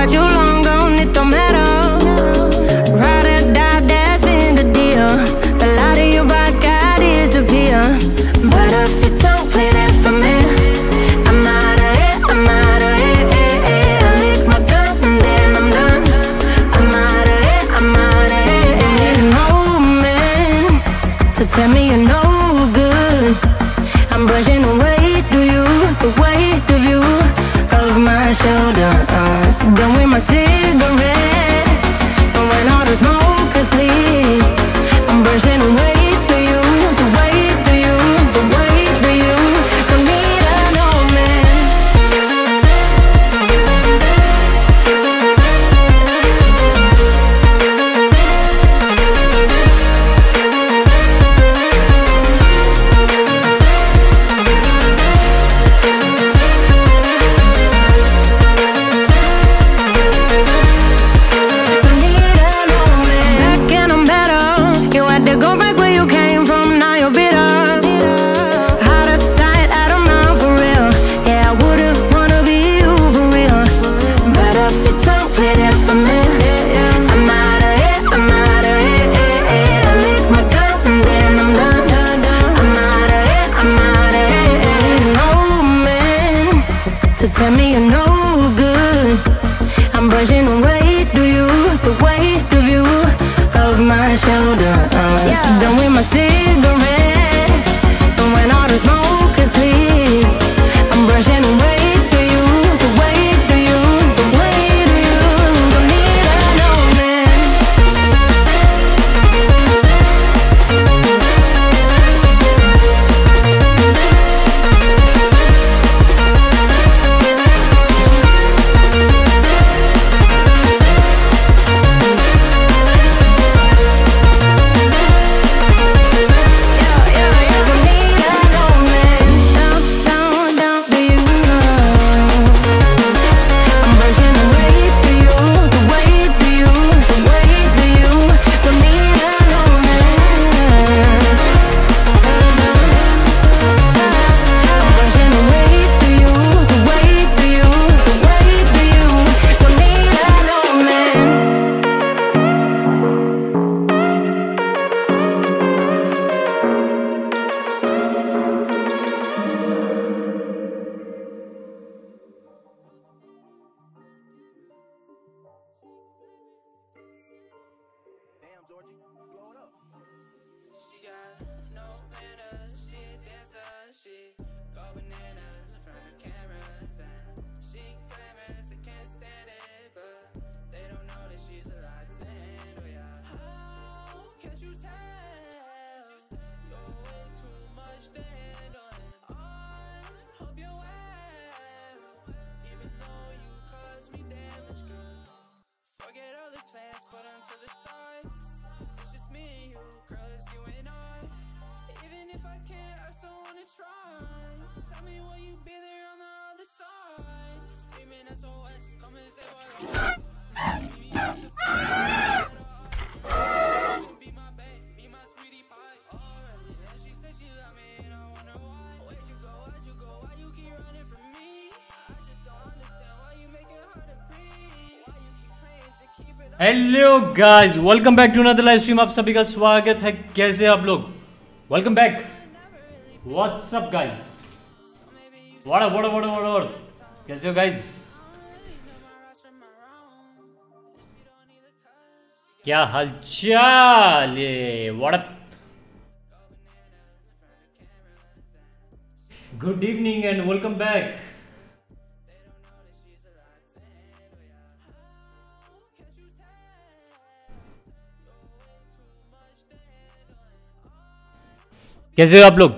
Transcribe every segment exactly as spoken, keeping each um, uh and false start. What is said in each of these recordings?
about you long gone, it don't matter. Ride or die, that's been the deal. A lot of you by God disappear. But if you don't play that for me, I'm out of it, I'm out of it, eh, eh. I lick my gun and then I'm done. I'm out of it, I'm out of it, eh. Need an old man to tell me you're no good. I'm brushing the weight of you, the weight of you of my shoulders. Done with my cigarette, and when all the smoke is clear, I'm brushing the weight of you, the weight of you, the weight of you. Don't need an old man. Tell me you're no good. I'm brushing the weight of you, the weight of you of my shoulders. Yeah. Done with my cigarette, and when all the smoke is clear, I'm brushing the weight of you, the weight of you, the weight of you. Don't need an old man. Hello guys, welcome back to another live stream. आप सभी का स्वागत है। कैसे आप लोग? Welcome back. What's up guys? What up what up what up? कैसे हो गाइस? क्या हालचाल? ये what up? Good evening and welcome back. कैसे हो आप लोग?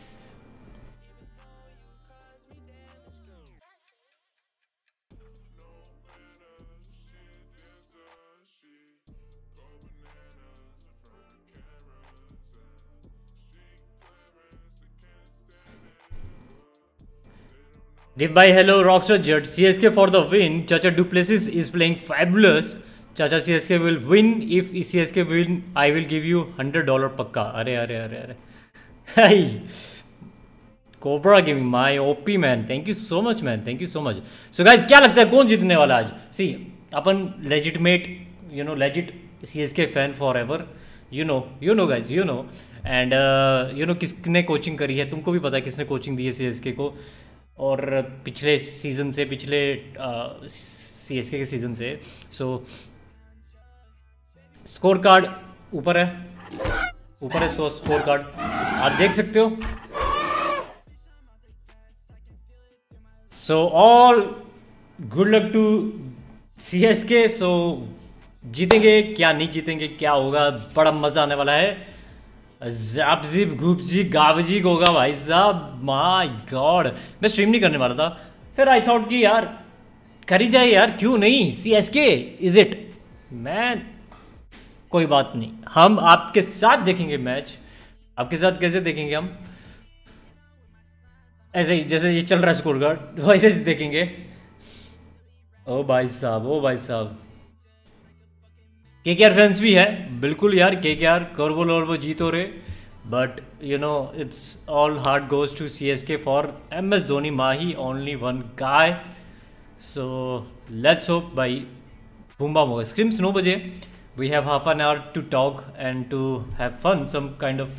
Deep bye, hello, Rockstar Jet. C S K for the win. Chacha Duplessis is playing fabulous. Chacha C S K will win. If C S K win, I will give you hundred dollar पक्का. अरे अरे अरे अरे. Hi. Cobra gaming my OP man, thank you so much man, thank you so much. So guys क्या लगता है कौन जीतने वाला आज? सी अपन legitimate you know legit CSK fan for ever, you know you know guys you know and you know किसने coaching करी है, तुमको भी पता है किसने कोचिंग दी है सीएसके को, और पिछले सीज़न से, पिछले सीएसके के सीज़न से। सो स्कोर कार्ड ऊपर है, ऊपर है सो स्कोर कार्ड आप देख सकते हो। So all good luck to CSK. So जीतेंगे क्या नहीं जीतेंगे क्या होगा, बड़ा मजा आने वाला है। ज़ापज़िप घुपजी गावजी होगा भाई साहब, माय गॉड। मैं स्ट्रीम नहीं करने वाला था, फिर आई थॉट कि यार करी जाए यार, क्यों नहीं, सीएसके इज इट। मैं कोई बात नहीं, हम आपके साथ देखेंगे मैच। आपके साथ कैसे देखेंगे हम? ऐसे ही जैसे ये चल रहा है स्कोर कार्ड वैसे ही देखेंगे। ओ भाई साहब, ओ भाई साहब, के के आर फैंस भी है बिल्कुल यार। के के आर कर्वो लोर्वो जीत हो रहे, but you know it's all heart goes to C S K for M S Dhoni Mahi, only one guy. So let's hope भाई बूम बाम होगा। स्क्रीम्स नौ बजे, we have half an hour to talk and to have fun some kind of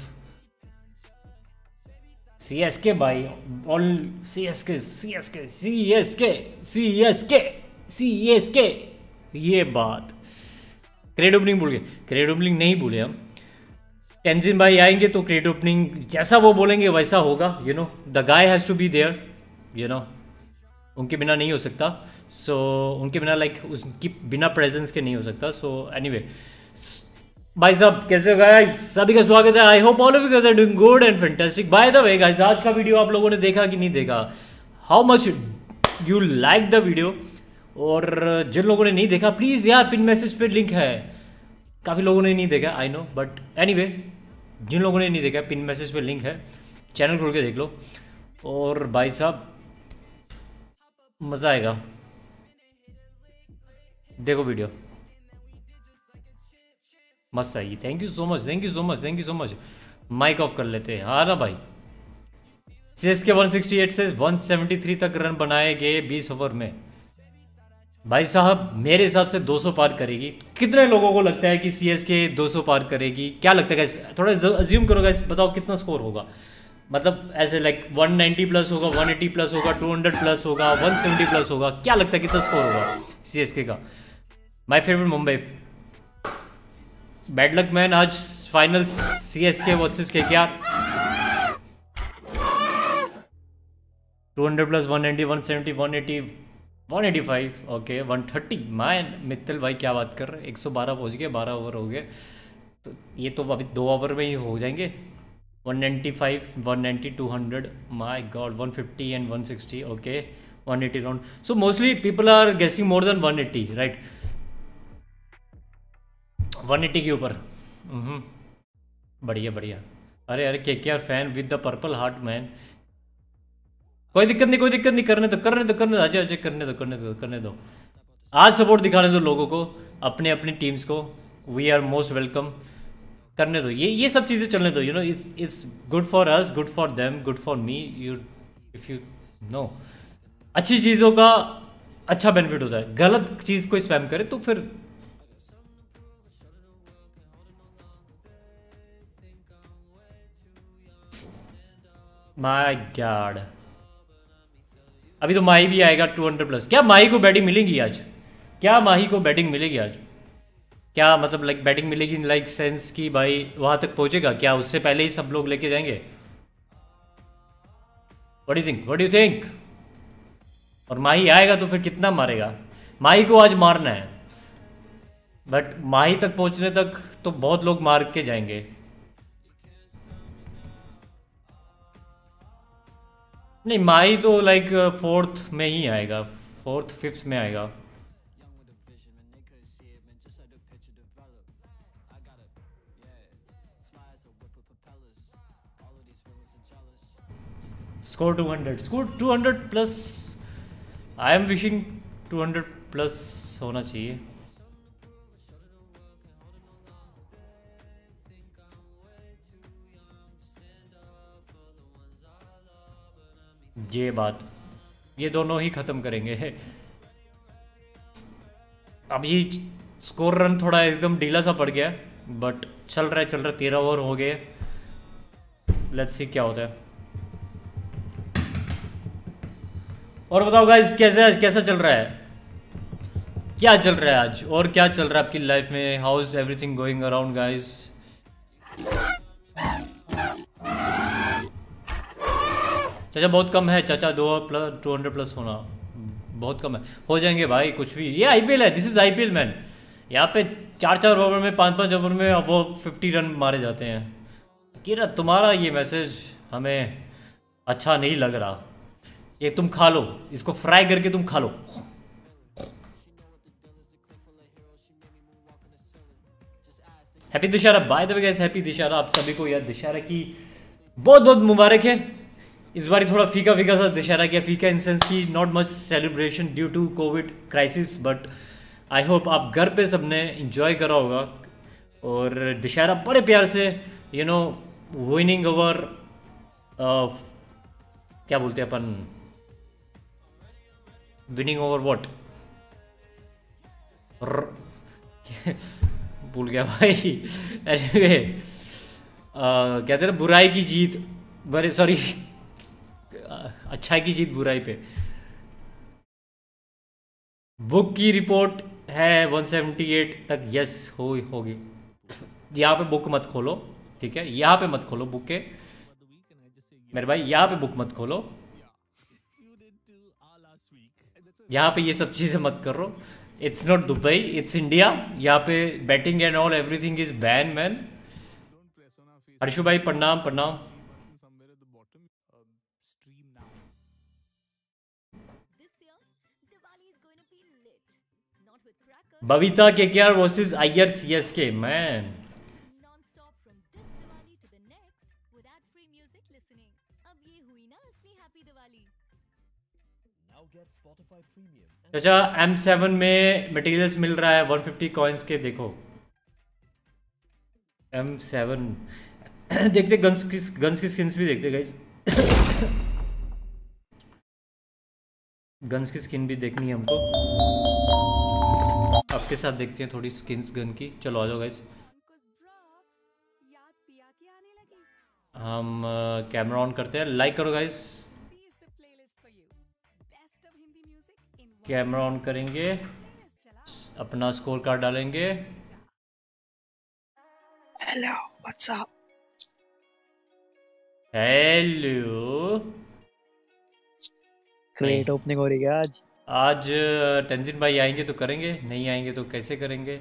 C S K भाई, all सी S के सी S के सी S के सी S के सी S के। ये बात क्रेड ओपनिंग भूल गए, क्रेड ओपनिंग नहीं भूले हम। टेंजिन भाई आएंगे तो क्रेड ओपनिंग जैसा वो बोलेंगे वैसा होगा, you know the guy has to be there, you know उनके बिना नहीं हो सकता। सो so, उनके बिना लाइक like, उसकी बिना प्रेजेंस के नहीं हो सकता। सो एनीवे भाई साहब कैसे हो गाइस, सभी का स्वागत है। I hope all of you guys are doing good and fantastic. By the way guys, आज का वीडियो आप लोगों ने देखा कि नहीं देखा? How much you like the video? और जिन लोगों ने नहीं देखा प्लीज़ यार पिन मैसेज पे लिंक है। काफ़ी लोगों ने नहीं देखा आई नो, बट एनीवे जिन लोगों ने नहीं देखा पिन मैसेज पे लिंक है, चैनल खोल के देख लो। और भाई साहब मज़ा आएगा, देखो वीडियो मस्त आएगी। Thank you so much, thank you so much, thank you so much. Mic off कर लेते हैं हाँ ना भाई। सीएसके वन सिक्सटी एट से वन सेवेंटी थ्री तक रन बनाए गए बीस ओवर में। भाई साहब मेरे हिसाब से दो सौ पार करेगी। कितने लोगों को लगता है कि सीएसके दो सौ पार करेगी? क्या लगता है गाइस, थोड़ा अज्यूम करो गाइस, बताओ कितना स्कोर होगा। मतलब ऐसे लाइक वन नाइंटी प्लस होगा, वन एटी प्लस होगा, टू हंड्रेड प्लस होगा, वन सेवेंटी प्लस होगा, क्या लगता है कितना स्कोर होगा सीएसके का? My favourite Mumbai. Bad luck man, आज final CSK versus KKR. Two hundred plus, one ninety, one seventy, one eighty, one eighty five, okay one thirty. मैं मित्तल भाई क्या बात कर रहे हैं, एक सौ बारह पहुंच गए, बारह ओवर हो गए, तो ये तो अभी दो ओवर में ही हो जाएंगे। One ninety five, one ninety, two hundred, my god, one fifty and one sixty, okay one eighty round. So mostly people are guessing more than one eighty, right? One eighty के ऊपर। बढ़िया बढ़िया। अरे अरे KKR fan with the purple heart man. कोई दिक्कत नहीं, कोई दिक्कत नहीं, करने दो करने दो करने दो अजय अजय करने दो करने दो करने दो। आज सपोर्ट दिखाने दो लोगों को, अपने अपनी टीम्स को। We are most welcome. करने दो, ये ये सब चीज़ें चलने दो। You know it's it's good for us, good for them, good for me. You if you know अच्छी चीज़ों का अच्छा बेनिफिट होता है। गलत चीज़ को स्पैम करे तो फिर माय गॉड। अभी तो माही भी आएगा टू हंड्रेड प्लस। क्या माही को बैटिंग मिलेगी आज? क्या माही को बैटिंग मिलेगी आज? क्या मतलब लाइक बैटिंग मिलेगी लाइक सेंस की भाई वहां तक पहुंचेगा क्या? उससे पहले ही सब लोग लेके जाएंगे? What do think, what do think? और माही आएगा तो फिर कितना मारेगा? माही को आज मारना है, बट माही तक पहुंचने तक तो बहुत लोग मार के जाएंगे। नहीं माही तो लाइक फोर्थ में ही आएगा, फोर्थ फिफ्थ में आएगा। Score two hundred, score two hundred plus. I am wishing two hundred plus होना चाहिए। ये बात, ये दोनों ही ख़त्म करेंगे। अब ये स्कोर रन थोड़ा एकदम ढीला सा पड़ गया, बट चल रहा है चल रहा है, तेरह ओवर हो गए। लेट्स सी क्या होता है। और बताओ गाइस, कैसे कैसा चल रहा है, क्या चल रहा है आज, और क्या चल रहा है आपकी लाइफ में? How is everything going around guys? चाचा बहुत कम है चाचा, दो प्लस टू हंड्रेड प्लस होना बहुत कम है। हो जाएंगे भाई कुछ भी, ये आईपीएल है, दिस इज आईपीएल मैन। यहाँ पे चार चार ओवर में, पाँच पाँच ओवर में वो फिफ्टी रन मारे जाते हैं। किरा तुम्हारा ये मैसेज हमें अच्छा नहीं लग रहा। ये तुम खा लो, इसको फ्राई करके तुम खा लो। Happy Dussehra by the way guys, happy Dussehra आप सभी को यार। दशहरा की बहुत बहुत मुबारक है। इस बार थोड़ा फीका फीका सा दशहरा किया, फीका इन सेंस की not much celebration due to covid crisis, but I hope आप घर पे सबने इंजॉय करा होगा। और दशहरा बड़े प्यार से यू नो विनिंग ओवर, क्या बोलते हैं अपन, विनिंग ओवर व्हाट, भूल गया भाई। anyway, uh, कहते हैं बुराई की जीत, बड़े सॉरी अच्छाई की जीत बुराई पे। बुक की रिपोर्ट है वन सेवेंटी एट तक, यस हो होगी। यहाँ पे बुक मत खोलो, ठीक है, यहाँ पे मत खोलो बुक के मेरे भाई, यहाँ पे बुक मत खोलो, यहाँ पे ये सब चीज़ें मत करो। It's not Dubai, it's India. यहाँ पे batting and all everything is ban man. Harshu भाई प्रणाम प्रणाम। बबीता के KR versus Iyer CSK man. अच्छा एम सेवन में मटेरियल्स मिल रहा है वन फिफ्टी कॉइन्स के, देखो एम सेवन। देखते गन्स की गन्स की स्किन्स भी देखते गाइस। गन्स की स्किन भी देखनी है हमको, आपके साथ देखते हैं थोड़ी स्किन्स गन की। चलो आ जाओ गाइस। हम कैमरा ऑन करते हैं, लाइक करो गाइस। कैमरा ऑन करेंगे, अपना स्कोर कार्ड डालेंगे। Hello what's up. Hello, crate opening हो रही है आज। आज टेंजिन भाई आएंगे तो करेंगे, नहीं आएंगे तो कैसे करेंगे?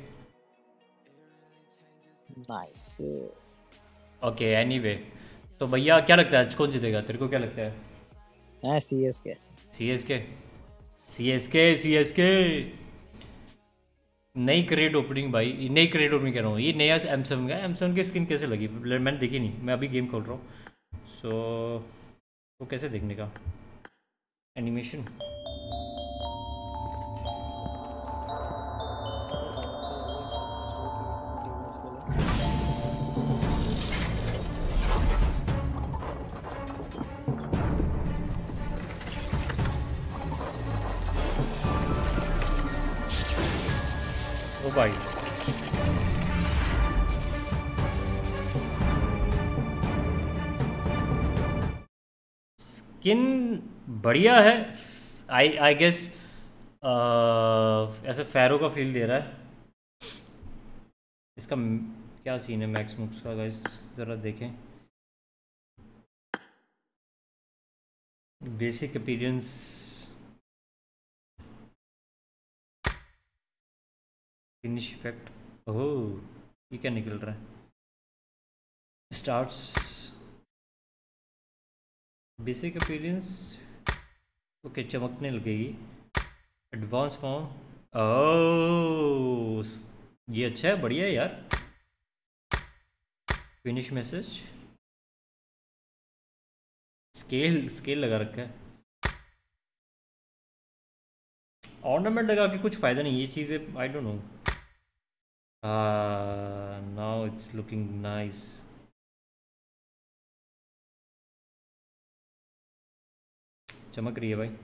नाइस। ओके एनीवे, तो भैया क्या लगता है आज कौन जीतेगा? तेरे को क्या लगता है? है सीएसके। CSK CSK CSK. नई क्रेड ओपनिंग भाई, नई क्रेड ओपनिंग कह रहा हूँ। ये नया एम सेवन का, एम सेवन की स्किन कैसे लगी? मैंने देखी नहीं, मैं अभी गेम खोल रहा हूँ। सो so, वो कैसे देखने का एनिमेशन? ओ भाई स्किन बढ़िया है, आई आई गेस ऐसे फैरो का फील दे रहा है। इसका क्या सीन है मैक्स मुक्स का गाइस, ज़रा देखें। Basic appearance, finish effect, oh ये क्या निकल रहा है? स्टार्ट्स, बेसिक अपीयरेंस, ओके चमकने लगेगी। एडवांस फॉर्म, ओह ये अच्छा है, बढ़िया है यार। फिनिश मैसेज, स्केल स्केल लगा रखा है। ऑर्नामेंट लगा के कुछ फ़ायदा नहीं, ये चीज़ें I don't know. Now it's looking nice. चमक रही है भाई।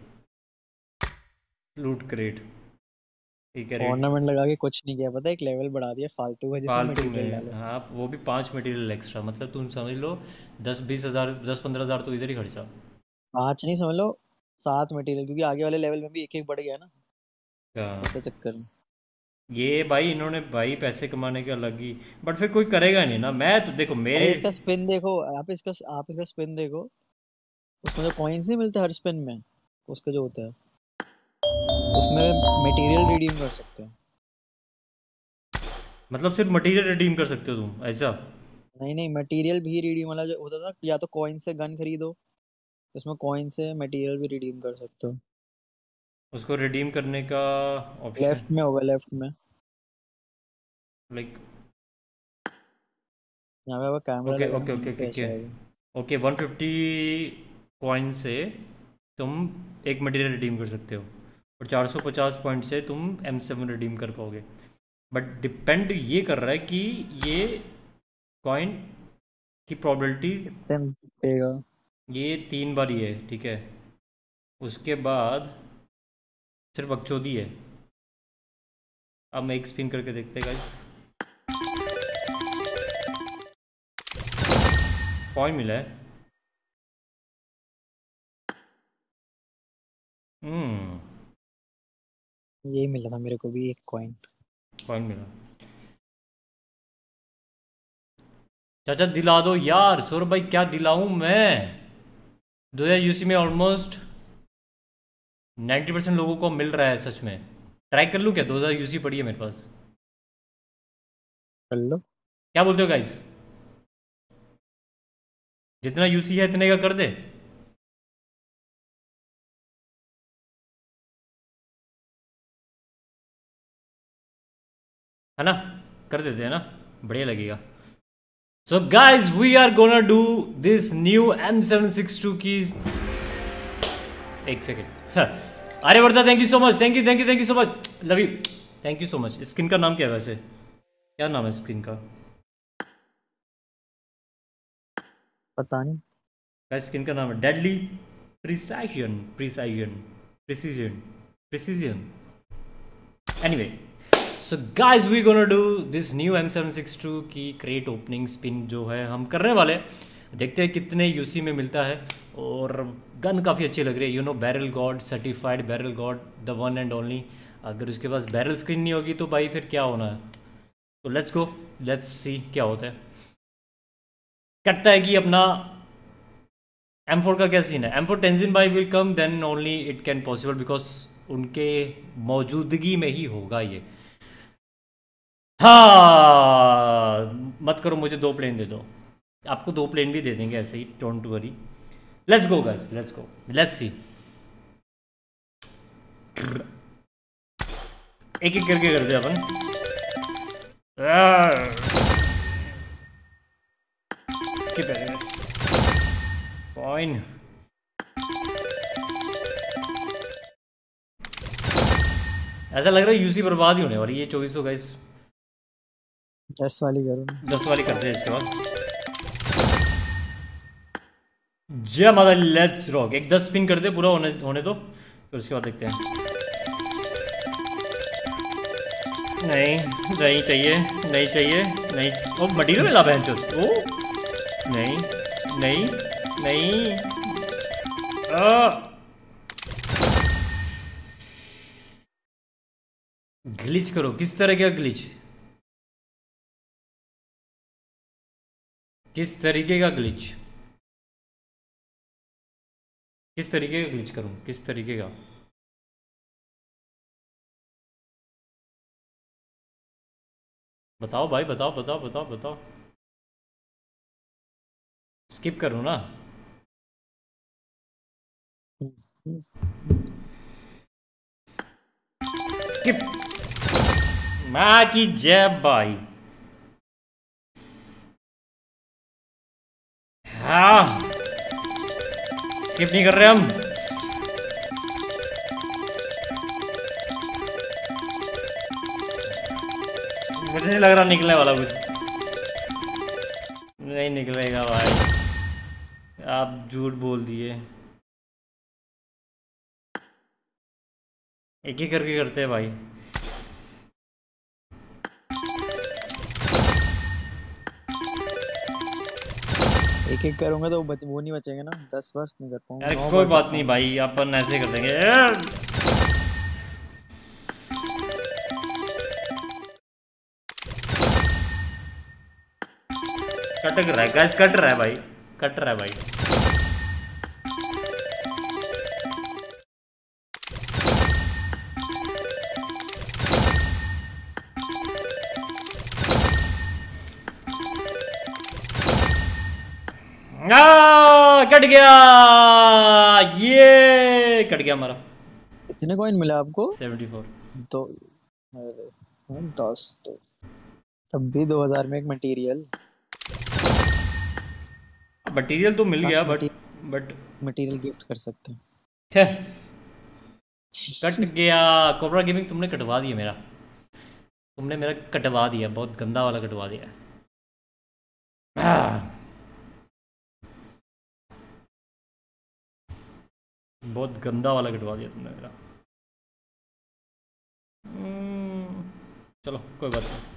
लूट क्रेट, ठीक है रेड। ऑर्नामेंट लगा के कुछ नहीं किया, पता है, एक लेवल बढ़ा दिया फालतू का जिसमें फालतू मटेरियल में, डालो। हाँ वो भी पाँच मटेरियल एक्स्ट्रा, मतलब तुम समझ लो दस बीस हज़ार दस पंद्रह हज़ार तो इधर ही खर्चा। पाँच नहीं समझ लो, सात मटेरियल, क्योंकि आगे वाले लेवल में भी एक एक बढ़ गया ना क्या उसके चक्कर में। ये भाई इन्होंने भाई पैसे कमाने के अलग ही, बट फिर कोई करेगा नहीं ना। मैं तो देखो मेरे, अरे इसका स्पिन देखो आप, इसका आप इसका स्पिन देखो, उसमें जो कॉइन्स नहीं मिलते हर स्पिन में, उसका जो होता है उसमें मटेरियल रिडीम कर सकते हैं। मतलब सिर्फ मटेरियल रिडीम कर सकते हो तुम ऐसा? नहीं नहीं, मटेरियल भी रिडीम वाला जो होता था, या तो कॉइन से गन खरीदो, इसमें कॉइन से मटेरियल भी रिडीम कर सकते हो। उसको रिडीम करने का ऑप्शन, लेफ्ट में होगा, लेफ्ट में लाइक यहाँ पे आपका कैमरा ओके लगा ओके ना, ओके वहीं पे ओके ऐसा आएगा। ओके वन फिफ्टी कॉइन से तुम एक मटेरियल रिडीम कर सकते हो, और चार सौ पचास पॉइंट से तुम एम सेवन रिडीम कर पाओगे। बट डिपेंड ये कर रहा है कि ये कॉइन की प्रोबेबिलिटी, टेन देगा। ये तीन बार ही है, ठीक है। उसके बाद सिर्फ बकचोदी है। अब मैं एक स्पिन करके देखते हैं गाइस। कॉइन मिला है। हम्म यही मिला था मेरे को भी, एक कॉइन। कॉइन मिला। चाचा दिला दो यार, सौरभ भाई क्या दिलाऊं मैं? दो हज़ार यूसी में ऑलमोस्ट नाइन्टी परसेंट लोगों को मिल रहा है सच में। ट्राई कर लूँ क्या? दो हज़ार यूसी पड़ी है मेरे पास। कर लो। क्या बोलते हो गाइस? जितना यूसी है इतने का कर दे। है ना, कर देते हैं ना, बढ़िया लगेगा। So guys we are gonna do this new M seven six two की। एक सेकेंड। अरे Vardha thank you so much, thank you thank you thank you so much, love you, thank you so much. Skin का नाम क्या है वैसे? क्या नाम है स्किन का? पता नहीं। क्या स्किन का नाम है? Deadly precision precision precision precision anyway. So guys we gonna do this new M seven six two की क्रेट ओपनिंग स्पिन जो है हम करने वाले। देखते हैं कितने यूसी में मिलता है। और गन काफ़ी अच्छी लग रही है, you know barrel god, certified barrel god, the one and only. अगर उसके पास बैरल स्क्रीन नहीं होगी तो भाई फिर क्या होना है। तो लेट्स गो, लेट्स सी क्या होता है। कटता है कि अपना एम फोर का क्या सीन है। M four Tenzin by will come then only it can possible, because उनके मौजूदगी में ही होगा ये। हाँ मत करो, मुझे दो प्लेन दे दो। आपको दो प्लेन भी दे देंगे ऐसे ही, don't worry. Let's go guys, let's go, let's see. एक एक करके करते हैं अपन। स्किप है कॉइन। ऐसा लग रहा है यूसी बर्बाद ही होने वाली है। चौबीस सौ गाइस, दस वाली करो ना। दस वाली करते हैं इसके बाद। जय माता, लेट्स रॉक। एक दस स्पिन करते पूरा होने होने दो, फिर उसके बाद देखते हैं। नहीं नहीं चाहिए, नहीं चाहिए, नहीं। ओ मटीरियल मिला बहन चोद। ओ नहीं नहीं नहीं आ ग्लिच करो। किस तरह का ग्लिच? किस तरीके का ग्लिच? किस तरीके का ग्लिच करूं? किस तरीके का? बताओ भाई, बताओ बताओ बताओ बताओ। स्किप करूं ना? स्किप। माँ की जय भाई। हाँ स्किप नहीं कर रहे हम। मुझे नहीं लग रहा निकलने वाला कुछ। नहीं निकलेगा भाई, आप झूठ बोल दिए। एक ही करके करते हैं भाई। एक एक करूंगा तो बच, वो नहीं बचेंगे ना, दस वर्ष नहीं कर पाऊंगा। अरे कोई बात नहीं भाई, अपन ऐसे कर देंगे। कट रहा है गाइस, कट रहा है भाई, कट रहा है भाई। आ, कट गया, ये कट गया हमारा। कितने कॉइन मिला आपको? Seventy four. तो अरे दस तो तब भी दो हज़ार में एक मटेरियल मटेरियल तो मिल गया, बट बट मटेरियल गिफ्ट कर सकते हैं। कट गया। कोबरा गेमिंग तुमने कटवा दिया मेरा, तुमने मेरा कटवा दिया, बहुत गंदा वाला कटवा दिया। बहुत गंदा वाला कटवा दिया तुमने मेरा। चलो कोई बात नहीं।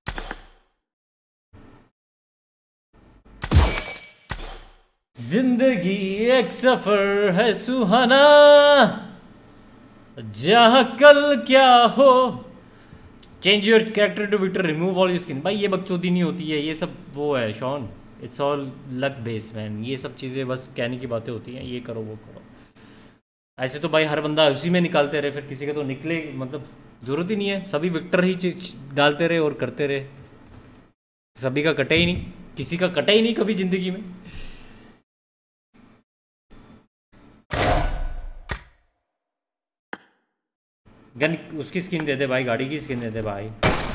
जिंदगी एक सफर है सुहाना, जहाँ कल क्या हो। Change your character to Victor, remove all your skin. भाई ये बकचोदी नहीं होती है, ये सब वो है शॉन, it's all luck base man. ये सब चीज़ें बस कहने की बातें होती हैं, ये करो वो करो। ऐसे तो भाई हर बंदा उसी में निकालते रहे, फिर किसी का तो निकले, मतलब ज़रूरत ही नहीं है। सभी विक्टर ही चीज डालते रहे और करते रहे, सभी का कटे ही नहीं, किसी का कटा ही नहीं कभी ज़िंदगी में। गन उसकी स्किन दे दे भाई, गाड़ी की स्किन दे दे भाई।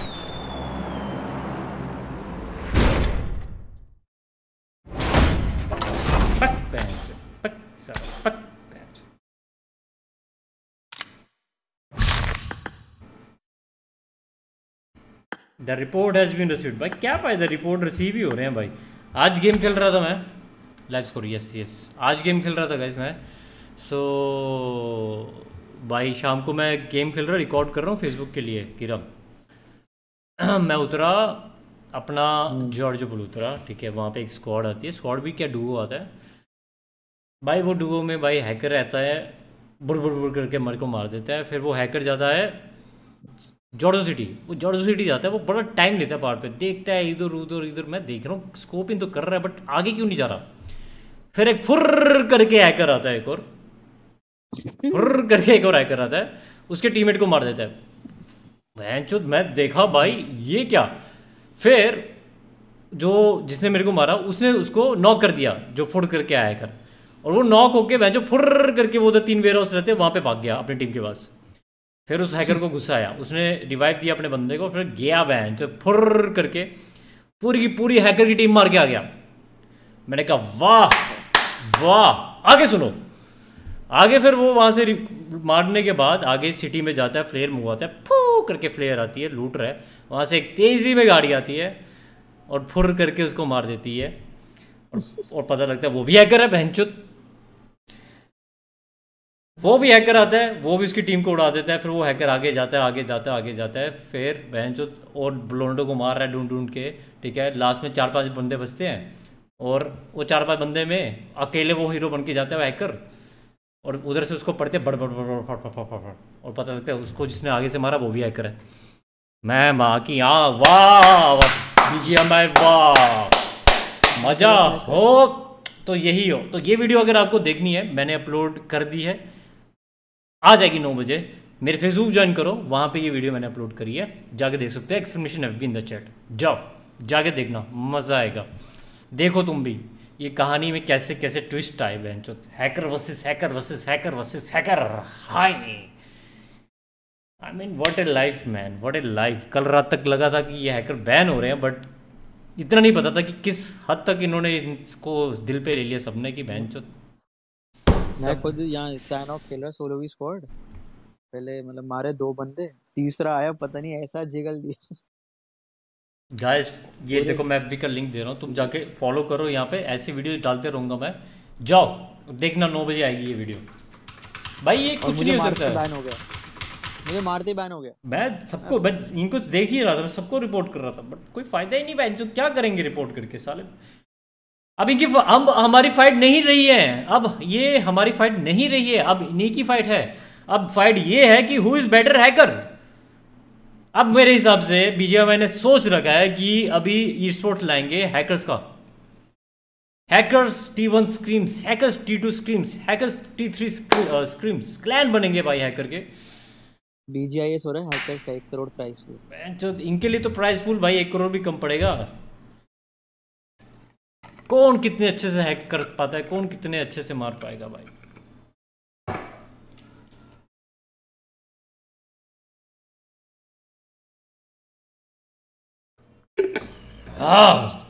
पक पैंच, पक सर, पक पैंच। The report has been received. भाई क्या फायदा, रिपोर्ट रिसीव ही हो रहे हैं भाई। आज गेम खेल रहा था मैं, लाइव स्कोर, यस यस, आज गेम खेल रहा था गाइस मैं। सो so, भाई शाम को मैं गेम खेल रहा, रिकॉर्ड कर रहा हूँ फेसबुक के लिए किरम। मैं उतरा अपना जॉर्ज पुल उतरा, ठीक है। वहाँ पे एक स्क्वाड आती है, स्क्वाड भी क्या डुओ आता है भाई। वो डुओ में भाई हैकर रहता है, बुड़ बुड़ बुड़ करके मर को मार देता है। फिर वो हैकर जाता है जॉर्जो सिटी, वो जॉर्जो सिटी जाता है, वो बड़ा टाइम लेता है पहाड़ पे, देखता है इधर उधर इधर। मैं देख रहा हूँ स्कोप इन तो कर रहा है, बट आगे क्यों नहीं जा रहा। फिर एक फुर्र करके हैकर आता है, एक और फुर्र करके एक और हैकर आता है, उसके टीममेट को मार देता है। भैंचोद, मैं देखा भाई ये क्या। फिर जो जिसने मेरे को मारा उसने उसको नॉक कर दिया, जो फुड़ करके आया हैकर, और वो नॉक होके भैंचो फुर्र करके वो उधर तीन वेयर हाउस रहते वहाँ पे भाग गया अपनी टीम के पास। फिर उस हैकर को गुस्सा आया, उसने रिवाइव दिया अपने बंदे को, फिर गया बहन जो फुर्र करके पूरी की पूरी हैकर की टीम मार के आ गया। मैंने कहा वाह वाह। आगे सुनो, आगे फिर वो वहाँ से मारने के बाद आगे सिटी में जाता है, फ्लेयर मूव आता है, फू करके फ्लेयर आती है, लूट रहा है। वहाँ से एक तेज़ी में गाड़ी आती है और फुर्र करके उसको मार देती है, और, और पता लगता है वो भी हैकर है बहनचोद। वो भी हैकर आता है, वो भी उसकी टीम को उड़ा देता है। फिर वो हैकर आगे जाता है, आगे जाता है, आगे जाता है, फिर बहनचोद और ब्लोंडो को मार रहा है ढूंढ ढूंढ के, ठीक है। लास्ट में चार पांच बंदे बचते हैं, और वो चार पांच बंदे में अकेले वो हीरो बन के जाता है वो हैकर, और उधर से उसको पढ़ते बड़ बड़ बड़ फट फट फट फट, और पता लगता है उसको जिसने आगे से मारा वो भी हैकर है। मैं माँ की यहाँ वाह वाह मैं वाह, मजा हो तो यही हो। तो ये वीडियो अगर आपको देखनी है, मैंने अपलोड कर दी है, आ जाएगी नौ बजे। मेरे फेसबुक ज्वाइन करो, वहाँ पे ये वीडियो मैंने अपलोड करी है, जाके देख सकते हैं। Exclamation F B in the chat, जाओ जाके देखना, मज़ा आएगा। देखो तुम भी ये कहानी में कैसे कैसे ट्विस्ट आए बेंचो, hacker versus hacker versus hacker versus hacker. Hi I mean what a life man, what a life. कल रात तक लगा था कि ये हैकर बैन हो रहे हैं, बट इतना नहीं पता था कि किस हद तक इन्होंने इसको दिल पे ले लिया सबने की बेंचो। मैं खुद यहाँ सैनॉक खेल रहा, सोलो की स्क्वाड। पहले मतलब मारे दो बंदे, तीसरा आया पता नहीं ऐसा जिगल दिया। गाइस ये देखो, मैं भी का लिंक दे रहा हूँ, तुम जाके फॉलो करो। यहाँ पे ऐसी वीडियोस डालते रहूँगा मैं, जाओ देखना। नौ बजे आएगी ये वीडियो भाई। ये कुछ नहीं हो सकता, बैन हो गया। मुझे मारते बैन हो गया। मैं सबको मैं इनको देख ही रहा था, मैं सबको रिपोर्ट कर रहा था, बट कोई फायदा ही नहीं भाई, जो क्या करेंगे रिपोर्ट करके साले। अब इनकी हम हमारी फाइट नहीं रही है, अब ये हमारी फाइट नहीं रही है, अब इन्हीं की फाइट है। अब फाइट ये है कि हु इज बेटर हैकर। अब मेरे हिसाब से बीजीएमआई ने सोच रखा है कि अभी ई स्पोर्ट्स लाएंगे हैकर्स का। Hackers T one screams, hackers T two screams, hackers T three screams, clan बनेंगे भाई हैकर के। बीजीआईएस हो रहा है हैकर्स का एक करोड़ प्राइस पूल। जो इनके लिए तो प्राइस पूल भाई एक करोड़ भी कम पड़ेगा। कौन कितने अच्छे से हैक कर पाता है, कौन कितने अच्छे से मार पाएगा भाई। हाँ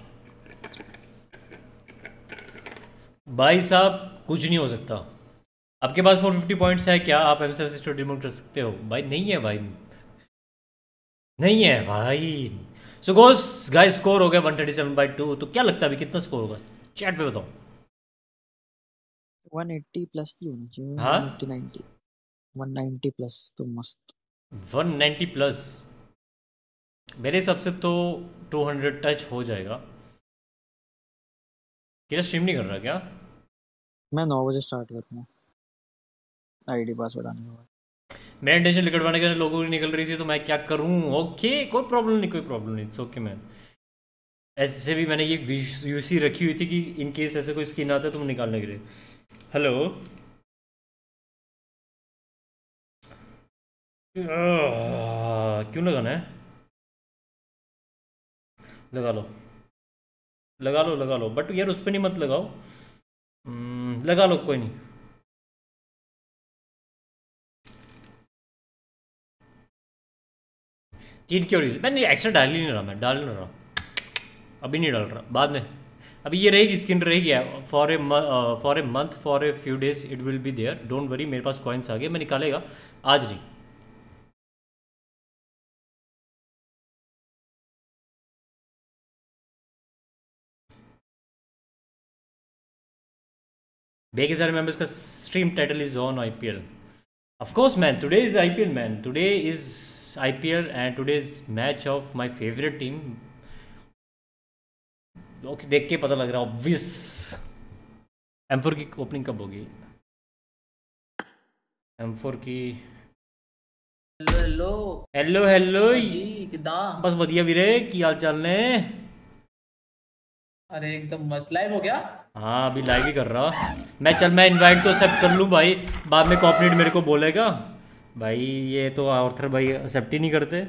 भाई साहब कुछ नहीं हो सकता। आपके पास चार सौ पचास पॉइंट्स है क्या, आप एम सेवन सिक्स रिमूव कर सकते हो? भाई नहीं है भाई, नहीं है भाई। सो गोस गाइस स्कोर हो गया one thirty seven by two. तो क्या लगता है अभी कितना स्कोर होगा, चैट पे बताओ। वन एटी प्लस ही होना चाहिए। हाँ one eighty ninety one ninety plus तो मस्त। वन नाइंटी प्लस मेरे हिसाब से तो टू हंड्रेड टच हो जाएगा। क्या स्ट्रीम नहीं कर रहा क्या? मैं नौ बजे स्टार्ट करूँगा आईडी पासवर्ड आने के बाद। मेरा इंटेंशन लिखवाने के लोगों की निकल रही थी तो मैं क्या करूं। ओके कोई प्रॉब्लम नहीं, कोई प्रॉब्लम नहीं, इट्स ओके मैन। ऐसे भी मैंने ये यूसी रखी हुई थी कि इन केस ऐसे कोई स्किन आता है तो मैं निकालने के लिए। हेलो क्यों लगाना है? लगा लो लगा लो लगा लो, बट यार उस पर नहीं मत लगाओ। hmm, लगा लो कोई नहीं। चीट क्यों रही? मैंने एक्स्ट्रा डाल ही नहीं रहा, मैं डाल नहीं रहा अभी, नहीं डाल रहा, बाद में। अभी ये रहेगी स्किन रहेगी for a for a month for a few days it will be there, don't worry. मेरे पास कॉइन्स आ गए, मैं निकालेगा आज नहीं। बेके सारे मेंबर्स का stream title is on IPL. Of course man, today is IPL man, today is IPL and today is match of my favourite team. Okay देख के पता लग रहा है ऑब्वियस। एम फोर की ओपनिंग कब होगी? एम फोर की हेलो हेलो हेलो हेलो जी किदा। बस वधिया वीरे, की हाल चाल ने? अरे एकदम मस्त। लाइव हो गया? हाँ अभी लाइव ही कर रहा मैं। चल मैं इनवाइट तो एक्सेप्ट कर लूँ भाई, बाद में कॉपरेट मेरे को बोलेगा भाई ये तो ऑर्थर भाई एक्सेप्ट ही नहीं करते।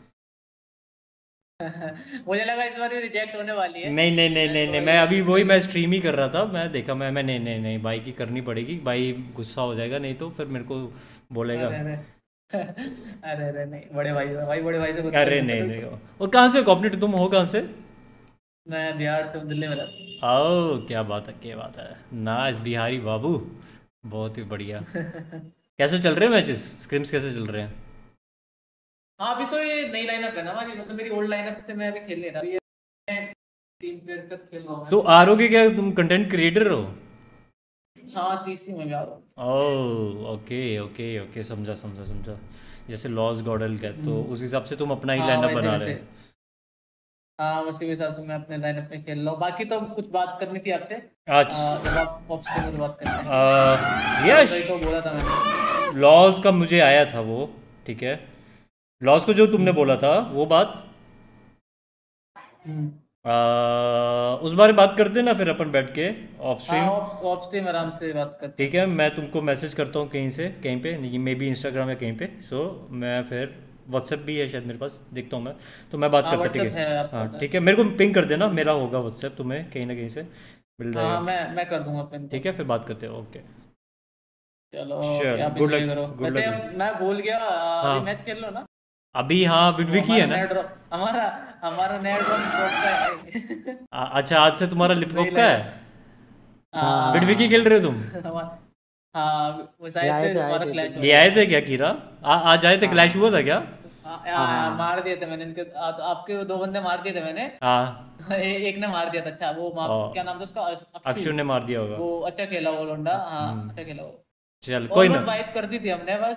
मुझे लगा इस बार भी रिजेक्ट होने वाली है। नहीं नहीं नहीं नहीं नहीं मैं अभी वही मैं स्ट्रीम ही कर रहा था, मैं देखा मैं मैं नहीं नहीं नहीं भाई की करनी पड़ेगी, भाई गुस्सा हो जाएगा नहीं तो फिर मेरे को बोलेगा। अरे अरे अरे अरे नहीं बड़े भाई भाई बड़े भाई से गुस्सा अरे नहीं नहीं। और कहाँ से कॉपरेट तुम हो, कहाँ से? मैं बिहार से हूँ, दिल्ली में रहता हूँ। ओह क्या बात है क्या बात है, नाइस बिहारी बाबू, बहुत ही बढ़िया। कैसे चल रहे हैं मैचेस, स्क्रिम्स कैसे चल रहे हैं? हाँ अभी तो ये नई लाइनअप है ना हमारी, मतलब मेरी ओल्ड लाइनअप से मैं अभी खेल नहीं रहा, अभी ये तीन प्लेयर के साथ खेल रहा हूँ। तो आर ओ के क्या तुम कंटेंट क्रिएटर हो? हाँ सीसी में भी आ रहा हूँ। ओह ओके ओके ओके समझा समझा समझा। जैसे लॉस गॉडल का तो उस हिसाब से तुम अपना ही हाँ, लाइनअप वैसे- बना वैसे। रहे हो। हाँ उसी के हिसाब से मैं अपने लाइनअप में खेल रहा हूँ। बाकी तो कुछ बात करनी थी आपसे, अच्छा आ, जब आप ऑफ स्क्रीन बात कर रहे हैं यश तो बोला था मैंने। लॉस का मुझे आया था वो, ठीक है, लॉस को जो तुमने बोला था वो बात हम्म। आ, उस बारे बात करते हैं ना फिर अपन बैठ के ऑफ स्ट्रीम। ऑफ स्ट्रीम आराम से बात करते ठीक है मैं तुमको मैसेज करता हूँ कहीं से कहीं पे, मे बी इंस्टाग्राम या कहीं पे। सो मैं फिर व्हाट्सएप भी है शायद मेरे पास, देखता हूँ मैं, तो मैं बात हाँ, करता ठीक WhatsApp है। है आपका हाँ तो। ठीक है मेरे को पिंग कर देना, मेरा होगा व्हाट्सएप, तुम्हें कहीं ना कहीं से मिल हाँ जाएगा। मैं मैं कर दूंगा पिन। ठीक है फिर बात करते हो। ओके चलो Sure, okay, आप good enjoy luck, करो। good वैसे luck. मैं भूल गया, हाँ। अभी मैच खेल लो ना। अभी हाँ विडविकी है ना? हमारा नया draw- हमारा हमारा नया ड्रॉप का है। आ, अच्छा आज से तुम्हारा लिपकॉफ का है? हाँ, विडविकी खेल रहे हो तुम? हमारा- हाँ वो ये शायद आए से थे, आए हमारा थे, क्लैश ये आए थे क्या कीरा? आ, आज आए थे, क्लैश हुआ था क्या? मार दिए थे मैंने इनके, आ, तो आपके वो दो बंदे मार दिए थे मैंने। हाँ ए- एक ने मार दिया था। अच्छा वो मा- हाँ। क्या नाम था उसका? अक्षु अक्षु। ने मार दिया होगा। वो अच्छा खेला वो लोंडा। हाँ अच्छा खेला वो। चल कोई ना। वाइप कर दी थी हमने बस।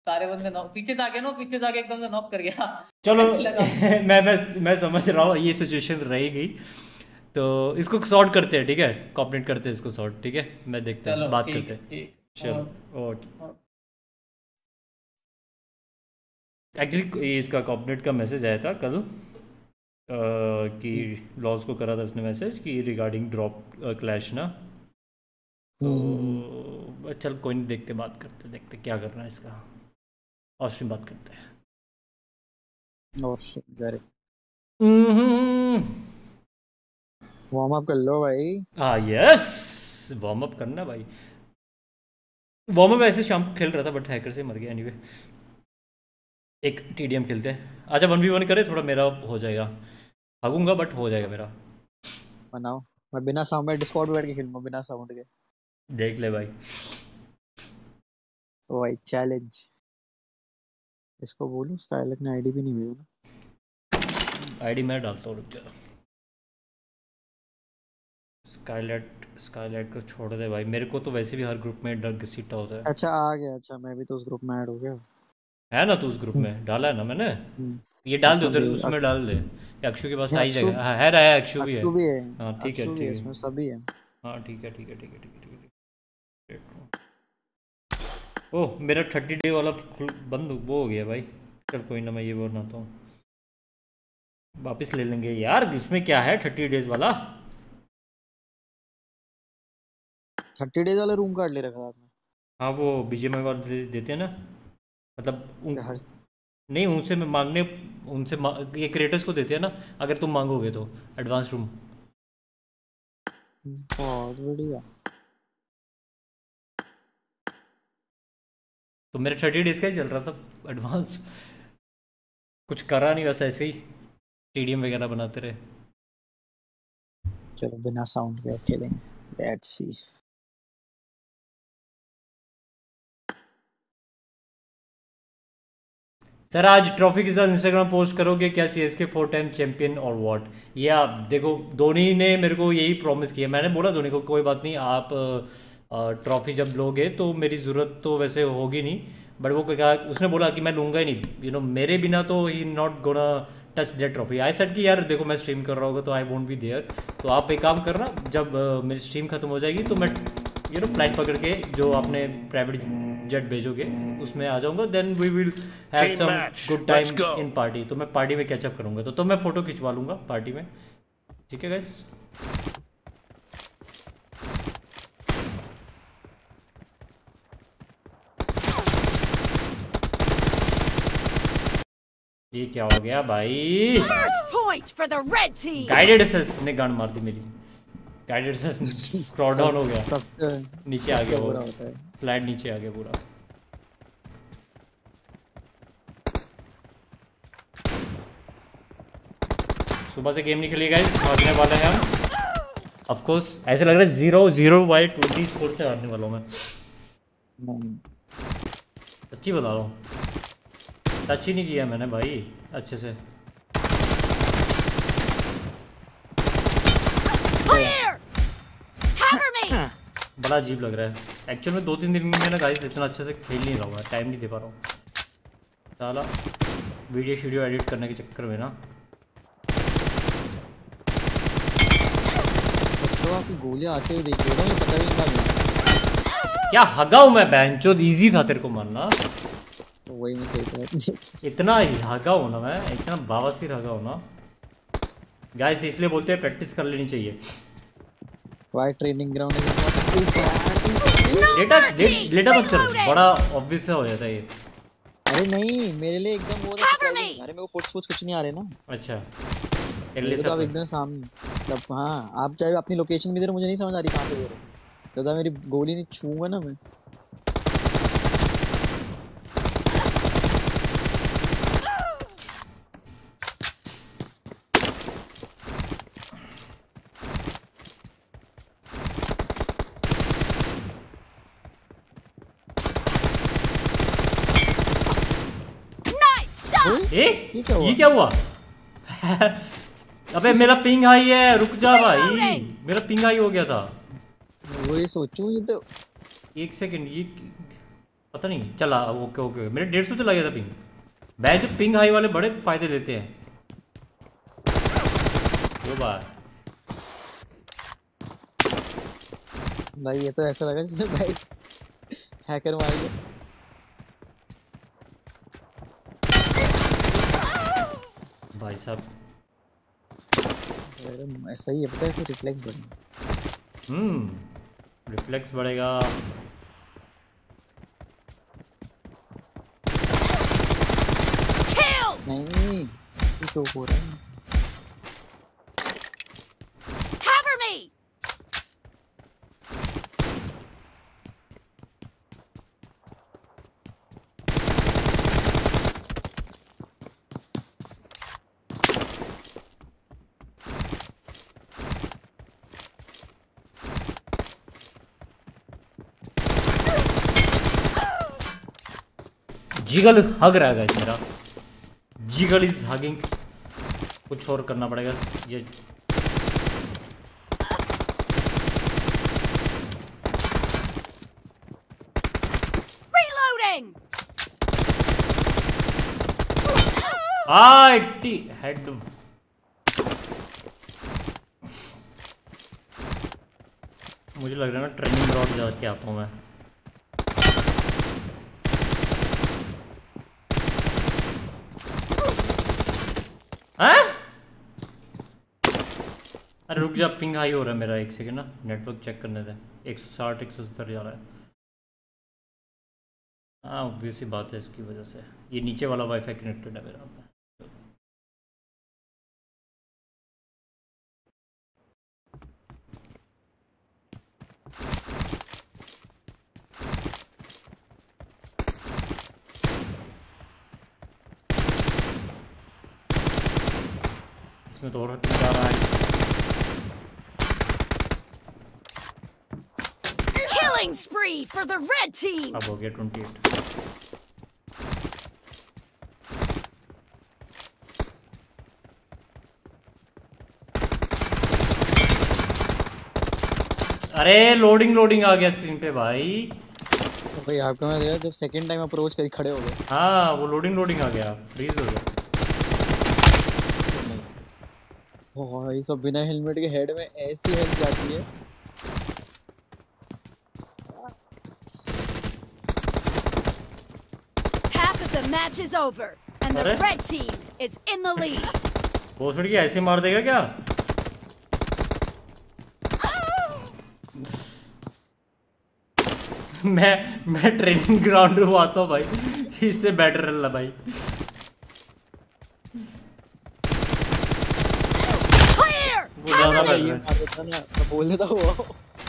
सारे बंदे नॉक पीछे से आके ना पीछे से आके एकदम से नॉक कर गया। चलो मैं मैं मैं समझ रहा हूँ ये सिचुएशन रहेगी, तो इसको सॉर्ट करते हैं, ठीक है, कोऑपरेट करते हैं इसको सॉर्ट, ठीक है, मैं देखते हैं, बात ठीक, करते हैं। ठीक। चलो ओके। एक्चुअली इसका कोऑपरेट का मैसेज आया था कल आ, कि लॉस को करा था इसने मैसेज कि रिगार्डिंग ड्रॉप क्लैश ना, तो चल कोई नहीं, देखते बात करते देखते क्या करना है इसका, ऑस्ट्रीम बात करते हैं। वार्म अप कर लो भाई। हाँ यस, वार्म अप करना भाई। वार्म अप ऐसे शाम को खेल रहा था बट हैकर से मर गया। एनीवे एक टीडीएम खेलते हैं, आजा वन वी वन करे, थोड़ा मेरा हो जाएगा, भागूंगा बट हो जाएगा मेरा। बनाओ, मैं बिना साउंड में डिस्कॉर्ड पे बैठ के खेलूंगा, बिना साउंड के। देख ले भाई। ओ भाई चैलेंज, इसको बोलूं स्काईलेट ने आईडी भी नहीं भेजा ना। आईडी मैं डालता हूँ, रुक जा। स्काईलेट स्काईलेट को छोड़ दे भाई, मेरे को तो वैसे भी हर ग्रुप में डर घसीटा होता है। अच्छा आ गया, अच्छा मैं भी तो उस ग्रुप में ऐड हो गया। है ना, तू उस ग्रुप में डाला है ना मैंने, ये डाल दे उधर, उसमें डाल दे, अक्षु के पास आई जाएगा। हाँ है रहा है, अक्षु भी है। हाँ ठीक है ठीक है, इसमें सभी है। हाँ ठीक है ठीक है ठीक है ठीक है ठीक है। ओह मेरा थर्टी डे वाला बंद वो हो गया भाई। चल कोई ना, मैं ये बनाता हूँ, वापस ले लेंगे यार, इसमें क्या है थर्टी डेज वाला। थर्टी डेज वाला रूम कार्ड ले रखा था आपने? हाँ वो बीजेएमआई वाले दे, देते हैं ना, मतलब उन, हर... नहीं उनसे मैं मांगने, उनसे मा, ये क्रिएटर्स को देते हैं ना, अगर तुम मांगोगे तो एडवांस रूम। बहुत बढ़िया। तो मेरे थर्टी डेज का ही चल रहा था एडवांस, कुछ करा नहीं, बस ऐसे ही टीडीएम वगैरह बनाते रहे। चलो बिना साउंड के खेलेंगे, लेट्स सी। सर आज ट्रॉफी के साथ इंस्टाग्राम पोस्ट करोगे क्या, सीएसके फोर टाइम चैंपियन और व्हाट? ये आप देखो, धोनी ने मेरे को यही प्रॉमिस किया, मैंने बोला धोनी को कोई बात नहीं, आप ट्रॉफी जब लोगे तो मेरी ज़रूरत तो वैसे होगी नहीं, बट वो क्या उसने बोला कि मैं लूँगा ही नहीं, यू नो मेरे बिना तो ही not gonna touch that trophy. I said कि यार देखो मैं स्ट्रीम कर रहा होगा तो आई वोंट बी देयर, तो आप एक काम करना, जब uh, मेरी स्ट्रीम खत्म हो जाएगी तो मैं यू नो फ्लाइट पकड़ के जो आपने प्राइवेट जेट भेजोगे उसमें आ जाऊंगा, then we will have some good time in party. तो मैं पार्टी में कैचअप करूंगा, तो तो मैं फोटो खिंचवा लूंगा पार्टी में, ठीक है गाइस। ये क्या हो गया भाई? गाइडेड असेस ने गान मार दी मेरी, गाइडेड असेस स्क्रॉल डाउन हो गया, नीचे आ गया, वो स्लाइड नीचे आ गया पूरा। सुबह से गेम नहीं खेली गाइस, हारने वाले हैं हम ऑफ कोर्स। ऐसे लग रहा है zero zero by twenty score से हारने वाला हूँ मैं, सच्ची बता रहा हूँ, टच ही नहीं किया मैंने भाई अच्छे से। बड़ा अजीब लग रहा है एक्चुअल में, दो तीन दिन में मैं ना गाइस इतना अच्छे से खेल नहीं रहा हूँ, टाइम नहीं दे पा रहा हूँ साला, वीडियो शीडियो एडिट करने के चक्कर में ना। तो आपकी गोलियां आते हुए देख रहे हो ना, पता भी नहीं था क्या हगा हूँ मैं, बहनचोद इजी था तेरे को मारना, तो वही मैं सही था। इतना हगा हूँ ना मैं, इतना बावासीर हगा हूँ ना गाइस, इसलिए बोलते हैं प्रैक्टिस कर लेनी चाहिए। वाई ट्रेनिंग ग्राउंड है डेटा डेटा मत कर, बड़ा ऑब्वियस हो जाता है ये। अरे नहीं मेरे लिए एकदम वो था, अरे मेरे को फुट्स फुट्स कुछ नहीं आ रहे ना। अच्छा मेरे तो अब एकदम सामने तब, हाँ आप चाहे अपनी लोकेशन भी दे रहे, मुझे नहीं समझ आ रही कहाँ से दे रहे, दादा मेरी गोली नहीं छूंगा ना मैं। ए? ये क्या हुआ, ये क्या हुआ? अबे मेरा पिंग हाई है, रुक जा भाई, मेरा पिंग हाई हो गया था। वही सोचूं, ये तो एक सेकंड, ये पता नहीं चला। ओके ओके मेरे डेढ़ सौ चला गया था पिंग। बैच जो पिंग हाई वाले बड़े फायदे लेते हैं। वो बात भाई ये तो ऐसा लगा जैसे भाई हैकर मार गया। भाई साहब अरे ऐसा ही है, पता है, ऐसे रिफ्लेक्स बढ़ेंगे। हम्म रिफ्लेक्स बढ़ेगा। नहीं ये चोक हो रहा है। Cover me! जिगल हग रहा है मेरा। जिगल इज हगिंग। कुछ और करना पड़ेगा ये। Reloading! आईटी हेड। मुझे लग रहा है ना ट्रेनिंग ग्राउंड जाके आता हूँ मैं। हैं? अरे रुक जा, पिंग हाई हो रहा है मेरा। एक सेकंड ना, नेटवर्क चेक करने दे। एक सौ साठ एक सौ सत्तर जा रहा है। हाँ ऑब्वियस ही बात है, इसकी वजह से ये नीचे वाला वाईफाई कनेक्टेड है मेरा। इसमें तो और जा रहा है। Killing spree for the red team! अब हो गया अट्ठाईस। अरे लोडिंग लोडिंग आ गया स्क्रीन पे भाई। तो भाई आपको मैं देखा जब सेकंड टाइम अप्रोच करी खड़े हो गए। हाँ वो लोडिंग लोडिंग आ गया, फ्रीज हो गया। ओह ये सब बिना हेलमेट के हेड में ऐसी हेल्थ जाती है। Half of the match is over, and the अरे? red team is in the lead. भोसड़ी की ऐसे मार देगा क्या? मैं मैं ट्रेनिंग ग्राउंड में आता हूँ भाई, इससे बेटर रहा भाई। Clear! वो ज्यादा Cover बेटर me! ये है। मार देता ना, मैं बोल देता हुआ।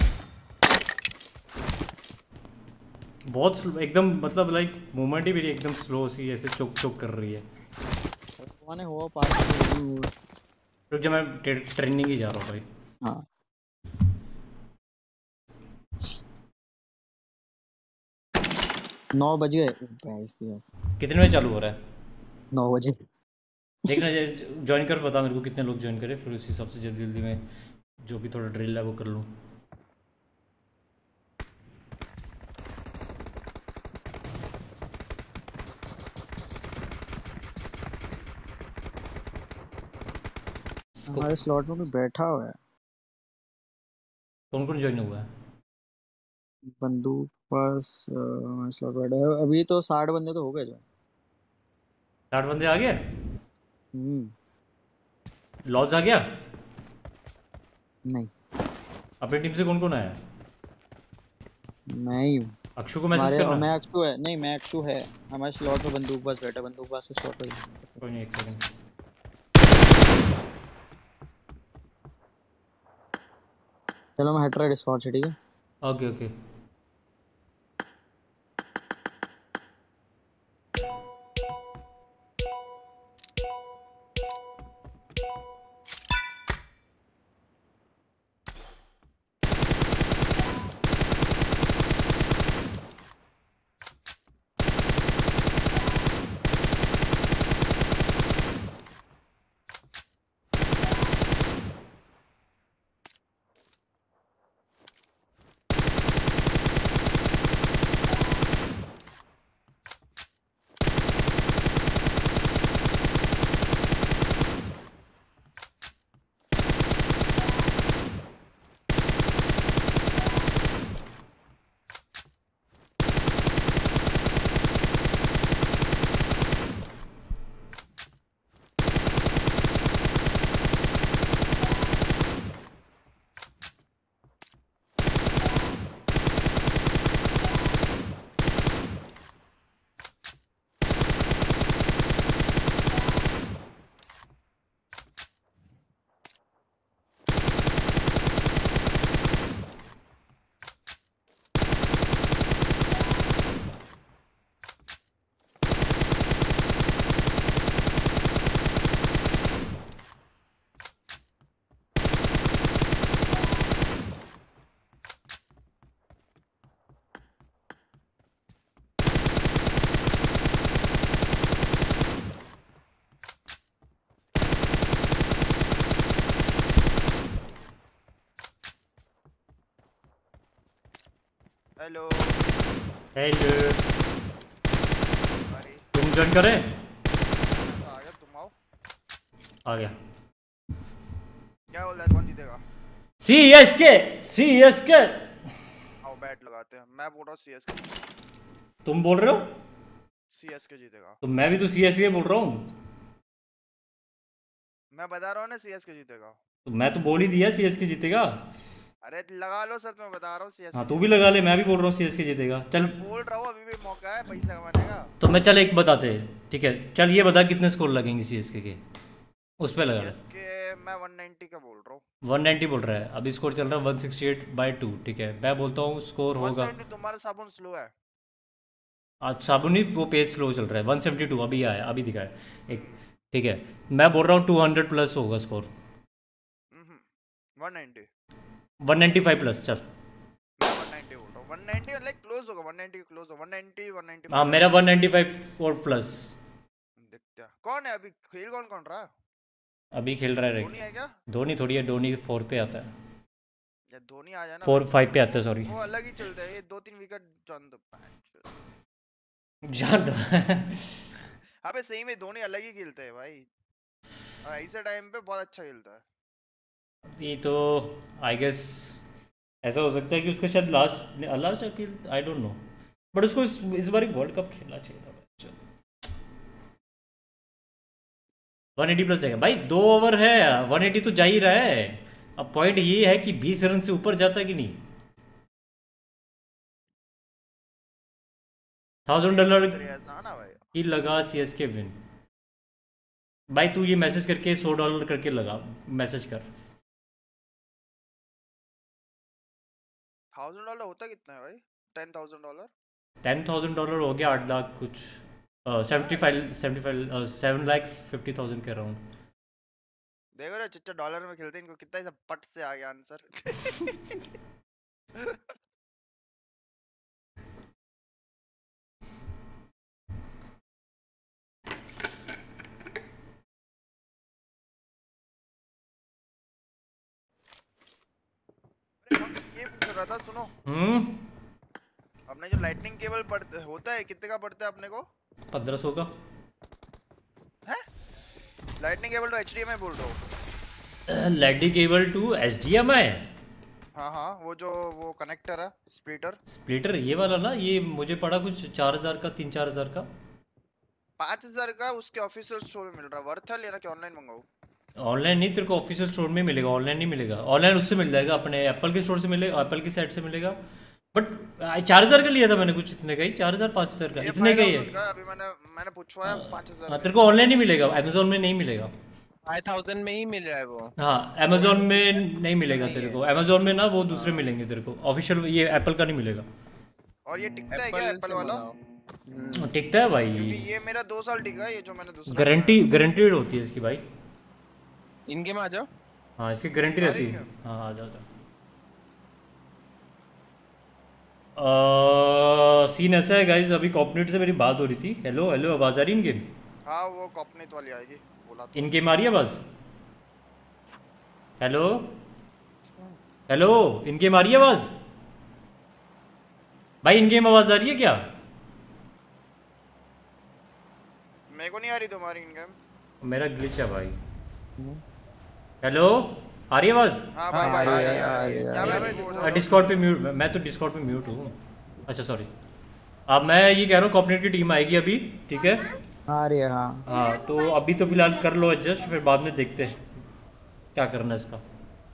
बहुत स्लो एकदम, मतलब लाइक मूवमेंट ही मेरी एकदम स्लो सी ऐसे चुक चुक कर रही है। मैंने हुआ पास। रुक जा, मैं ट्रेनिंग ही जा रहा हूँ भाई। हाँ नौ बज गए। इसकी कितने बजे चालू हो रहा है? नौ बजे। देखना ज्वाइन कर, बता मेरे को कितने लोग ज्वाइन करे, फिर उस हिसाब से जल्दी जल्दी मैं जो भी थोड़ा ड्रिल है वो कर लूँ। हमारे स्लॉट में कोई बैठा हुआ है। कौन कौन ज्वाइन हुआ है? बंदूक पास स्लॉट बैठा है अभी तो साठ बंदे तो हो गए जो। साठ बंदे आ गए। हम्म लॉज आ गया? नहीं अपनी टीम से कौन कौन आया? मैं ही हूँ। अक्षु को मैसेज हमारे करना। मैं अक्षु है, नहीं मैं अक्षु है। हमारे स्लॉट में बंदूक पास बैठा, बंदूक पास के स्लॉट पे। कोई नहीं, एक सेकंड। चलो मैं हट रहा डिस्कॉर्ड से, ठीक है? Okay okay. हेलो हेलो भाई तुम ज्वाइन करे? मैं तो आ गया, तुम आओ। आ गया। क्या बोल रहा है, कौन जीतेगा? सी एस के सी एस के आओ बैट लगाते हैं। मैं बोल रहा हूँ सीएसके। तुम बोल रहे हो? सीएसके जीतेगा। तो मैं भी तो सी एस के बोल रहा हूँ। मैं बता रहा हूँ ना सीएसके जीतेगा। तो मैं तो बोल ही दिया सी एस के जीतेगा। अरे लगा लो सर, मैं बता रहा हूँ सीएसके। हाँ तू भी लगा ले, मैं भी बोल रहा हूँ सी एस के जीतेगा। चल मैं बोल रहा हूँ अभी भी मौका है पैसा कमाने का। तो मैं चल एक बताते हैं, ठीक है? चल ये बता कितने स्कोर लगेंगे सी एस के के, उस पे लगा ले। सीएसके मैं वन नाइंटी का बोल रहा हूँ। वन नाइंटी बोल रहा है, अभी स्कोर चल रहा है one sixty eight by two, ठीक है? मैं बोलता हूँ स्कोर होगा। वन सेवेंटी तुम्हारा साबुन स्लो है। आज साबुन ही वो पेज स्लो चल रहा है। वन सेवेंटी टू अभी आया, अभी दिखा है एक, ठीक है? मैं बोल रहा हूँ टू हंड्रेड प्लस होगा score. One ninety one ninety five plus. चल मैं वन नाइंटी बोल रहा हूँ। वन नाइंटी लाइक क्लोज होगा, वन नाइंटी क्लोज होगा। वन नाइंटी वन नाइंटी हाँ मेरा वन नाइंटी फाइव और प्लस। देखते हैं कौन है अभी खेल, कौन कौन रहा है अभी खेल रहा है धोनी है क्या? धोनी थोड़ी है, धोनी फोर पे आता है, या धोनी आ जाए ना, फोर फाइव पे आता है सॉरी। वो अलग ही चलता है। ये दो तीन विकेट जान दो जान दो अबे सही में धोनी अलग ही खेलता है भाई। ऐसे टाइम पे बहुत अच्छा खेलता है। ये तो आई गेस ऐसा हो सकता है कि उसका शायद last last appeal, I don't know, but उसको इस, इस बार वर्ल्ड कप खेलना चाहिए था। वन एटी प्लस जाएगा भाई, दो ओवर है, वन एटी तो जा ही रहा है। अब पॉइंट ये है कि बीस रन से ऊपर जाता है कि नहीं। थाउजेंड डॉलर की लगा सी एस के विन। भाई तू ये मैसेज करके सौ डॉलर करके लगा, मैसेज कर। थाउजेंड डॉलर होता कितना है भाई? Ten thousand dollar ten thousand dollar हो गया आठ लाख कुछ, seventy five seventy five seven lakh fifty thousand के अराउंड। देखो रे चच्चा डॉलर में खेलते हैं, इनको कितना ही पट से आ गया आंसर ये पूछ रहा था, सुनो। हम्म अपने जो लाइटनिंग केबल पड़ता होता है कितने का पड़ता है अपने को? पंद्रह सौ का है? लाइटनिंग केबल टू एचडीएमआई बोल रहा हूँ। Lightning cable to HDMI. हाँ हाँ वो जो वो कनेक्टर है, स्प्लिटर स्प्लिटर ये वाला ना, ये मुझे पड़ा कुछ चार हजार का, तीन चार हजार का, पाँच हजार का उसके ऑफिशियल स्टोर में मिल रहा है। वर्थ है लेना कि ऑनलाइन मंगाओ? ऑनलाइन नहीं, तेरे को ऑफिशियल स्टोर में मिलेगा, ऑनलाइन नहीं मिलेगा। ऑनलाइन उससे मिल जाएगा, अपने एप्पल के स्टोर से मिलेगा, एप्पल की साइट से मिलेगा। बट चार हजार का लिया था मैंने कुछ, इतने का ही, चार हजार पाँच हजार का, इतने का ही है। अभी मैंने मैंने पूछवाया पाँच हजार। तेरे को ऑनलाइन नहीं मिलेगा, अमेजोन में नहीं मिलेगा। फाइव थाउजेंड में ही मिल रहा है वो। हाँ अमेजोन में नहीं मिलेगा तेरे को, अमेजोन में ना वो दूसरे मिलेंगे तेरे को, ऑफिशियल ये एप्पल का नहीं मिलेगा। और ये टिकता है क्या एप्पल वाला? टिकता है भाई, क्योंकि ये मेरा दो साल टिका, ये जो मैंने दूसरा गारंटी गारंटीड होती है इसकी भाई। इन गेम आ जाओ। हाँ इसकी गारंटी रहती है। हाँ आ जाओ। सीन ऐसा है गाइस, अभी कॉपनेट से मेरी बात हो रही थी। हेलो हेलो आवाज़ आ रही इन गेम? हाँ वो कॉपनेट वाली आएगी बोला तो। इन गेम आ रही है आवाज़? हेलो हेलो इन गेम आ रही है आवाज़ भाई? इन गेम आवाज़ आ रही है क्या? मेरे को नहीं आ रही तुम्हारी इन गेम। मेरा ग्लिच है भाई। हेलो आ रही है आवाज़? हाँ भाई भाई आ रही है। डिस्कॉर्ड पे म्यूट, मैं तो डिस्कॉर्ड पे म्यूट हूँ। अच्छा सॉरी। अब मैं ये कह रहा हूँ कॉपनेट की टीम आएगी अभी, ठीक है? आ रही है हाँ। हाँ तो अभी तो फिलहाल कर लो एडजस्ट, फिर बाद में देखते हैं क्या करना है इसका।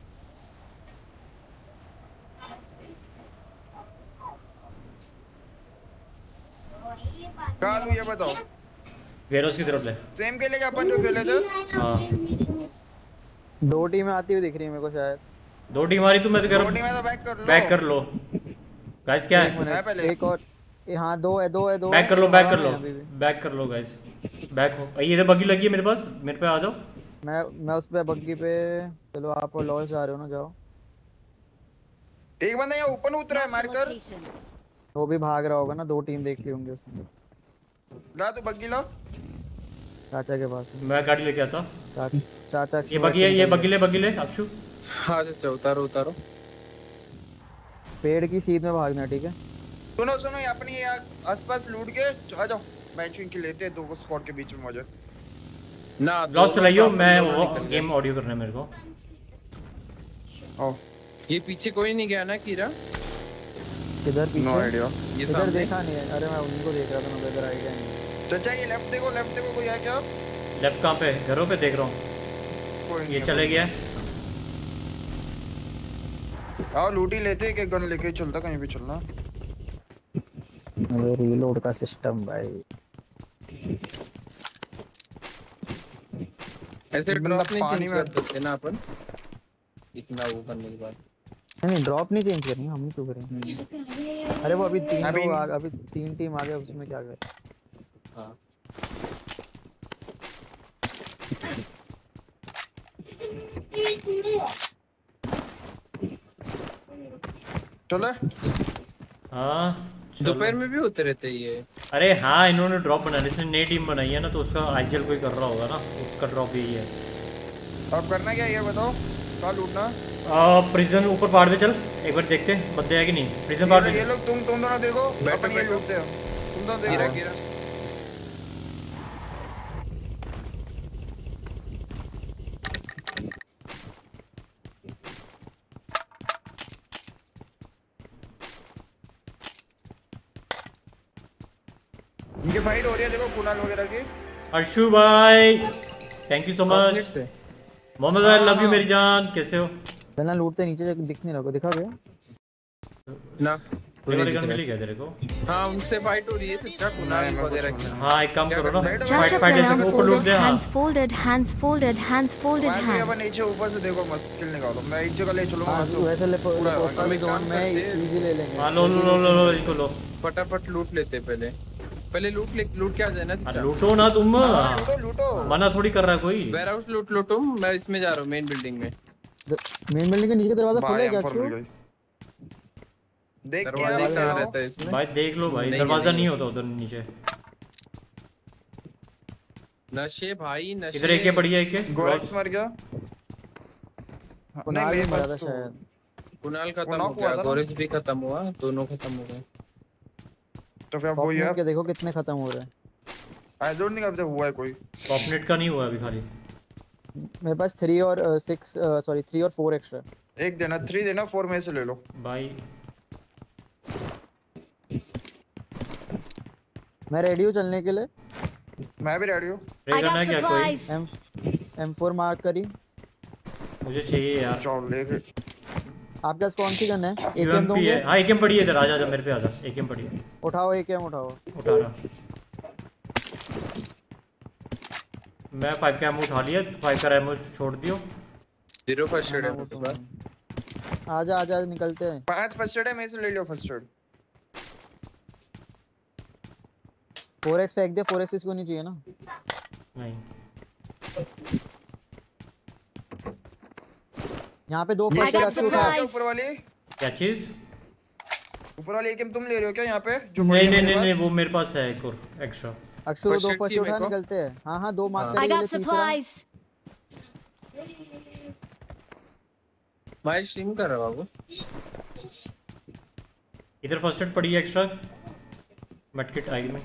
कहाँ लूँ ये बताओ? वेयरहाउस की तरफ ले। सेम खेलेगा अपन जो खेले थे? हाँ दो टीमें आती हुई दिख रही है मेरे को शायद। दो टीम आ रही, तो मैं तो कह रहा हूँ दो टीमें तो बैक कर लो। बैक कर लो गाइस। क्या है? मैं पहले एक और ए, हाँ दो है दो है दो बैक है, कर लो, एक बैक हवा कर में लो, है अभी भी। बैक कर लो गाइस, बैक हो। ये इधर बग्गी लगी है मेरे पास, मेरे पे आ जाओ। मैं मैं उस पे बग्गी पे। चलो आप और लॉल से आ रहे हो ना, जाओ। एक बंदा यहाँ ऊपर उतरा है मारकर। वो भी भाग रहा होगा ना, दो टीम देख ली होंगी उसने। ला तू बग्गी ला। चाचा के पास है। मैं गाड़ी लेके आता। चाचा चाचा ये बग्गी है, ये बग्गी ले, बग्गी ले अक्षु। हाँ चाचा उतारो उतारो। पेड़ की सीध में भागना, ठीक है? सुनो सुनो ये अपनी ये आसपास लूट के आ जाओ मैचिंग की लेते हैं दो को स्पॉट के बीच में मौजूद ना लॉस चलाइयो मैं वो गेम ऑडियो करना है मेरे को ओ ये पीछे कोई नहीं गया ना कीरा किधर पीछे नो आईडिया ये इधर सामने देखा नहीं है अरे मैं उनको देख रहा था मुझे इधर आईडिया नहीं चाचा ये लेफ्ट देखो लेफ्ट देखो कोई है क्या लेफ्ट कहाँ पे घरों पे देख रहा हूँ कोई नहीं ये चले गया आओ लूट ही लेते हैं कि गन लेके चलता कहीं भी चलना अरे रीलोड का सिस्टम भाई ऐसे बंदा ड्रॉप नहीं पानी चेंज में- कर सकते ना अपन इतना वो करने के बाद नहीं ड्रॉप नहीं चेंज करनी हम क्यों करें अरे वो अभी तीन अभी- लोग आ- अभी तीन टीम आ गए उसमें क्या करें हाँ चले हाँ चलो। दोपहर में भी होते रहते हैं ये अरे हाँ इन्होंने ड्रॉप बना इसने नई टीम बनाई है ना तो उसका आईजीएल कोई कर रहा होगा ना उसका ड्रॉप यही है अब करना क्या है ये बताओ कहाँ लूटना प्रिजन ऊपर पहाड़ पे चल एक बार देखते हैं बंदे है कि नहीं प्रिजन पहाड़ ये पे लोग तुम तुम दोनों देखो बैठो, अपन ये बैठो। लूटते हैं तुम दोनों गिरा देखो गिरा इनकी फाइट हो रही है देखो कुणाल वगैरह की अर्शु भाई thank you so Complete much से मोहम्मद भाई लव यू मेरी जान कैसे हो पहला लूटते नीचे जाके दिख नहीं रहा दिखा गया ना कोई बड़ी गन मिली क्या तेरे को हाँ उनसे फाइट हो रही है तो कुनाल मैं वगैरह कुछ की हाँ एक काम क्या करो ना करना है? फाइट Joshua फाइट ऐसे Brown ऊपर लूट दे folded, हाँ hands folded, hands folded, hands folded, मैं भी hands. अपन नीचे ऊपर से देखो मस्त किल निकालो मैं एक जगह ले चलूंगा हाँ वहां से वैसे ले पूरा पोस्ट वाली एक जोन काम में करते हैं। इजी ले लेंगे हाँ लो लो लो लो लो इसको लो फटाफट लूट लेते हैं पहले पहले लूट ले लूट क्या जाए ना हाँ, चाचा लूटो ना तुम हाँ, लूटो लूटो मना थोड़ी कर रहा है कोई वेयर हाउस लूट लो तुम मैं इसमें जा रहा हूँ मेन बिल्डिंग में मेन बिल्डिंग के नीचे का दरवाजा खुला भाई है क्या एम फोर मिल अक्षु? गई देख के दरवाजा आप कहाँ चलाओ रहता है इसमें भाई देख लो भाई नहीं, दरवाजा नहीं। नहीं होता उधर नीचे नशे भाई नशे इधर एक बढ़िया एक गोरेक्स मर गया हाँ, नहीं कुणाल भी मैं मरा था बस तो शायद कुनाल खत्म knock हो हुआ गया था ना? गोरेज भी खत्म हुआ दोनों खत्म हो गए तो फिर अब वही पॉपनेट है के देखो कितने खत्म हो रहे हैं आई डोंट थिंक अभी तक हुआ है कोई पॉपनेट का नहीं हुआ अभी खाली मेरे पास थ्री और सिक्स सॉरी थ्री और फोर एक्स्ट्रा एक देना थ्री देना फोर में से ले लो भाई मैं रेडी हूँ चलने के लिए मैं भी रेडी हूँ ट्रे I करना है got क्या कोई supplies. M M four mark करी मुझे चाहिए यार चलो लेके आपके पास कौन सी गन है एकेएम यूएमपी दोगे है हाँ एकेएम पड़ी है इधर आजा आजा मेरे पे आजा एकेएम पड़ी है उठाओ एकेएम उठाओ उठा रहा मैं फाइव का एमओ उठा लिया फाइव का एमओ छोड़ दियो जीरो फर्स्ट एड है हाँ, वो मेरे तो पास आजा आजा निकलते हैं पांच फर्स्ट एड है मैं से ले लियो फर्स्ट एड फोर एक्स फेंक दे फोर एक्स इसको नहीं चाहिए ना नहीं यहाँ पे दो ये फर्स्ट got एड रखे उठा supplies. ऊपर वाली क्या चीज ऊपर वाली एक तुम ले रहे हो क्या यहाँ पे जो नहीं बड़ी है नहीं मेरे नहीं नहीं पास? वो मेरे पास है एक और एक्स्ट्रा अक्षु First दो aid फर्स्ट चाहिए उठा मेरे को? निकलते हैं हाँ हाँ दो मार्क हाँ। I करेंगे got supplies. मैं स्ट्रीम कर रहा हूँ बाबू इधर फर्स्ट एड पड़ी है एक्स्ट्रा मटकिट आएगी में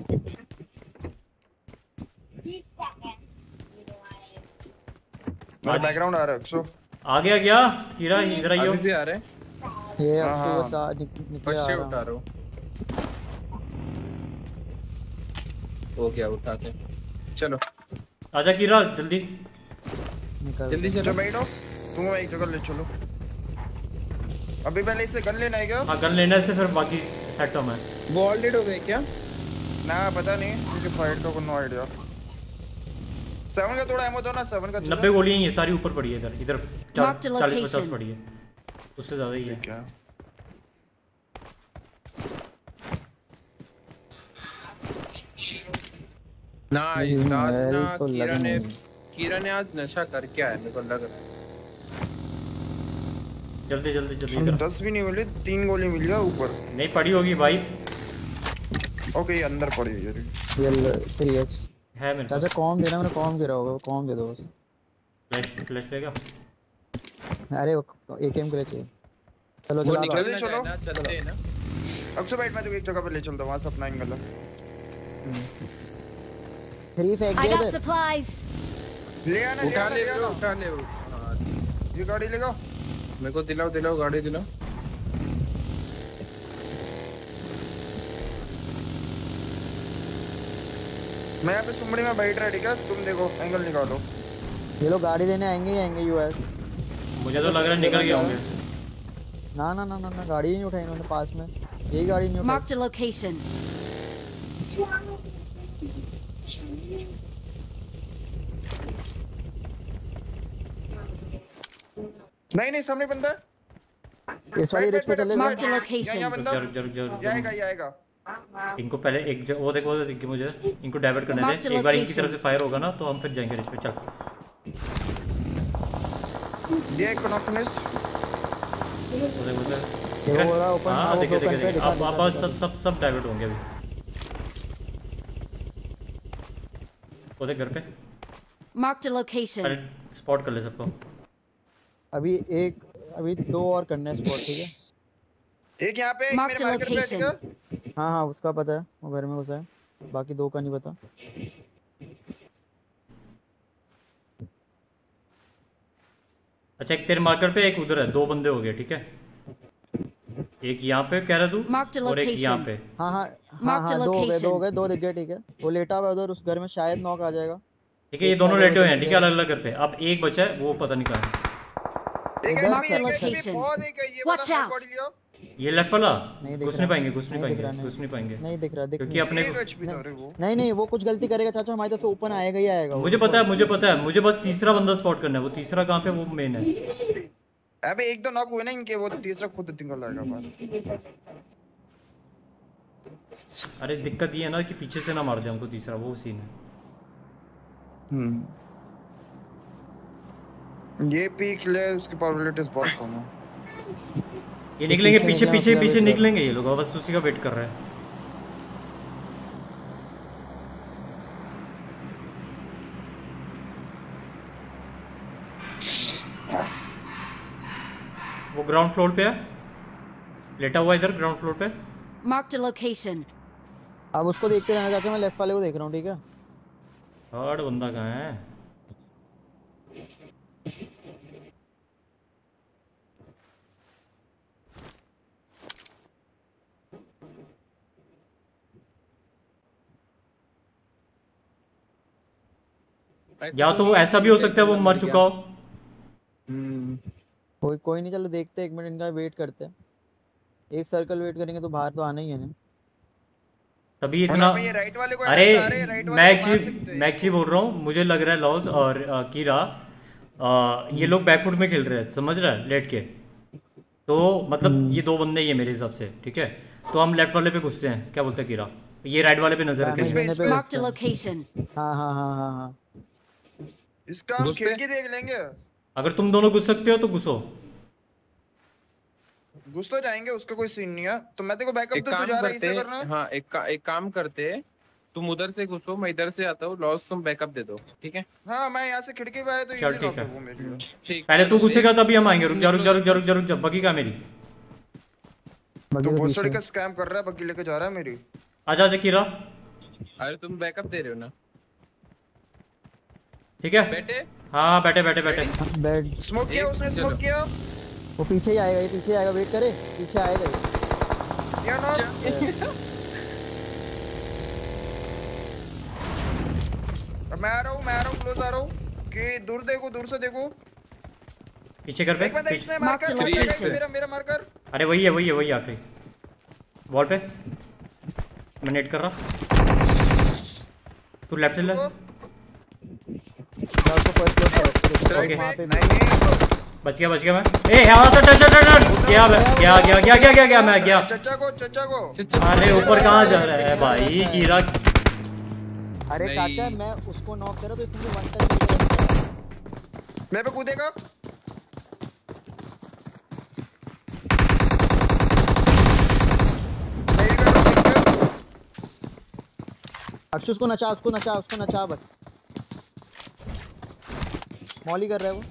मेरा बैकग्राउंड आ रहा है अक्षो आ गया क्या कीरा इधर आइयो अभी भी आ रहे हैं ये हाँ, अक्षु हाँ। बस आ निक- निकले फर्स्ट आ एड रहा उठा हूँ। रहा हूँ हो गया उठा के चलो आजा कीरा जल्दी निकल जल्दी जो चलो बैठो तुम एक जगह ले चलो अभी पहले इससे गन लेना है क्या हाँ गन लेने से फिर बाकी सेट हम है वो ऑलरेडी हो गए क्या ना पता नहीं मुझे फाइट का कोई नो आइडिया सेवन का थोड़ा एमो दो ना सेवन का नब्बे गोलियां ही है सारी ऊपर पड़ी है इधर इधर Mark the चालीस पचास location. पड़ी है उससे ज्यादा ही है क्या ना आज मेरे ना तो कीरा लगा ने नहीं। कीरा ने आज नशा करके आया मेरे को लग रहा है जल्दी जल्दी जल्दी इधर दस भी नहीं मिली तीन गोली मिल गया ऊपर नहीं पड़ी होगी भाई ओके ये अंदर पड़ी है ये ये थ्री एक्स है मेरे चाचा कॉम देना मैंने कॉम गिरा होगा कॉम दे दो बस फ्लैश फ्लैश लेगा अरे एकेएम के लिए चाहिए चलो वो चला निकल जल्दी ना चलो। जाए ना चलते हैं ना अक्सर बैठ मैं तो एक जगह पे ले चलता हूं, वहां से अपना एंगल है। थ्री फेंक I they got they. supplies. ले आना ले उठा आना ले ले ब्रो, आना। उठा ले ब्रो। हाँ, ये गाड़ी ले जाओ। मेरे को दिलाओ दिलाओ गाड़ी दिलाओ। मैं यहाँ पे सुमड़ी में बैठ रहा, ठीक है? तुम देखो एंगल निकालो। ये लोग गाड़ी देने आएंगे ही आएंगे यूएस। मुझे तो लग रहा है निकल गए होंगे। ना ना ना ना ना गाड़ी ही नहीं उठाई इन्होंने पास में, यही गाड़ी नहीं उठाई। Marked a location. नहीं नहीं सामने बंदा है। इस वाली रिक्स पे चले Marked a जाओ। यहाँ location. यहाँ रुक बंदा जा रुक जा रुक जा रुक ये जा। आएगा ये आएगा। इनको पहले एक ज... वो देखो वो दिख गई मुझे, इनको डाइवर्ट करने Mark the दे। एक बार इनकी location. तरफ से फायर होगा ना तो हम फिर जाएंगे इस पे। चल ये एक नॉक मिस। वो देख वो देख। ये वो रहा ओपन। हाँ देखे देखे देखे। अब अब अब सब सब सब डाइवर्ट होंगे अभी। वो देख घर पे। Marked a location. अरे स्पॉट कर ले सबको। अभी एक अभी दो और करने हैं स्पॉट, ठीक है? एक यहाँ पे एक Mark मेरे the मार्कर पे है, ठीक है? हाँ हाँ उसका पता है, वो घर में घुसा है, बाकी दो का नहीं पता। अच्छा एक तेरे मार्कर पे एक उधर है, दो बंदे हो गए ठीक है। एक यहाँ पे कह रहा तू Mark the और एक यहाँ location. पे। हाँ हाँ हाँ Mark the हाँ दो हो गए location. दो हो गए दो दिख गए, ठीक है? वो लेटा हुआ है उधर उस घर में, शायद नॉक आ जाएगा। ठीक है ये दोनों लेटे हुए हैं ठीक है अलग अलग घर पे। अब एक बचा है वो पता नहीं कहाँ है। एक इधर एनिमी the एक एनिमी location. बहुत एक है, ये Watch वाला out. बॉडी लियो। ये लेफ्ट वाला नहीं दिख घुस रहा। नहीं पाएंगे घुस नहीं नहीं दिख रहा, पाएंगे नहीं। घुस नहीं पाएंगे नहीं दिख रहा, दिख क्योंकि नहीं अपने एक एचपी था रे वो। नहीं नहीं वो कुछ गलती करेगा चाचा, हमारी तरफ से ओपन आएगा ही आएगा वो। मुझे पता है मुझे पता है मुझे बस तीसरा बंदा स्पॉट करना है। वो तीसरा कहाँ पे वो मेन है। अबे एक दो नॉक हुए ना इनके, वो तीसरा खुद निकल आएगा बाहर। अरे दिक्कत ये है ना कि पीछे से ना मार दे हमको तीसरा, वो सीन है। हम्म ये पीक ले, उसकी प्रोबेबिलिटीज बहुत कम है। ये निकलेंगे पीछे पीछे निकले, पीछे मतलब पीछे इधर। निकलेंगे ये लोग, बस उसी का वेट कर रहे हैं। वो ग्राउंड फ्लोर पे है, लेटा हुआ इधर ग्राउंड फ्लोर पे। Marked a location. अब उसको देखते रहना चाचा, मैं लेफ्ट वाले को देख रहा हूँ, ठीक है? थर्ड बंदा कहाँ है। या तो वो ऐसा भी हो सकता है वो मर चुका हो। हम्म कोई कोई नहीं, चलो देखते हैं, एक मिनट इनका वेट करते हैं। एक सर्कल वेट करेंगे तो बाहर तो आना ही है ना। तभी और इतना अब ये राइट वाले को अरे अटैक कर रहे हैं, राइट वाले मैं को मार एक्चुअली सकते हैं। मैं एक्चुअली बोल रहा हूँ, मुझे लग रहा है लॉज और अ, कीरा अ, ये लोग बैकफुट में खेल रहे हैं, समझ रहा है, लेट के। तो मतलब ये दो बंदे ही है मेरे हिसाब से, ठीक है? तो हम लेफ्ट वाले पे घुसते हैं, क्या बोलते हैं कीरा? ये राइट वाले पे नजर डैमेज रखेंगे। देने पे Marked a घुसते हैं। location. हाँ हाँ हाँ हाँ हाँ इसका हम घुसते? खिड़की देख लेंगे, अगर तुम दोनों घुस सकते हो तो घुसो। घुस तो जाएंगे, उसका कोई सीन नहीं है। तो मैं तेरे को बैकअप एक दूं, तू काम जा रहा है करते इसे करना है? हाँ एक का, एक काम करते तुम उधर से घुसो, मैं इधर से आता हूँ, लॉस तुम बैकअप दे दो, ठीक है? हाँ मैं यहाँ से खिड़की पे आया तो चल, इजी ठीक लॉक है है। वो मेरे लिए। ठीक पहले तू चलो, घुसेगा एक- तभी हम आएंगे। रुक जा रुक जा रुक जा रुक जा रुक जा। बगी का मेरी बाकी तो तो भोसड़ी पीछे। का स्कैम कर रहा है, बग्गी लेके जा रहा है मेरी। आजा आजा कीरा, अरे तुम बैकअप दे रहे हो ना? ठीक है? बैठे हाँ बैठे बैठे बैठे। बेड स्मोक किया एक- उसने, चलो। स्मोक किया। वो पीछे ही आएगा, ये पीछे आएगा, वेट करे, पीछे आएगा ये। या ना अब मैं आ रहा हूँ, मैं आ रहा हूँ, क्लोज आ रहा हूँ कि दूर देखो, दूर से देखो। पीछे कर पे एक बंदा पीछे। इसने मार कर, Mark the location. मेरा मेरा मारकर। अरे वही है वही है वही आखिरी वॉल पे। मैं नेट कर रहा, तू लेफ्ट से ले। रुको। मैं उसको फर्स्ट फ्लोर पर रखता हूँ, ओके। वहाँ पे भी। नहीं नहीं बच गया बच गया मैं। ए यहाँ से टच टच टच क्या क्या क्या क्या क्या क्या क्या मैं गया। चचा को, चचा को। अरे ऊपर कहाँ जा रहा है भाई कीरा। अरे नहीं। चाचा मैं उसको नॉक करा तो इसने मुझे वन टच किया। मैं पे कूदेगा। मैं ये कर रहा हूँ, देख कर। अक्षु उसको नचा, उसको नचा, उसको नचा बस। मॉली कर रहा है वो।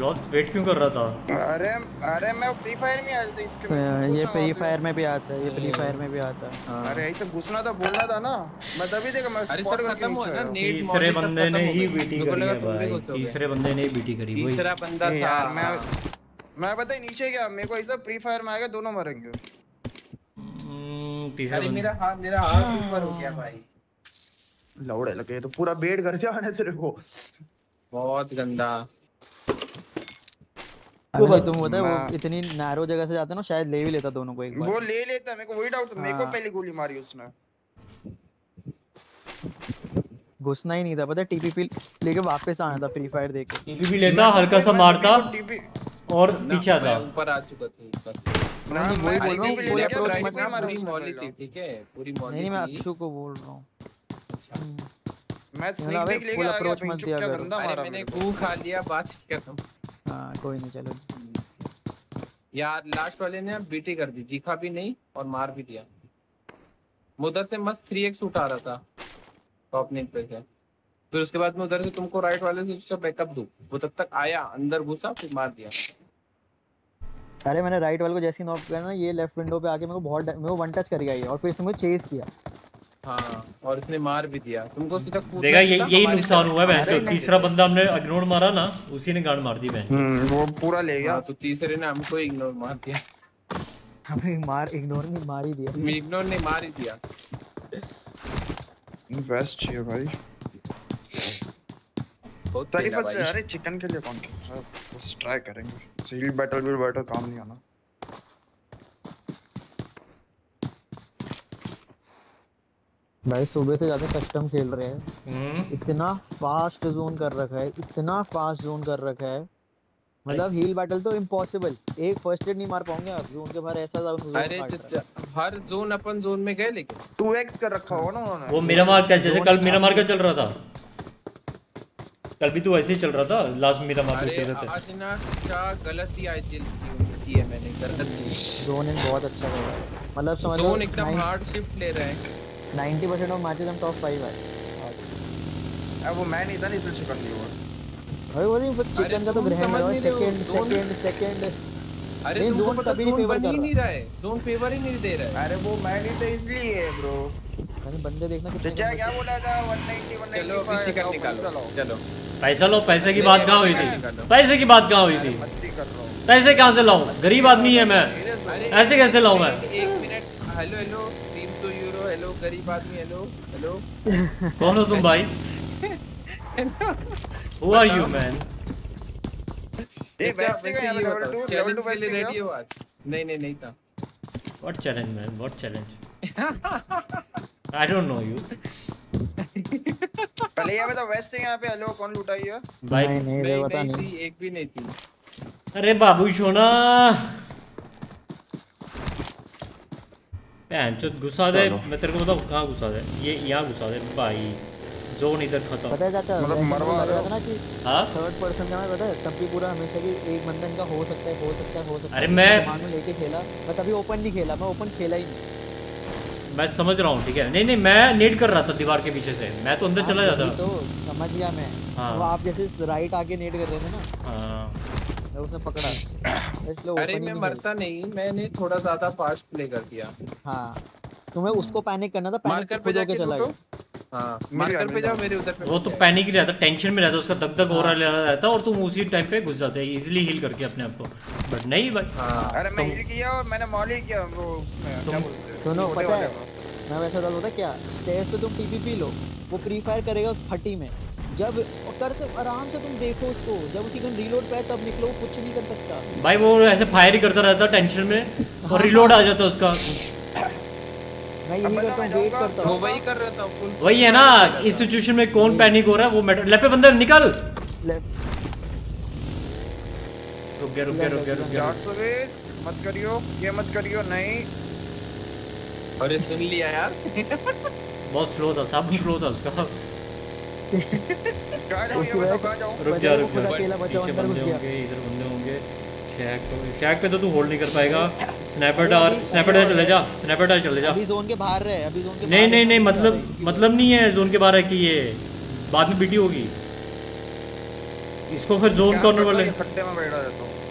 लॉर्ड्स वेट क्यों कर रहा था? अरे अरे मैं फ्री फायर में आ जाता इसके में। ये फ्री फायर में भी आता है, ये फ्री फायर में भी आता है। अरे ऐसे घुसना था, बोलना था ना, मैं तभी देखा मैं अरे स्पॉट सब करके खत्म हुआ नीचे ना, आया। नेट तीसरे बंदे ने ही बीटी मेरे को करी लगा है तुम भी भाई, घुसोगे। तीसरे बंदे ने ही बीटी करी। वही तीसरा बंदा ए था यार मैं मैं पता है नीचे गया, मेरे को ऐसा फ्री फायर में आ गया दोनों मरेंगे। हम्म, तीसरा अरे बंदा मेरा हाथ मेरा हाथ ऊपर हो गया भाई, लौड़े लगे तो पूरा बेड कर जाने तेरे को। बहुत गंदा। अभी तुम होता है वो मैं- इतनी नैरो जगह से जाते ना, शायद ले भी लेता दोनों को एक बार। वो ले लेता, मेरे को वही डाउट था, मेरे को हाँ। पहले गोली मारी उसने। घुसना ही नहीं था, पता है टीपीपी लेके वापस आना था फ्री फायर देख के। टीपी भी लेता, हल्का सा मारता टीपी और ना, पीछे आता। मैं ऊपर आ चुका था ऊपर। ना नहीं, मैं वही बोल रहा हूँ, टीपी ले पूरा गया, approach भाई मत कोई ना, मारा पूरी उसने मॉली पहले। थी, ठीक है, पूरी मॉली नहीं नहीं, मैं थी। अक्षु को बोल रहा हूँ। अच्छा। मैं स्नीक अबे पीक लेके full आ गया, approach मत पिंचू दिया क्या करो। गंदा अरे मारा मैंने मेरे को। गू खा लिया, बात कर रहा हूँ हाँ कोई नहीं, चलो। यार। लास्ट वाले ने बीटी कर दी, दिखा भी नहीं और मार भी दिया। उधर से मस्त थ्री एक्स उठा रहा था टॉप नेट पे से, फिर उसके बाद में उधर से तुमको राइट वाले से उसका बैकअप दूं, वो तब तक आया, अंदर घुसा, फिर मार दिया। अरे मैंने राइट वाले को जैसे ही नॉक किया ना, ये लेफ्ट विंडो पे आके मेरे को बहुत मेरे को वन टच कर गया ये, और फिर इसने मुझे चेस किया। हाँ, और इसने मार भी दिया तुमको सीधा कूदना देखा, ये था, यही हमारी नुकसान तरफ। हुआ है बहन अरे चोद। नहीं, तीसरा बंदा हमने इग्नोर मारा ना, उसी ने गांड मार दी बहन चोद। हम्म वो पूरा ले गया। हाँ, तो तीसरे ने हमको इग्नोर मार दिया। हमें मार इग्नोर नहीं, मार ही दिया। इग्नोर ने मार ही दिया। वेस्ट चाहिए भाई। बहुत तारीफ तेज से है भाई। अरे चिकन के लिए कौन खेल रहा है, बस ट्राई करेंगे। सील बैटल भी बैटल काम नहीं आना। भाई सुबह से ज्यादा कस्टम खेल रहे हैं, हम्म, इतना फास्ट जोन कर रखा है, इतना फास्ट जोन कर रखा है, मतलब हील बैटल तो इम्पॉसिबल। एक फर्स्ट एड नहीं मार पाओगे आप जोन के बाहर, ऐसा जोन अरे चचा, हर जोन अपन जोन में गए, लेकिन टू एक्स कर रखा होगा ना उन्होंने। वो मेरा मार क्या, जैसे कल मेरा मार क्या चल रहा था, कल भी तो ऐसे ही चल रहा था। लास्ट मेरा मार अरे खेल रहे थे। आज ना क्या गलत ही आई चीज की है मैंने, गलत की। जोन इन बहुत अच्छा कर रहा है, मतलब समझ लो जोन एकदम हार्ड शिफ्ट ले रहे हैं। नाइंटी परसेंट ऑफ मैचेस हम टॉप फाइव है। अब वो मैं नहीं था, नहीं इसलिए चिकन नहीं हुआ। भाई वो नहीं, चिकन का तो तुम ग्रहण समझ है, नहीं रहे हो, सेकंड जोन- सेकंड सेकंड। अरे नहीं, तुमको जोन पता कभी नहीं जोन फेवर बन कर ही रहा। नहीं रहा है, जोन फेवर ही नहीं दे रहा है। अरे वो मैं नहीं था इसलिए ब्रो। मैंने बंदे देखना कितने चचा कम क्या बचे। बोला था वन नाइंटी वन नाइंटी। चलो अभी चिकन निकालो, चलो पैसा लो, पैसे की बात कहाँ हुई थी? निकालो। पैसे की बात कहाँ हुई थी? मस्ती कर रहा हूँ। पैसे कहाँ से लाऊं? गरीब आदमी है मैं, अरे ऐसे कैसे लाऊं मैं? एक एक मिनट, हेलो हेलो, तीन सौ यूरो, हेलो गरीब आदमी, हेलो हेलो। कौन हो तुम भाई? Who are you man? ए वेस्ट का यहाँ पे level two level two vest ready गया। हो आज? नहीं नहीं नहीं था। What challenge man? What challenge? I don't know you. पहले यहाँ पे तो वेस्ट है, यहाँ पे हेलो कौन लुटाई है? भाई नहीं नहीं नहीं रे पता नहीं नहीं। थी, एक भी नहीं थी। अरे बाबू सोना, पैंचोद घुसा दे। मैं तेरे को बताऊँ कहाँ घुसा दे, ये यहाँ घुसा दे भाई। जोन इधर खत्म। पता है चाचा, मतलब वैसे मरवा मुझे लग रहे रहा हो। था ना कि हाँ थर्ड पर्सन का, मैं पता है तब भी पूरा हमेशा कि एक बंदा इनका हो सकता है हो सकता है हो सकता है। अरे मैं- दिमाग में लेके खेला, मैं कभी ओपन नहीं खेला, मैं ओपन खेला ही नहीं। मैं समझ रहा हूँ, ठीक है। नहीं नहीं, मैं नेट कर रहा था दीवार के पीछे से, मैं तो अंदर चला हाँ, जाता। वही तो समझ गया मैं। हाँ। अब आप जैसे राइट आके नेट कर रहे थे ना, हाँ मैं उसने पकड़ा, इसलिए अरे ओपन ही मैं नहीं मरता नहीं, मैंने थोड़ा ज्यादा फास्ट प्ले कर दिया। खेला। हाँ तुम्हें उसको पैनिक करना था, पैनिक मार्कर पे खुद होके जाके चला लूटो। गया। हाँ, मिल मार्कर गया, पे मिल जाओ, गया। मेरे उधर पे वो मिल तो जाएगा। पैनिक ही रहता, टेंशन में रहता, उसका दग दग हो रहा रहता, और तुम उसी टाइम पे घुस जाते हैं इजीली हील करके अपने आप को। बट नहीं भाई, हाँ अरे मैं हिल किया और मैंने मॉली किया वो उसमें क्या बोलते हैं सुनो छोटे पता वाले है, को। मैं वैसा डालता क्या, स्टेज पे तुम टीपीपी लो, वो फ्री फायर करेगा फटी में, जब और करते आराम से तुम देखो उसको, जब उसी का रीलोड पे है तब निकलो, कुछ नहीं कर सकता। भाई वो ऐसे फायर ही करता रहता टेंशन में, और रिलोड आ जाता उसका। मैं यही अब बता, करता हूँ, मैं वेट जाऊंगा। करता वो हूँ। वही कर रहा था फुल। वही है ना, इस सिचुएशन में कौन पैनिक हो रहा है वो मैटर। लेफ्ट पे बंदे निकल। ले- रुक गया रुक गया रुक गया रुक गया। चार सौ बीस मत करियो, ये मत करियो, नहीं अरे सुन लिया यार। बहुत स्लो था, सब स्लो था उसका। कहाँ जाऊँ, ये उसकी बताओ वजह कहाँ जाऊँ? रुक बचा जा वो रुक खुद जा, अकेला बचा, पीछे अंदर घुस बंदे गया। होंगे, इधर बंदे होंगे। शैक पे शैक पे तो तू होल्ड नहीं कर पाएगा। स्नैपर डार स्नैपर डार चले जा, स्नैपर डार चले जा। अभी जोन के बाहर रहे, अभी जोन के नहीं बाहर नहीं है, नहीं, अभी मतलब जा रहे हैं। मतलब नहीं है जोन के बाहर है कि ये बाद में बीटी होगी। इसको फिर जोन क्या कॉर्नर करता वाले है, खड्डे में बैठा रहता हूँ।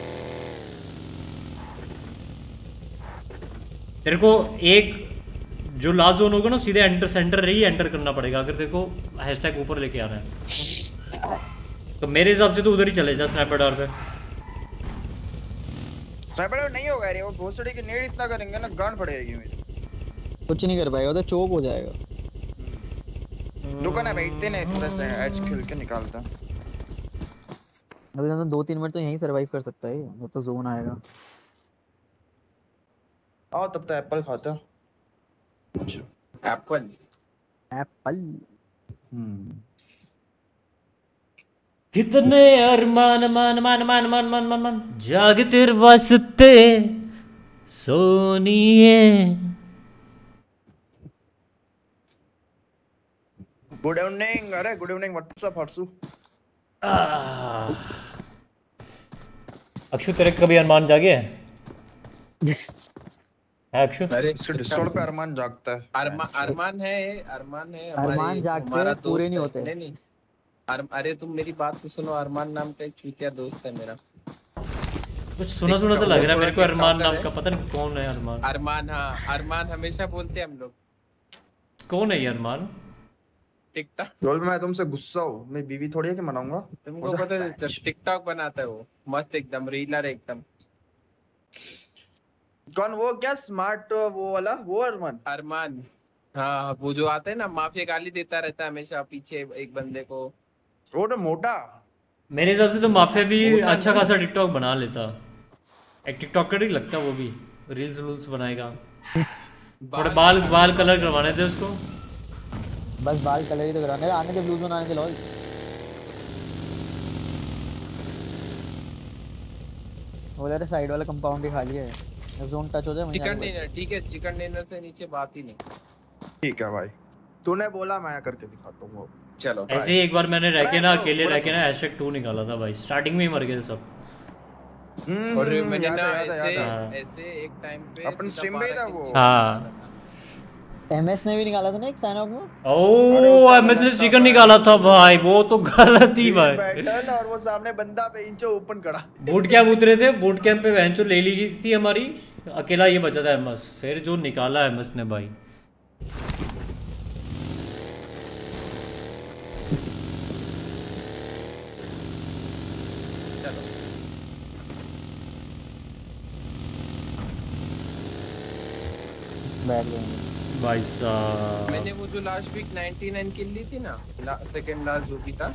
तेरे को एक जो लास्ट जोन होगा ना सीधे एंटर सेंटर रही एंटर करना पड़ेगा अगर देखो हैशटैग ऊपर लेके आना है। तो मेरे हिसाब से तो उधर ही चले जा स्नाइपर डार पे। स्नाइपर नहीं होगा यार, वो भोसड़ी की नेड इतना करेंगे ना गांड फट जाएगी मेरी। कुछ नहीं कर पाएगा, तो चोक हो जाएगा। दुकान है बैठते नहीं, थोड़ा सा एज खेल के निकालता। अभी तो दो तीन मिनट तो यहीं सरवाइव कर सकता है जब तो जोन आएगा। आओ तब तक एप्पल खाता। Apple Apple. हम्म कितने अरमान मान मान मान मान मान मान मान जाग तेरे वास्ते सोनिए। Good evening. अरे good evening, what's up Harshu. Akshu तेरे कभी अरमान जागे हैं? है अक्षु? अरे इसके डिस्कॉर्ड पे अरमान जागता है। अरमान अरमान है अरमान है अरमान जागते हैं, पूरे नहीं होते। नहीं नहीं अर, अरे तुम मेरी बात तो सुनो। अरमान नाम का एक चूतिया दोस्त है मेरा। कुछ सुना सुना सा लग रहा है मेरे को अरमान नाम का, पता नहीं कौन है अरमान। अरमान हाँ अरमान हमेशा बोलते हैं हम लोग। कौन है ये अरमान? टिकटॉक रोल मैं तुमसे गुस्सा हूँ, मैं बीवी थोड़ी है कि मनाऊंगा। तुमको पता है टिकटॉक बनाता है वो मस्त एकदम रीलर एकदम। कौन वो क्या स्मार्ट वो वाला वो अरमान? अरमान हाँ वो जो आता है ना माफिया गाली देता रहता है हमेशा पीछे एक बंदे को। वो तो मोटा। मेरे हिसाब से तो माफिया भी अच्छा खासा टिकटॉक बना लेता। एक टिकटॉकर ही लगता वो भी, रील्स रूल्स बनाएगा। थोड़े बाल बाल कलर करवाने थे उसको। बस बाल कलर ही तो कराने हैं, आने के ब्लूज बनाने के लॉल। वो यार साइड वाला कंपाउंड ही खाली है, जब जोन टच हो जाए वहीं चिकन डिनर ठीक है। चिकन डिनर से नीचे बात ही नहीं। ठीक है भाई, तूने बोला मैं करके दिखाता हूँ। चलो ऐसे ही एक बार मैंने रह के ना अकेले रह के ना हैशटैग टू निकाला था भाई, स्टार्टिंग में ही मर गए सब। हम्म और मैंने याद ना है, याद है, ऐसे याद है। ऐसे एक टाइम पे अपन सीधा stream पे ही था बारह वो। किल हाँ एमएस ने भी निकाला था ना एक साइन ऑफ में। ओह एमएस ने चिकन निकाला था भाई, वो तो गलत ही भाई। बैटल और वो सामने बंदा बेंचो ओपन करा। बूट कैंप उतरे थे, बूट कैंप पे बेंचो ले ली थी हमारी, अकेला ये बचा था एमएस। फिर जो निकाला एमएस ने भाई। भाई साहब मैंने वो जो लास्ट वीक निन्यानवे किल ली थी ना, सेकंड लास्ट जो भी था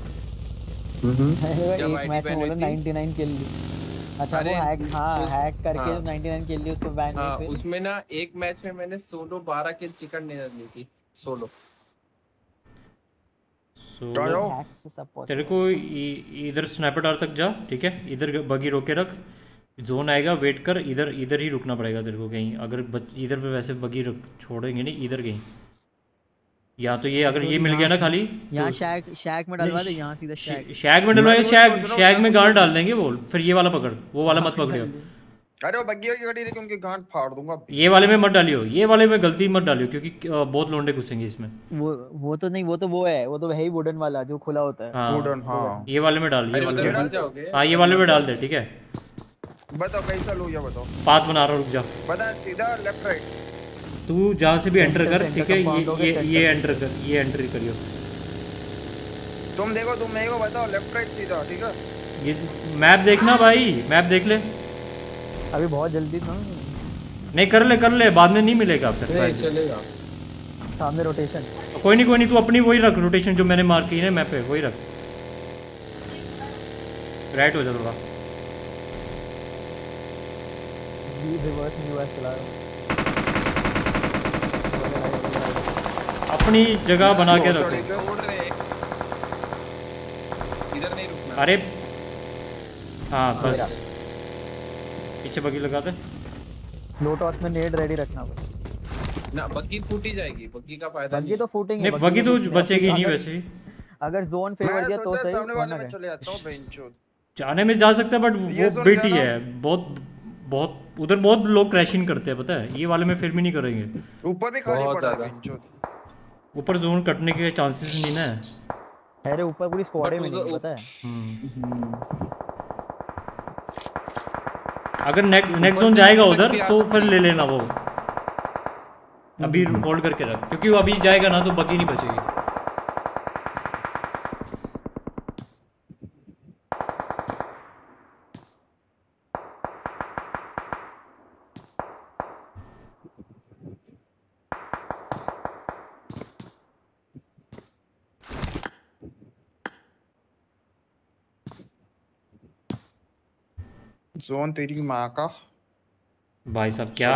एक मैच में बोला निन्यानवे किल ली। अच्छा वो हैक हाँ हैक करके हाँ, निन्यानवे किल ली उसको बैन हाँ, हुई। उसमें ना एक मैच में मैंने सोलो बारह किल चिकन डिनर ली थी सोलो। so, तेरे को इधर स्नाइपर डार तक जा, ठीक है? इधर बगी रोके रख, जोन आएगा वेट कर। इधर इधर ही रुकना पड़ेगा तेरे को कहीं, अगर इधर पे वैसे बगी रख छोड़ेंगे नहीं, इधर कहीं। या तो ये अगर ये मिल गया ना खाली यहाँ शैक शैक में डलवा दे, यहाँ सीधा शैक शैक में डलवाएंगे। शैक शैक में गांड डाल देंगे वो, फिर ये वाला पकड़, वो वाला मत पकड़ियो। अरे वो बग्गी की गाड़ी लेके उनकी गांड फाड़ दूंगा। ये वाले में मत डालियो, ये वाले में गलती मत डालियो क्योंकि बहुत लोंडे घुसेंगे इसमें। वो वो तो नहीं, वो तो वो है, वो तो है ही वुडन वाला जो खुला होता है। हाँ वुडन हाँ। ये वाले में डाल, ये वाले में डाल जाओगे। हाँ ये वाले में डाल दे, ठीक है? बताओ कैसा लूँ ये बताओ। पाथ बना रहा हूँ, रुक जा। बता सीधा लेफ्ट राइट। तू जहाँ से भी एंटर कर, ठीक है? ये ये ये एंटर कर, ये एंट्री करियो। तुम देखो, तुम मेरे को बताओ लेफ्ट राइट सीधा, ठीक है? ये मैप देखना भाई, मैप देख ले। अभी बहुत जल्दी था। नहीं कर ले कर ले, बाद में नहीं मिलेगा फिर। नहीं चलेगा। सामने रोटेशन। कोई नहीं कोई नहीं, तू अपनी वही रख, रोटेशन जो मैंने मार्क की है मैप पे वही रख। राइट हो जा थोड़ा। रिवर्स यूएस चला रहा हूं। अपनी जगह बना के रखो। उड़ रहे इधर नहीं रुकना। अरे हाँ बस पीछे बगी लगा दे। लो टॉस में नेड रेडी रखना बस। ना बग्गी फूटी जाएगी, बग्गी का फायदा बग्गी तो फूटेंगे। नहीं बगी तो बचेगी नहीं वैसे ही। अगर जोन फेवर दिया तो सही। सामने वाले में चले जाता हूं बेंचोद। जाने में जा सकता है बट वो बेटी है बहुत बहुत, उधर बहुत लोग क्रैशिंग करते हैं पता है, ये वाले में फिर भी नहीं करेंगे। ऊपर भी खाली पड़ा है बेंचोद। ऊपर जोन कटने के चांसेस नहीं ना है। अरे ऊपर पूरी स्क्वाड But मिलेगी उधर- पता है। हम्म। अगर नेक्स्ट नेक्स्ट जोन जाएगा उधर तो फिर ले लेना वो, अभी होल्ड करके रख, क्योंकि वो अभी जाएगा ना तो बगी नहीं बचेगी। जोन तेरी माँ का। भाई साहब क्या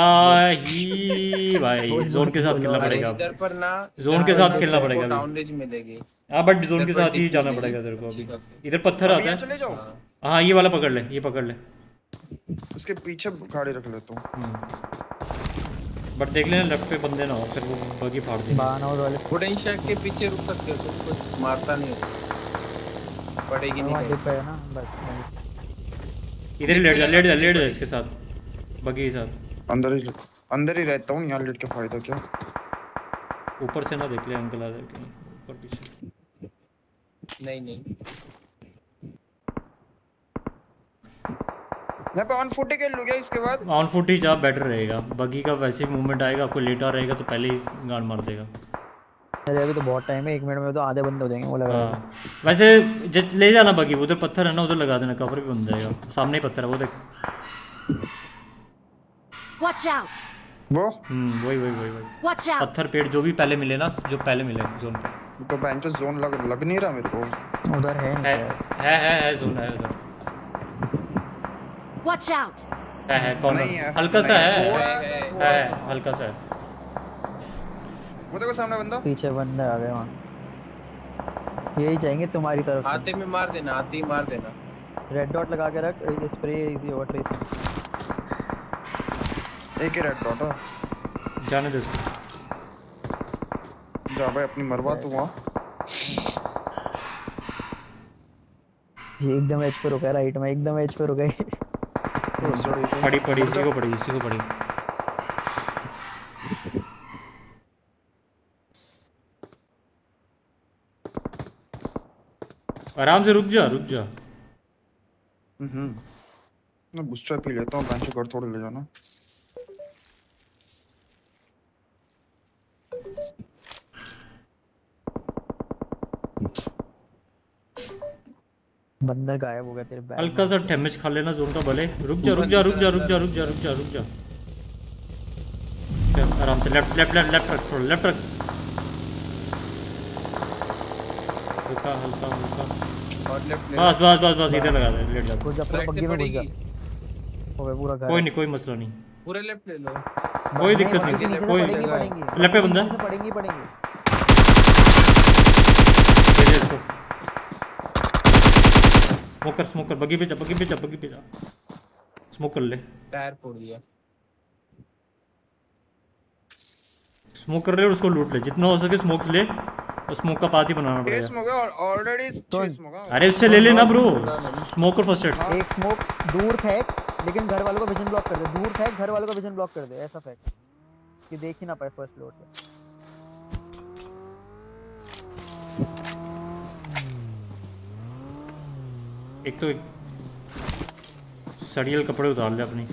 ही भाई, जोन के साथ खेलना अरे पड़ेगा इधर अब। पर ना जोन के साथ खेलना पड़ेगा अभी। डाउन रेंज मिलेगी। हाँ बट जोन इधर के पर साथ ही डिप जाना मिलेगी, पड़ेगा तेरे को अच्छी अभी। खासी। इधर पत्थर अब आते यहाँ हैं। चले जाओ। हाँ। हाँ ये वाला पकड़ ले, ये पकड़ ले। उसके पीछे गाड़ी रख लेता हूँ। बट देख लेना लेफ्ट पे बंदे ना हो, फिर वो बगी फाड़ देंगे। बानौर वाले वुडन शैक के पीछे रुक सकते हो तुम, कुछ मारता नहीं होता, पड़ेगी नहीं वहाँ कहीं। डिप है ना बस। इधर ही लेट जा, लेट जा, लेट जा इसके साथ, बगी के साथ। अंदर ही अंदर ही रहता हूँ, यहाँ लेट के फायदा क्या। ऊपर से ना देख ले अंकल आ जाके ऊपर पीछे। नहीं नहीं यहाँ पे ऑन फुट ही खेल लूँ क्या इसके बाद? ऑन फुट ही जा, बेटर रहेगा। बगी का वैसे ही मूवमेंट आएगा, कोई लेटा रहेगा तो पहले ही गांड मार देगा। अरे अभी तो बहुत टाइम है, एक मिनट में तो आधे बंदे हो जाएंगे वो लगा। हाँ वैसे जब ले जाना बगी, उधर पत्थर है ना, उधर लगा देना, कवर भी बन जाएगा। सामने ही पत्थर है वो देख। Watch out! वो हम्म वही वही वही वही Watch out! पत्थर पेड़ जो भी पहले मिले ना, जो पहले मिले जोन पे। तो बेंच जोन लग लग नहीं रहा मेरे को। उधर है है नहीं शायद। है है, है जोन है उधर। Watch out! है है कॉर्नर नहीं है, हल्का सा नहीं, है, थोड़ा है, सा, है, थोड़ा है सा। हल्का सा है। वो देखो सामने बंदा। पीछे बंदे आ गए वहाँ, यही जाएंगे तुम्हारी तरफ से। आते में मार देना, आते ही मार देना। रेड डॉट लगा के रख, स्प्रे इजी ओवर ट्रेसिंग। एक ही रेड डॉट है। जाने दे इसको। जा भाई अपनी मरवा तू वहाँ। ये एकदम एज पे रुका है, राइट में एकदम एज पे रुका है। तो सड़ी पे। पड़ी पड़ी इसी को पड़ी, इसी को पड़ी। आराम से रुक जा, रुक जा। हम्म मैं बूस्टर पी लेता हूँ, बेंच घर थोड़ा ले जाना। बंदर गायब हो गया तेरे बैग। हल्का सा डैमेज खा लेना जोन का भले। रुक जा रुक जा रुक जा रुक जा रुक जा रुक जा रुक जा। चल आराम से लेफ्ट लेफ्ट लेफ्ट लेफ्ट रख, थोड़ा लेफ्ट रख। हल्का हल्का हल्का और लेफ्ट ले बस बस बस बस इधर लगा दे, लेट जा। घुस जा पूरा राइट बग्गी से में घुस जा। पड़ेगी, हो गया पूरा घर। कोई नहीं, कोई मसला नहीं, पूरे लेफ्ट ले लो। कोई दिक्कत नहीं, नहीं, नीचे से कोई पड़ेंगी पड़ेंगी लेफ्ट पे बंदा नीचे से पड़ेंगी पड़ेंगी। दे दे इसको। स्मोकर स्मोकर बगी पे जा, बगी पे जा, बगी पे जा। स्मोक कर ले, टायर फोड़ दिया। स्मोक कर ले और उसको लूट ले जितना हो सके। स्मोक्स ले और स्मोक का पाथ ही बनाना छह पड़ेगा। स्मोक है ऑलरेडी, छह स्मोक है। अरे उससे ले लेना ब्रो, स्मोक और फर्स्ट एड। एक स्मोक दूर फेंक, लेकिन घर वालों का विजन ब्लॉक कर दे। दूर फेंक, घर वालों का विजन ब्लॉक कर दे, ऐसा फेंक कि देख ही ना पाए फर्स्ट फ्लोर से। एक तो एक सड़ियल कपड़े उतार ले अपनी।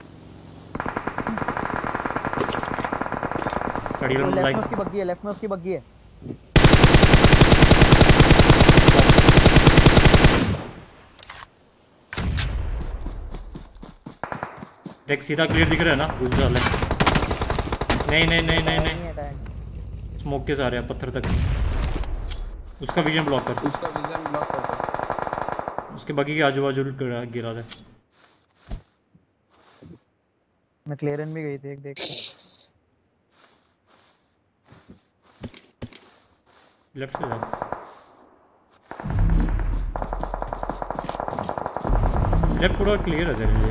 सड़ियल लेफ्ट में लाइक उसकी बग्गी है, लेफ्ट में उसकी बग्गी है। देख सीधा क्लियर दिख रहा है ना, घुस जा ले। नहीं नहीं नहीं नहीं नहीं, नहीं अटैक। स्मोक के सारे पत्थर तक। उसका विजन ब्लॉक कर, उसका विजन ब्लॉक कर दो। उसके बगी के आजू बाजू गिरा गिरा दे। मैं क्लियरन भी गई थी एक, देख लेफ्ट से जा। लेफ्ट पूरा क्लियर है तेरे लिए।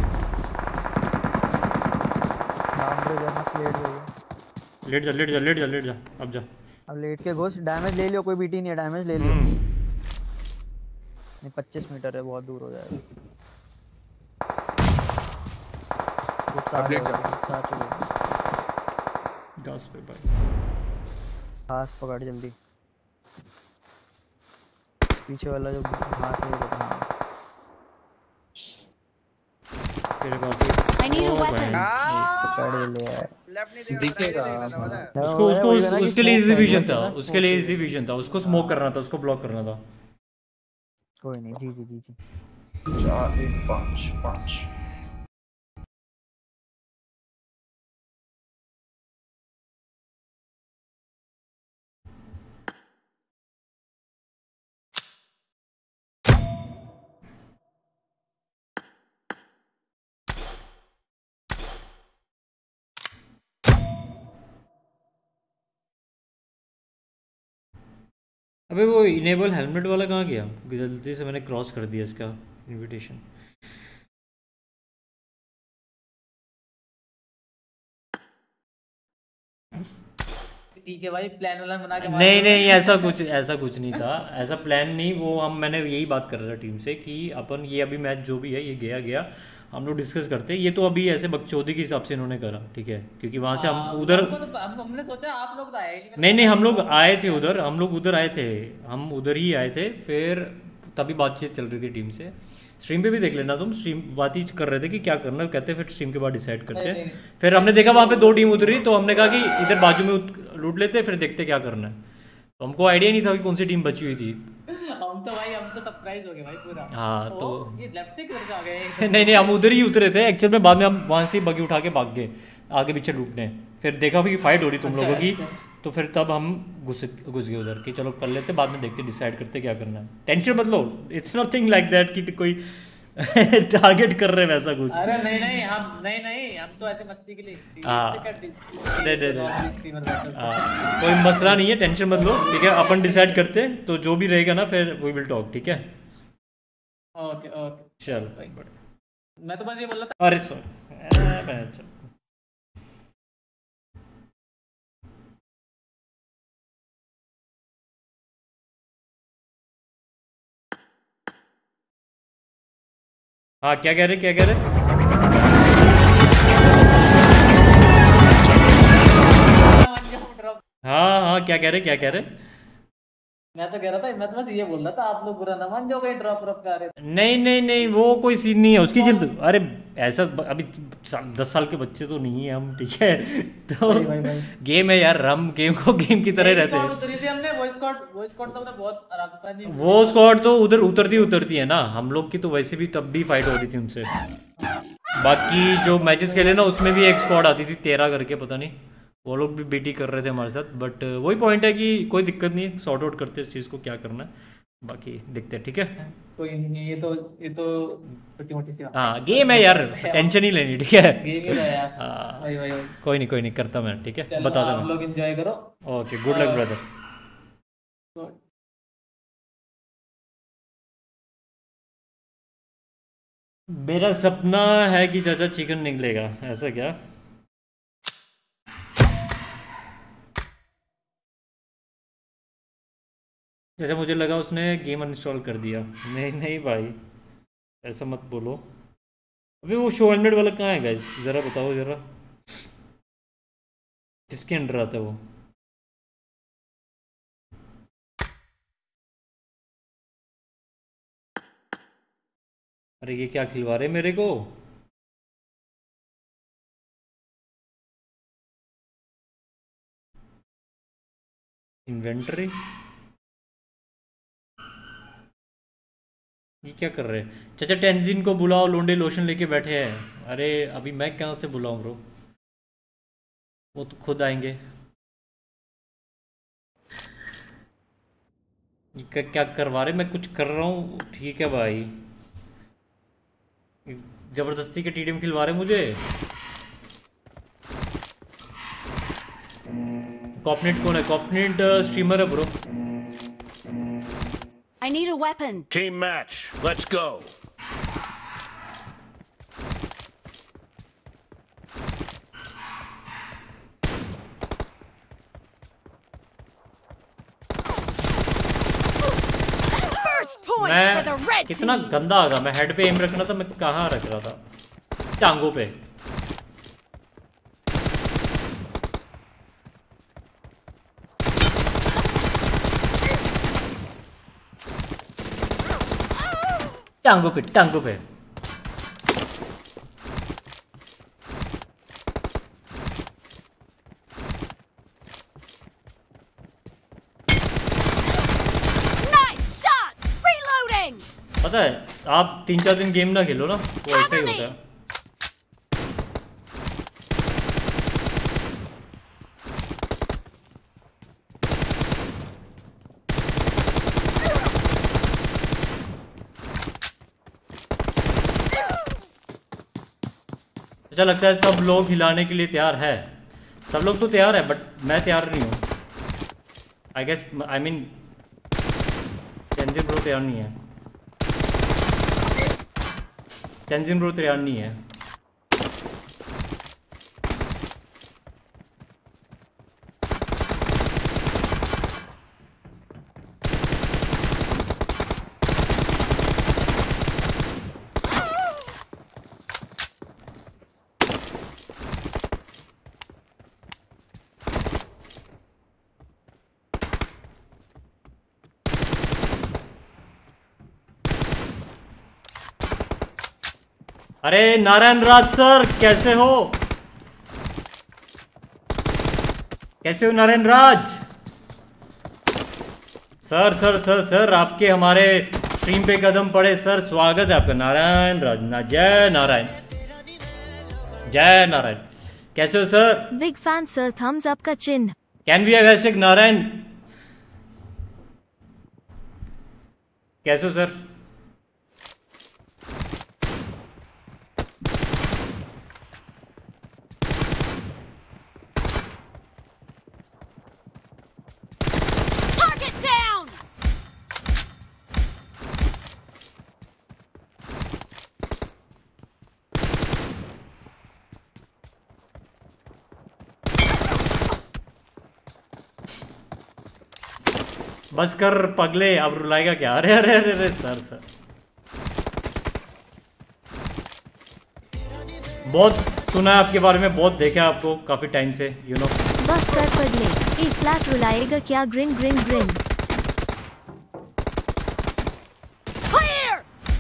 बाउंड्री जरा स्लेट गई है। लेट जा लेट जा लेट जा लेट जा, अब जा। अब लेट के घुस, डैमेज ले लियो, कोई बीटी नहीं है, डैमेज ले लियो। हम्म, नहीं पच्चीस मीटर है, बहुत दूर हो जाएगा। कुछ अब आ लेट गया, जाओ। कुछ आ चुके। घास पे भाई। घास पकड़ जल्दी। पीछे वाला जो हाथ है वो हाँ तेरे पास ही I need a O weapon. भाई पकड़ लिया है। लेफ्ट नहीं देगा दिखेगा। राइट नहीं देगा पता है उसको वो उसको वही उस- ना कि उसके लिए smoke इजी करना विजन था था ना, उसके लिए smoke इजी विजन था उसको स्मोक करना था उसको ब्लॉक करना था कोई नहीं जी जी जी जी चार एक पाँच पाँच अबे वो इनेबल हेलमेट वाला कहाँ गया गलती से मैंने क्रॉस कर दिया इसका इनविटेशन ठीक है भाई प्लान वाला बना के मार नहीं दो। नहीं ऐसा कुछ ऐसा कुछ नहीं था ऐसा प्लान नहीं वो हम मैंने यही बात कर रहा था टीम से कि अपन ये अभी मैच जो भी है ये गया गया हम लोग डिस्कस करते हैं ये तो अभी ऐसे बकचोदी के हिसाब से इन्होंने करा ठीक है क्योंकि वहाँ से हाँ, हम उधर हमको तो हम हमने सोचा आप लोग तो आए ही नहीं नहीं नहीं हम लोग आए थे उधर हम लोग उधर आए थे हम उधर ही आए थे फिर तभी बातचीत चल रही थी टीम से स्ट्रीम पे भी देख लेना तुम स्ट्रीम बातचीत कर रहे थे कि क्या करना है कहते फिर स्ट्रीम के बाद डिसाइड करते हैं फिर हमने देखा वहाँ पे दो टीम उतरी तो हमने कहा कि इधर बाजू में उत- लूट लेते फिर देखते क्या करना है तो हमको आइडिया नहीं था कि कौन सी टीम बची हुई थी हम तो भाई हम तो सरप्राइज हो गए भाई पूरा हाँ, ओ, तो- ये लेफ्ट से किधर आ गए नहीं नहीं हम उधर ही उतरे थे एक्चुअल में बाद में हम वहाँ से बगी उठा के भाग गए आगे पीछे लूटने फिर देखा कि फाइट हो रही तुम लोगों की तो फिर तब हम घुस घुस गए उधर कि चलो कर लेते बाद में देखते डिसाइड करते क्या करना है टेंशन मत लो इट्स नथिंग लाइक दैट कि कोई टारगेट कर रहे हैं वैसा कुछ अरे नहीं नहीं हम नहीं नहीं हम तो ऐसे मस्ती के लिए हाँ। इससे क्या डिस- नहीं, नहीं, नहीं। स्ट्रीमर बैठे होते हैं। हाँ, कोई मसला नहीं है टेंशन मत लो ठीक है अपन डिसाइड करते हैं तो जो भी रहेगा ना फिर वी विल टॉक ठीक है ओके ओके चल मैं तो बस ये बोल रहा था अरे सॉरी हाँ क्या कह रहे क्या कह रहे ड्रॉप हाँ हाँ क्या कह रहे क्या कह रहे मैं तो कह रहा था मैं तो बस ये बोल रहा था आप लोग बुरा ना मान जाओ कहीं ड्रॉप ड्रॉप कर रहे थे नहीं नहीं नहीं वो कोई सीन नहीं है उसकी जिद अरे ऐसा ब- अभी सा- दस साल के बच्चे तो नहीं है हम ठीक है तो भाई, भाई, भाई। गेम है यार हम गेम को गेम की तरह रहते स्क्वाड हैं उतरी थी हमने वो स्क्वाड वो स्क्वाड तो हमने बहुत आराम से पानी वो स्क्वाड तो उधर उतरती उतरती है ना हम लोग की तो वैसे भी तब भी फाइट हो रही थी उनसे बाकी जो मैचेस खेले ना उसमें भी एक स्क्वाड आती थी तेरह करके पता नहीं वो लोग भी बीटी कर रहे थे हमारे साथ बट वही पॉइंट है कि कोई दिक्कत नहीं है सॉर्ट आउट करते हैं इस चीज़ को क्या करना है बाकी देखते हैं ठीक है कोई नहीं ये तो ये तो छोटी मोटी सी बात हाँ गेम है यार टेंशन ही लेनी ठीक है गेम ही है यार हाँ, भाई भाई भाई कोई नहीं कोई नहीं करता मैं ठीक है चलो बता आप दो लोग एंजॉय करो ओके गुड लक ब्रदर मेरा सपना है कि चाचा चिकन निकलेगा ऐसा क्या चाचा मुझे लगा उसने गेम अनइंस्टॉल कर दिया नहीं नहीं भाई ऐसा मत बोलो अभी वो शो हंड्रेड वाला कहाँ है गाइस ज़रा बताओ ज़रा किसके अंडर आता है वो अरे ये क्या खिलवा रहे मेरे को इन्वेंटरी ये क्या कर रहे हैं चाचा टेंजिन को बुलाओ लोंडे लोशन लेके बैठे हैं अरे अभी मैं कहाँ से बुलाऊं ब्रो वो तो खुद आएंगे ये क्या क्या करवा रहे मैं कुछ कर रहा हूँ ठीक है भाई जबरदस्ती के टीडीएम खिलवा रहे मुझे कॉपनेट कौन है कॉपनेट स्ट्रीमर है bro I need a weapon. Team match. Let's go. First point for the मैं red कितना team. गंदा आ गया मैं हेड पे एम रखना था मैं कहाँ रख रहा था टांगों पे टांगों पे टांगों पे। Nice shot! Reloading! पता है आप तीन चार दिन गेम ना खेलो ना वो ऐसा ही होता है। अच्छा लगता है सब लोग हिलाने के लिए तैयार है। सब लोग तो तैयार है बट मैं तैयार नहीं हूँ। I guess I mean Tenzin bro तैयार नहीं है। टेंजिन ब्रो तैयार नहीं है। अरे नारायण राज सर कैसे हो? कैसे हो Narayan Raj sir? Sir sir sir आपके हमारे स्ट्रीम पे कदम पड़े सर, स्वागत है आपका नारायण राज ना। जय नारायण जय नारायण। कैसे हो sir? Big fan sir, thumbs up का चिन्ह। Can we have hashtag Narayan? कैसे हो सर? Target down! बस कर पगले, अब रुलाएगा क्या? अरे अरे अरे अरे सर सर बहुत सुना है आपके बारे में, बहुत देखा है आपको काफी टाइम से, यू नो। बस कर पगले, एक फ्लैट रुलाएगा क्या? Grin grin grin. Clear!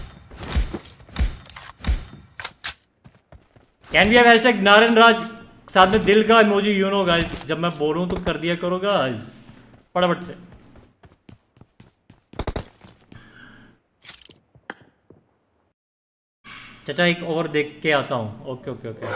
Can we have hashtag Narayan Raj साथ में दिल का इमोजी, यू नो गाइस। जब मैं बोलूं तो कर दिया करो गाइस फटाफट से। चाचा एक ओवर देख के आता हूँ। ओके ओके ओके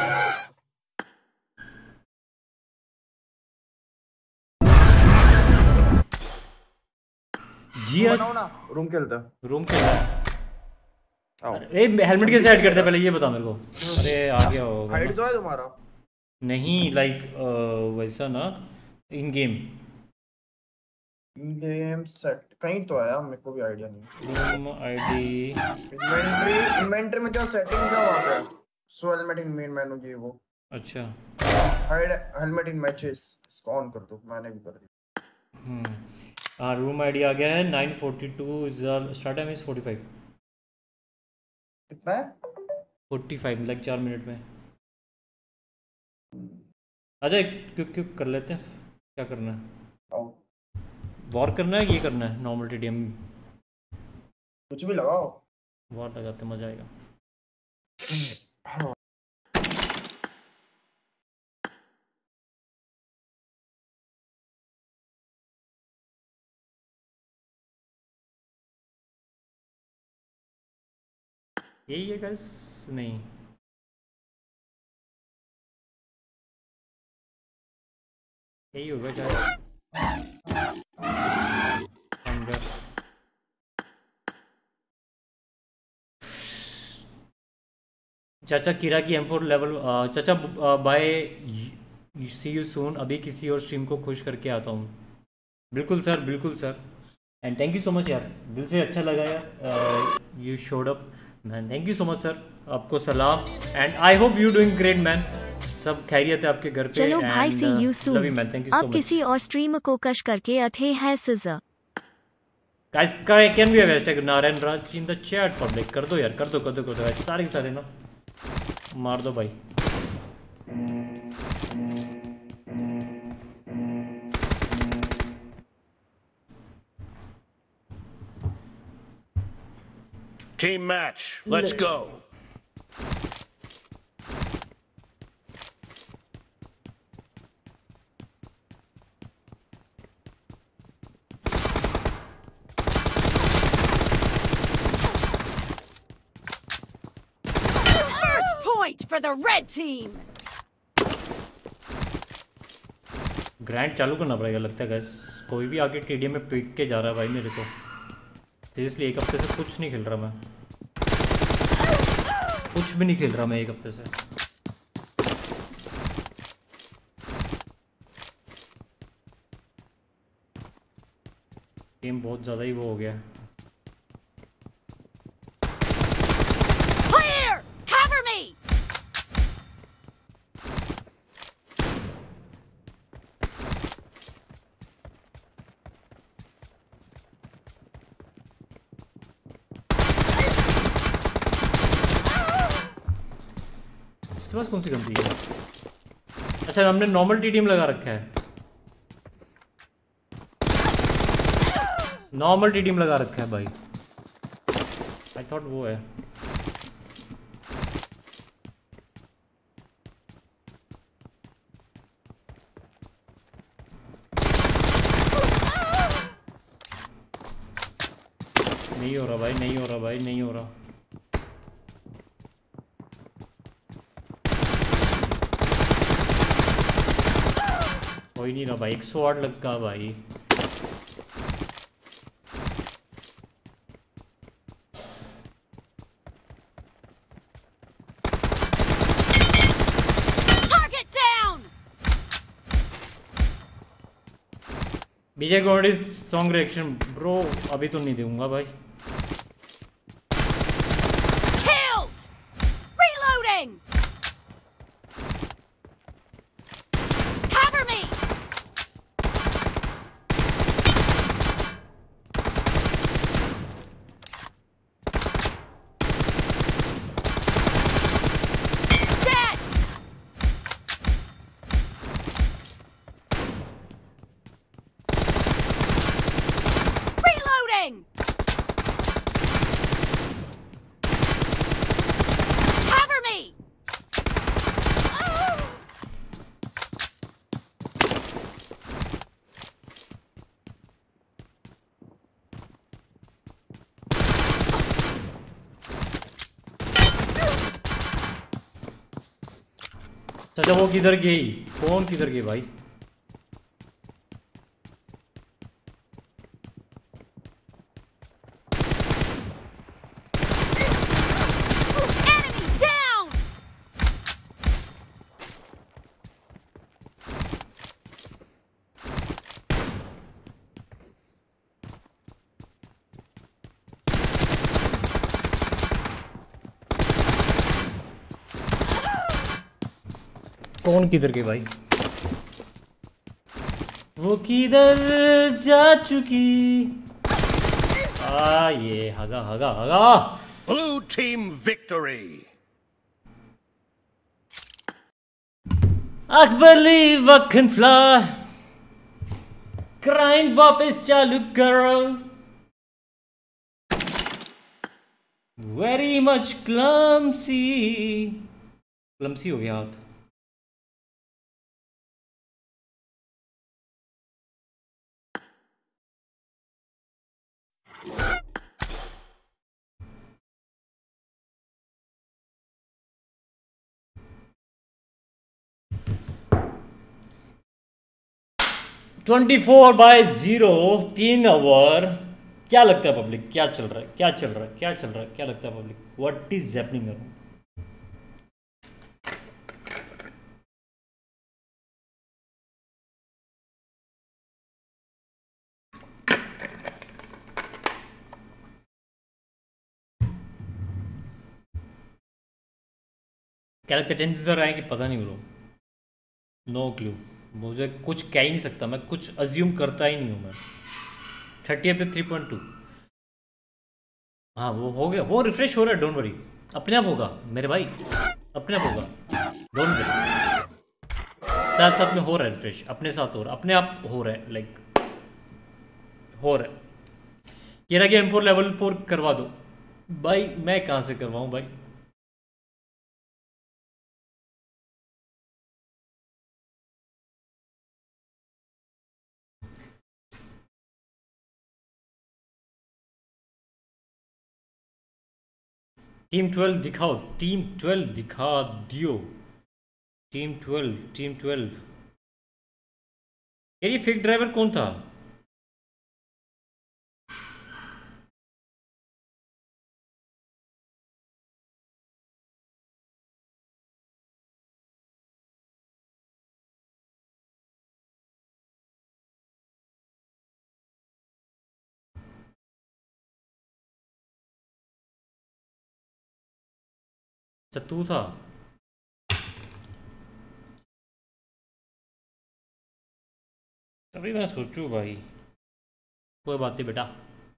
जी यार बनाओ ना, रूम खेलते हैं। रूम के आओ। अरे हेलमेट कैसे ऐड करते हैं पहले ये बता मेरे को। अरे आ गया होगा हाइट ना। तो है तुम्हारा? नहीं लाइक वैसा ना इन गेम गेम सेट कहीं तो आया, मेरे को भी आइडिया नहीं। रूम आईडी इन्वेंटरी इन्वेंटरी में क्या सेटिंग है वहां पे? सो हेलमेट इन मेन मेनू की वो। अच्छा हाइड हेलमेट इन मैचेस, इसको ऑन कर दो। मैंने भी कर दिया। हम्म हाँ रूम आईडी आ गया है। Nine forty two is start time is forty five. कितना है? फोर्टी फाइव लाइक चार मिनट में। अच्छा क्यों क्यों कर लेते हैं, क्या करना है? आओ, वॉर करना है, ये करना है नॉर्मल टीडीएम? कुछ भी लगाओ। वॉर लगाते मजा आएगा। हाँ। यही है गाइस? नहीं यही होगा शायद। अंदर चाचा कीरा की एम फोर लेवल। चाचा बाय सी यू सून। अभी किसी और स्ट्रीम को खुश करके आता हूँ। बिल्कुल सर बिल्कुल sir and thank you so much यार, दिल से अच्छा लगा यार। You showed up man, thank you so much sir. आपको सलाम and I hope you doing great man. सब खैरियत है आपके घर पे? चलो भाई see you soon. Love you man, thank you so अब मच। किसी और स्ट्रीम को कश करके अठे है सिजर। Guys can we have hashtag Narayan Raj in the chat public? कर दो यार, कर दो कर दो कर दो गाइस, सारे सारे ना मार दो भाई। Team match. Let's go. First point for the red team. Grand चालू करना पड़ेगा लगता है गैस। कोई भी आगे टीडीएम में पीट के जा रहा है भाई मेरे को। इसलिए एक हफ्ते से कुछ नहीं खेल रहा मैं, कुछ भी नहीं खेल रहा मैं एक हफ्ते से। गेम बहुत ज़्यादा ही वो हो गया। Clear! Cover me! इसके पास कौन सी गन थी? अच्छा हमने नॉर्मल टीडीएम लगा रखा है, नॉर्मल टीडीएम लगा रखा है भाई। आई थॉट वो है। नहीं हो रहा भाई, नहीं हो रहा भाई, नहीं हो रहा। कोई नहीं रहा भाई, एक सौ आठ लगा भाई। विजय गौड़ी सॉन्ग रिएक्शन ब्रो अभी तो नहीं दूंगा भाई। Killed! Reloading! Cover me! Dead! Reloading! Cover me! चाचा वो किधर गई? कौन किधर गई भाई? Enemy down! कौन किधर गई भाई? वो किधर जा चुकी? आ ये हगा हगा हगा। Blue team victory. अकबरली वक्न फ्लाई क्राइम वापस चालू करो। वेरी मच क्लम्सी क्लम्सी हो गया हाथ। ट्वेंटी फोर बाय जीरो तीन ओवर। क्या लगता है पब्लिक? क्या चल रहा है? क्या चल रहा है? क्या चल रहा है? क्या लगता है पब्लिक? What is happening? क्या लगता है टेंस आ रहा है कि पता नहीं ब्रो? No clue. मुझे कुछ कह ही नहीं सकता, मैं कुछ अज्यूम करता ही नहीं हूँ मैं। थर्टी पे थ्री पॉइंट टू। हाँ वो हो गया, वो रिफ्रेश हो रहा है, डोंट वरी, अपने आप होगा मेरे भाई, अपने आप होगा, डोंट वरी। साथ साथ में हो रहा है रिफ्रेश, अपने साथ हो रहा है, अपने आप हो रहा है, लाइक हो रहा है। कह रहा कि एम फोर लेवल फोर करवा दो भाई मैं कहाँ से करवाऊँ भाई? टीम ट्वेल्व दिखाओ, टीम ट्वेल्व दिखा दियो। Team twelve, team twelve. यार ये फेक ड्राइवर कौन था? अच्छा तू था। अभी मैं सोचूं भाई। कोई बात नहीं बेटा,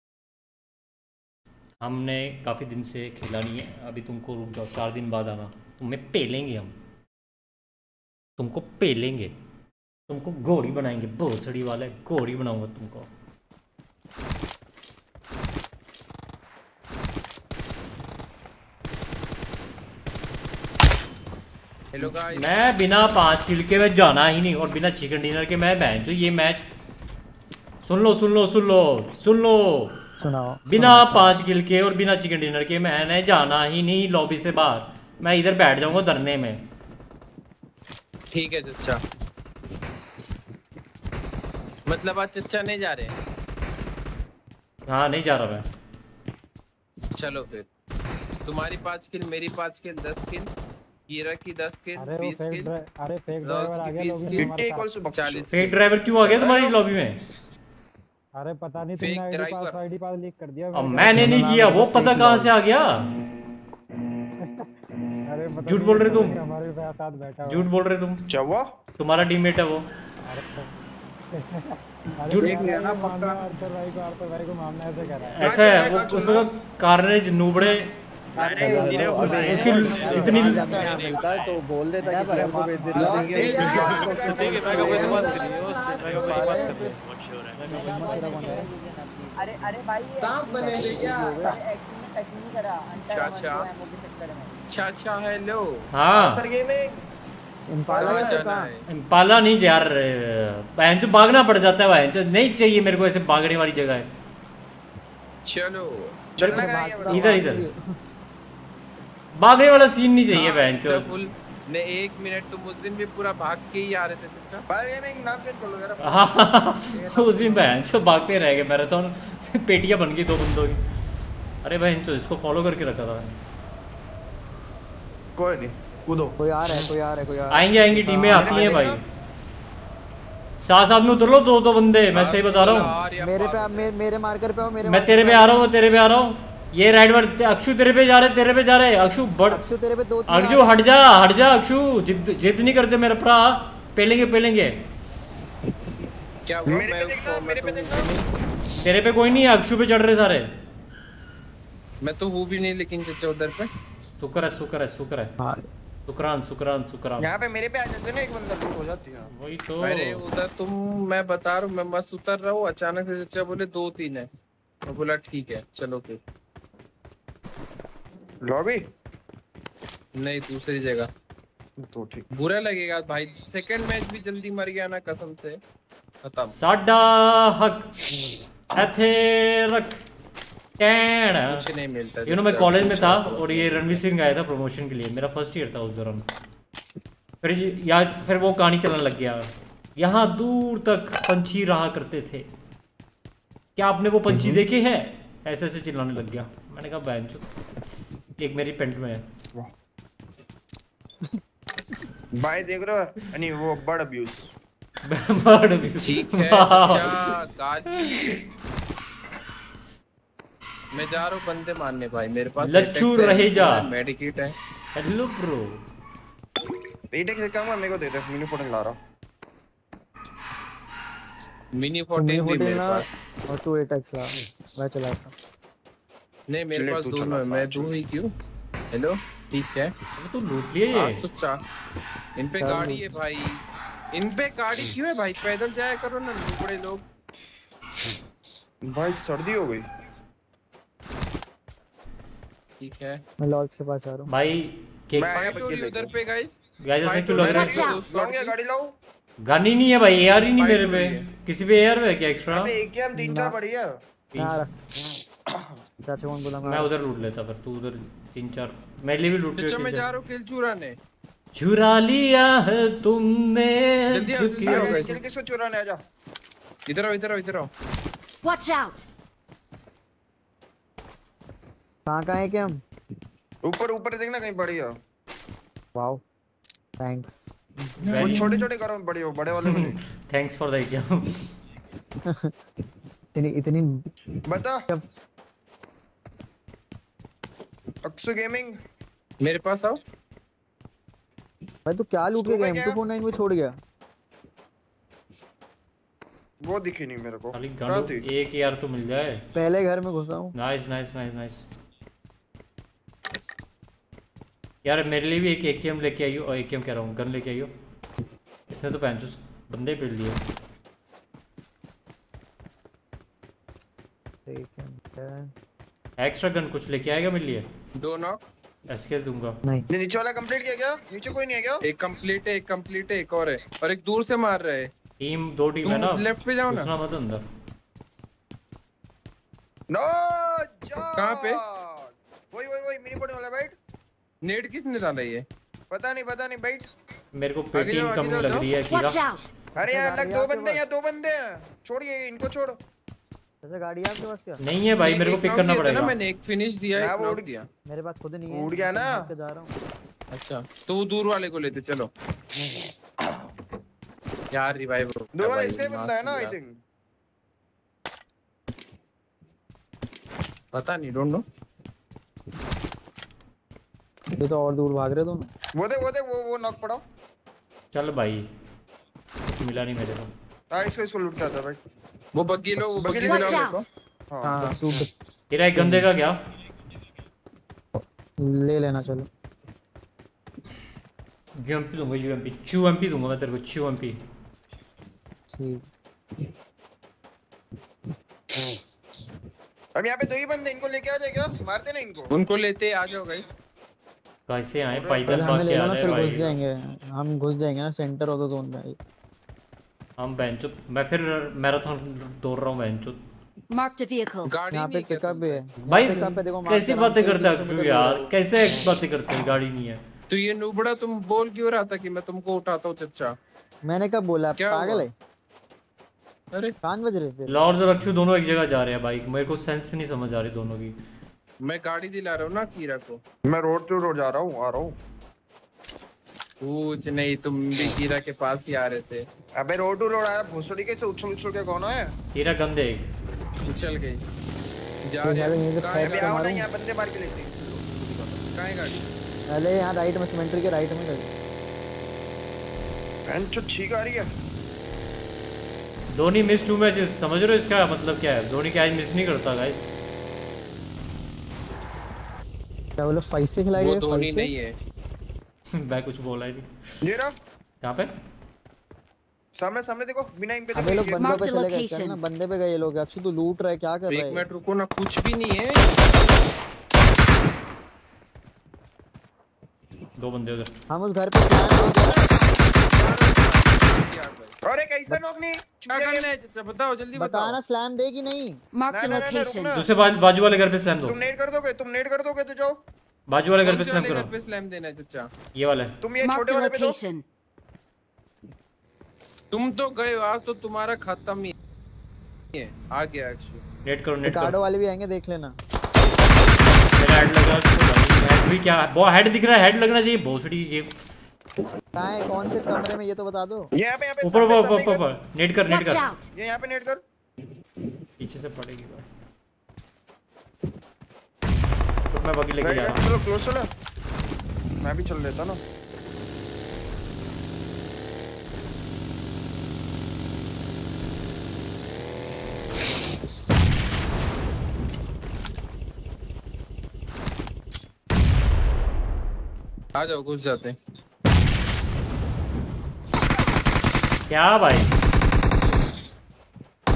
हमने काफ़ी दिन से खेला नहीं है। अभी तुमको रुक जाओ, चार दिन बाद आना, तुम्हें पेलेंगे हम, तुमको पेलेंगे, तुमको घोड़ी बनाएंगे। भोसड़ी वाले घोड़ी बनाऊंगा तुमको। हेलो गाइस, मैं बिना पाँच किल के मैं जाना ही नहीं, और बिना चिकन डिनर के मैं बहन जो ये मैच। सुन लो सुन लो सुन लो सुन लो सुनाओ। बिना पाँच किल के और बिना चिकन डिनर के मैंने जाना ही नहीं लॉबी से बाहर। मैं इधर बैठ जाऊंगा धरने में। ठीक है चचा, मतलब आज चचा नहीं जा रहे? हाँ नहीं जा रहा मैं। चलो फिर, तुम्हारी पाँच किल, मेरी पाँच किल, दस किल, कीरा की दस किल, बीस किल। अरे फेक ड्राइवर आ गया लॉबी में हमारे साथ। चालीस। फेक ड्राइवर क्यों आ गया तुम्हारी लॉबी में? अरे पता नहीं, तुमने ID pass ID pass leak कर दिया। अब मैंने नहीं किया, वो पता कहाँ से आ गया? अरे झूठ बोल रहे तुम, हमारे साथ बैठा। झूठ बोल रहे तुम। क्या हुआ? तुम्हारा टीममेट है वो। झूठ लिया ना पक्का। आर्थर भाई को आर्थर भाई को मामला ऐसे कर रहा है। ऐसा है वो, उसका कार्नेज नूबड़े। अरे उसकी इतनी मिलता है तो बोल देता है कि प्लेयर को भेज देता है। अरे अरे भाई सांप बने थे क्या? एक्टिंग में टच नहीं करा अंटर अच्छा अच्छा अच्छा हेलो। हाँ इम्पाला इम्पाला नहीं यार, बहन जो भागना पड़ जाता है। बहन जो नहीं चाहिए मेरे को ऐसे भागने वाली जगह है। चलो इधर इधर भागने वाला सीन नहीं चाहिए बहन जो। ने एक मिनट तुम उस दिन भी पूरा भाग के ही आ रहे थे चचा। भाई ये मैं नाम चेंज कर लो यार। हाँ उस दिन बहन जो भागते रह गए मैराथन, पेटियां बन गई दो बंदों की। अरे बहन जो इसको फॉलो करके रखा था। कोई नहीं, कूदो। कोई आ रहा है, कोई आ रहा है, कोई आ रहा है। आएंगे आएंगे टीमें आती हैं भाई। साथ साथ में उतर लो दो दो बंदे, मैं सही बता रहा हूँ। मेरे पे मेरे मेरे मार्कर पे आओ। मेरे मैं तेरे पे आ रहा हूँ, तेरे पे आ रहा हूँ। ये राइड वर अक्षु तेरे पे जा रहे, तेरे पे जा रहे। अक्षु बड़ अक्षु तेरे पे दो तीन। अक्षु हट जा हट जा अक्षु, जिद जिद नहीं करते मेरे भरा। पेलेंगे पेलेंगे। क्या हुआ? मेरे पे देखना, मेरे पे देखना। तेरे पे कोई नहीं है, अक्षु पे चढ़ रहे सारे। मैं तो हूँ भी नहीं लेकिन चचा उधर पे। शुक्र है शुक्र है शुक्र है। हाँ शुक्रान शुक्रान शुक्रान। यहाँ पे मेरे पे आ जाते ना एक बंदा, लूट हो जाती है। वही तो। अरे उधर तुम, मैं बता रहा हूँ, मैं मस्त उतर रहा हूँ, अचानक से चचा बोले दो तीन है। मैं बोला ठीक है चलो फिर। लॉबी नहीं दूसरी जगह तो ठीक। बुरा लगेगा भाई, सेकंड मैच भी जल्दी मर गया ना कसम से। खत्म। साडा हक ऐथे रख कैन। कुछ नहीं मिलता। यू नो मैं कॉलेज में था और ये रणवीर सिंह आया था प्रमोशन के लिए। मेरा फर्स्ट ईयर था उस दौरान। फिर या फिर वो कहानी चलने लग गया। यहाँ दूर तक पंछी रहा करते थे, क्या आपने वो पंछी देखे हैं? ऐसे ऐसे चिल्लाने लग गया। मैंने कहा बहन चो, एक मेरी पेंट में है। भाई देख रहे हो? नहीं वो बर्ड अब्यूज। बर्ड अब्यूज ठीक है अच्छा। गाली मैं जा रहा हूँ बंदे मारने भाई। मेरे पास लच्छू रहे जा। मेडिकेट है। Hello bro. एटेक से कम है, मेरे को दे दे। मिनी फोर्टीन ला रहा हूँ। मिनी फोर्टीन भी मेरे पास और तू एटेक्स ला। मैं चलाता हूँ। नहीं मेरे पास दोनों है, मैं दो ही क्यों। हेलो ठीक है तो लूट लिए ये। तो चा इन पे गाड़ी है भाई, इन पे गाड़ी क्यों है भाई? पैदल जाया करो ना बड़े लोग। भाई सर्दी हो गई। ठीक है मैं लॉल्स के पास आ रहा हूँ भाई केक मैं आया फाइट हो बग्गी रही लेके। उधर पे गाइस गाइस ऐसे फाइट क्यों हो लग रही रहा है है? दो लाओ क्या squad गाड़ी लाओ। गन ही नहीं है भाई, एआर ही नहीं फाइट मेरे हो पे। रही है। किसी पे एआर है क्या एक्स्ट्रा? अबे एक गेम तीन चार बढ़िया। ना रख चाचा कौन बोला मैं उधर लूट लेता, फिर तू उधर तीन चार मेरे लिए भी लूट अच्छा मैं ले। जा रहा हूँ किल चुराने। चुरा लिया है तुमने जल्दी आओ, जो जल्दी किया। आओ। अरे किल किसको चुराने आजा। इधर आओ इधर आओ इधर आओ। Watch out! कहाँ कहाँ है क्या हम? ऊपर ऊपर देखना कहीं बढ़िया। Wow thanks. वो छोटे छोटे करो बढ़िया, बड़े वाले में नहीं। Thanks for the exam. इतनी इतनी बता अक्सु गेमिंग मेरे पास आओ। भाई तू क्या लूट के गया? एम टू फोर्टी नाइन में छोड़ गया। वो दिखी नहीं मेरे को। खाली कहाँ गांडू थी? एक यार तो मिल जाए। पहले घर में घुसा हूँ। Nice nice nice nice. यार मेरे लिए भी एक एकेएम लेके आइयो, और एकेएम कह रहा हूँ गन लेके आइयो। इसने तो पैंतीस बंदे पेल दिए। एक्स्ट्रा गन कुछ लेके आएगा मेरे लिए? दो नॉक एसकेस दूंगा। नहीं ये नीचे वाला कंप्लीट किया क्या? नीचे कोई नहीं है क्या? एक कंप्लीट है एक कंप्लीट है एक और है और एक दूर से मार रहा है। टीम दो टीम है ना, लेफ्ट पे जाओ ना। घुसना मत अंदर। नो जा कहाँ पे? वही वही वही मिनी पॉइंट वाला बैठ। नेट किसने डाला ये? पता नहीं पता नहीं बैठ। मेरे को आगे पेटीएम जाओ, कम आगे लग जाओ। रही है Watch कीरा। out! अरे यार गाड़ी अलग दो आपके बंदे पास? हैं, दो बंदे हैं। छोड़िए इनको छोड़। अच्छा गाड़ी है आपके पास क्या? नहीं है भाई, मेरे को एक पिक knock करना दिया था पड़ेगा। ना, मैंने एक फिनिश दिया मैं एक वो नॉक उड़- दिया। मेरे पास खुद नहीं है। उड़ गया ना। भाग के जा रहा हूँ। अच्छा तो वो दूर वाले को लेते चलो। यार रिवाइव हो दो वाला इसका ही बंदा है ना आई थिंक। पता नहीं डोंट नो। ये तो और दूर भाग रहे दोनों। वो दे वो दे वो वो नॉक पड़ा। चल भाई कुछ मिला नहीं मेरे को। हां इसको इसको लूट के आता है भाई। वो बग्गी लो वो बग्गी बग्गी ले लो Watch मेरे को। out! हां हाँ सूट तेरा एक गंदे का क्या? ले लेना चलो। यूएमपी दूंगा, यूएमपी यूएमपी दूंगा मैं तेरे को, यूएमपी। ठीक अब यहाँ पे दो ही बंदे, इनको लेके आ जाए क्या? मारते ना इनको। उनको लेते आ जाओ गाइस। कैसे आए पहले पैदल हमें भाग के ले आ लो ना, रहे फिर हैं घुस भाई। जाएंगे। हम घुस जाएंगे ना सेंटर ऑफ द जोन में। हम बेंचो, मैं फिर मैराथन दौड़ रहा हूँ बेंचो। Marked a vehicle. गाड़ी यहाँ पे नहीं क्या पिकअप भी है। यहाँ भाई पिकअप पे देखो मार्क कैसी कर रहा हूँ, बातें तेईस करता है किलोमीटर अक्षु दूर यार, है। कैसे बातें करते हैं? गाड़ी नहीं है। तो ये नूबड़ा तुम बोल क्यों रहा था कि मैं तुमको उठाता हूँ चच्चा? मैंने कब बोला? क्या पागल हुआ? है? अरे कान बज रहे थे। लॉर्ड्स और अक्षु दोनों एक जगह जा रहे हैं भाई, मेरे को सेंस नहीं समझ आ रही दोनों की। मैं गाड़ी दिला रहा हूँ ना कीरा को। मैं रोड टू रोड जा रहा हूँ, आ रहा हूँ। कुछ नहीं तुम भी कीरा के पास ही आ रहे थे। अबे रोड टू रोड आया, भोसड़ी कैसे उछल उछल के कौन है? तेरा गंदे एक चल गई जा तो रही यार यहीं है। से कहाँ है फेंक अबे के आओ ना मारूं। यहाँ बंदे मार के लेते हैं। कहाँ है गाड़ी? पहले यहाँ राइट में सिमेंट्री के राइट में गए। बेंचो छींक आ रही है। धोनी मिस टू मैचेस, समझ रहे हो इसका मतलब क्या है? धोनी कैच मिस नहीं करता गाइस। क्या बोले? फाइव से खिलाए वो गए? धोनी फाइव से? नहीं है। मैं कुछ बोला ही नहीं। ये रहा कहाँ पे? सामने सामने देखो, बिना इम पे अबे लोग देखो। बंदों पे Marked चले गए। location. चल ना बंदे पे गए ये लोग। अक्षु तू लूट रहा है, क्या कर रहा एक है? मिनट रुको ना, कुछ भी नहीं है। दो बंदे उधर। हम उस घर पे स्लैम हो गए। अरे कैसा नॉक नहीं? क्या करना है चच्चा बताओ जल्दी बताओ। बताना स्लैम दे कि नहीं? Marked a ना, ना, ना, location. रुकना। दूसरे बाजू बाजू वाले घर पे स्लैम दो। तुम नेट कर दोगे, तुम नेट कर दोगे तो जाओ। बाजू वाले घर कौन पे से स्लैम वाले घर करो। पे स्लैम देना है चच्चा? ये वाला है। तुम ये Marked छोटे a वाले पे दो। location. तुम तो गए हो, आज तो तुम्हारा खत्म ही है। आ गया अक्षु। नेट करो, नेट कार्डो करो। वाले भी आएंगे, देख लेना। मेरा हेड लगा उसको भाई। हेड भी क्या? वो हेड दिख रहा है, हेड लगना चाहिए भोसड़ी की गेम। कहाँ है? कौन से कमरे में ये तो बता दो। ये यहाँ पे यहाँ पे ऊपर सामने- ऊपर सामने ऊपर कर। ऊपर नेट कर, नेट Watch कर। out! ये यहाँ पे नेट कर। पीछे से पड़ेगी भाई। तो मैं बगी लेके राइट जा रहा राइट, हूँ। चलो क्लोज चलो। मैं भी चल लेता ना। आ जाओ घुस जाते हैं। क्या भाई?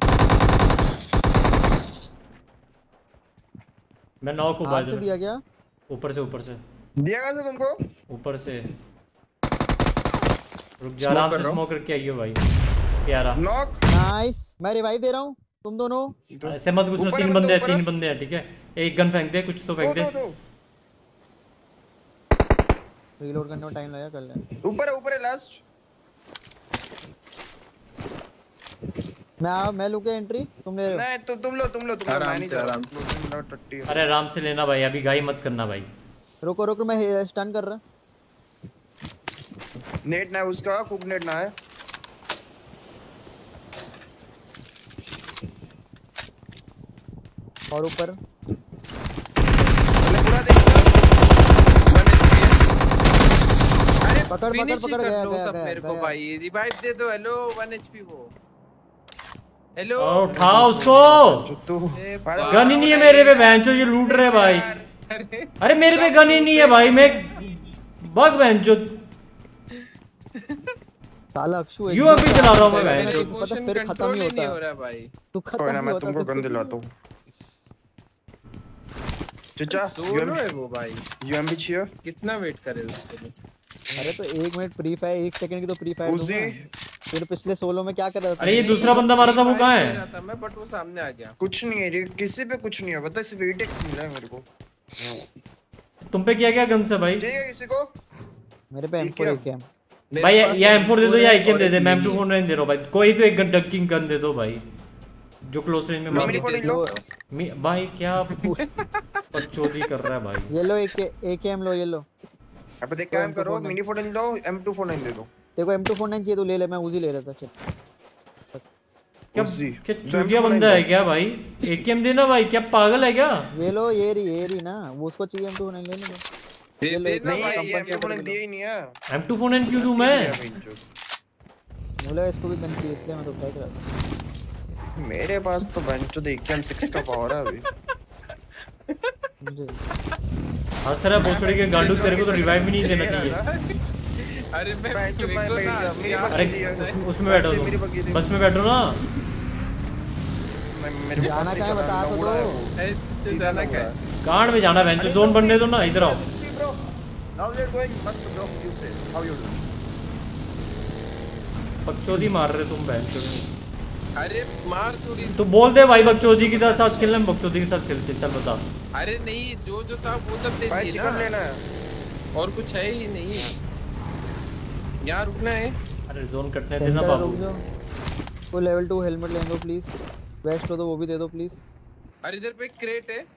मैं नौ को आर बाजू से में। दिया क्या? ऊपर से ऊपर से दिया कहाँ से तुमको? ऊपर से। रुक जा, आराम से स्मोक करके आइयो भाई। प्यारा नॉक। नाइस। मैं रिवाइव दे रहा हूँ, तुम दोनों ऐसे मत घुसना। तीन बंदे हैं, तीन बंदे हैं, ठीक है। एक गन फेंक दे, कुछ तो फेंक दे। रीलोड करने में टाइम लगेगा, कर ले। ऊपर है, ऊपर है लास्ट। मैं आ, मैं लूँ क्या एंट्री? तुम ले रहे हो? नहीं, तो तुम लो, तुम लो, तुम लो, मैं नहीं जा रहा। अरे आराम से लेना भाई, अभी गाई मत करना भाई। रुको रुको, मैं स्टन कर रहा। नेट ना है उसका, कुक नेट ना है। और ऊपर पूरा देख। अरे पकड़ पकड़ पकड़ गया दो गया सब गया मेरे को भाई। रिवाइव दे दो। हेलो वन एचपी वो। हेलो उठा उसको। गन ही नहीं है मेरे पे, बहनचोद ये लूट रहे भाई। अरे मेरे पे गन ही नहीं है भाई, मैं बग बहनचोद साला अक्षु यूएमपी चला रहा हूं मैं बहनचोद। पता फिर खत्म ही होता हो रहा भाई। तू खत्म कोई ना, मैं होता तुमको गन दिलवाता हूं। चचा यूएमपी है वो भाई। यूएमपी चाहिए। कितना वेट करे उसके लिए? अरे तो एक मिनट प्री फायर, एक सेकंड की तो प्री फायर दूंगा। फिर पिछले सोलो में क्या कर रहा था? अरे ये दूसरा बंदा मारा था, वो कहां है? मैं बट वो सामने आ गया। कुछ नहीं है, किसी पे कुछ नहीं है, पता है, सिर्फ एट एक्स मिला है मेरे को। तुम पे क्या क्या गन से भाई? चाहिए किसी को? मेरे पे एम फोर एक है भाई। या एम फोर दे दो या एकेएम दे दे। मैं एम टू फोर नाइन दे रहा हूं भाई। कोई तो एक गन डकिंग गन दे दो भाई, जो क्लोज रेंज में मार दे भाई। क्या पचोदी कर रहा है भाई। ये लो एक एकेएम लो, ये लो। अब देख काम करो, मिनी फोर्टीन दो, एम टू फोर नाइन दे दो। देखो एम टू फोर नाइन चाहिए तो ले ले, मैं उजी ले रहा था। चल क्या क्या चूतिया बंदा है क्या भाई? एकेएम देना भाई, क्या पागल है क्या? ये लो, ये रही ये रही ना, वो उसको चाहिए एम टू फोर नाइन ले ले। ये ले नहीं, एम टू फोर नाइन दिया ही नहीं है। एम टू फोर नाइन क्यों दूं मैं? बोला इसको भी गन चाहिए, इसलिए मैं तो ट्राई कर रहा था। मेरे पास तो बेंचो देख के एम सिक्स का पावर है अभी। हंस रहा भोसड़ी के गांडू, तेरे को तो रिवाइव भी नहीं देना चाहिए। अरे मैं बेंचो मैं बैठ गया, मेरी अरे उसमें बैठो तुम, बस में बैठो ना। मेरे जाना कहां है बता तो दो। जाना कहां है? कांड में जाना बेंचो, जोन बनने दो ना। इधर आओ। नाउ वी आर गोइंग मस्त bro. You say how you do? बकचोदी मार रहे तुम बेंचो। अरे मार थोड़ी तो बोल दे भाई, बकचोदी के साथ खेलना, बकचोदी के साथ खेलते। चल बता। अरे नहीं, जो जो था वो सब दे दिए ना। चिकन लेना है और कुछ है ही नहीं यार। रुकना है। अरे जोन कटने देना बाबू। वो लेवल टू हेलमेट ले दो प्लीज। वेस्ट हो तो वो भी दे दो प्लीज। अरे इधर पे क्रेट है।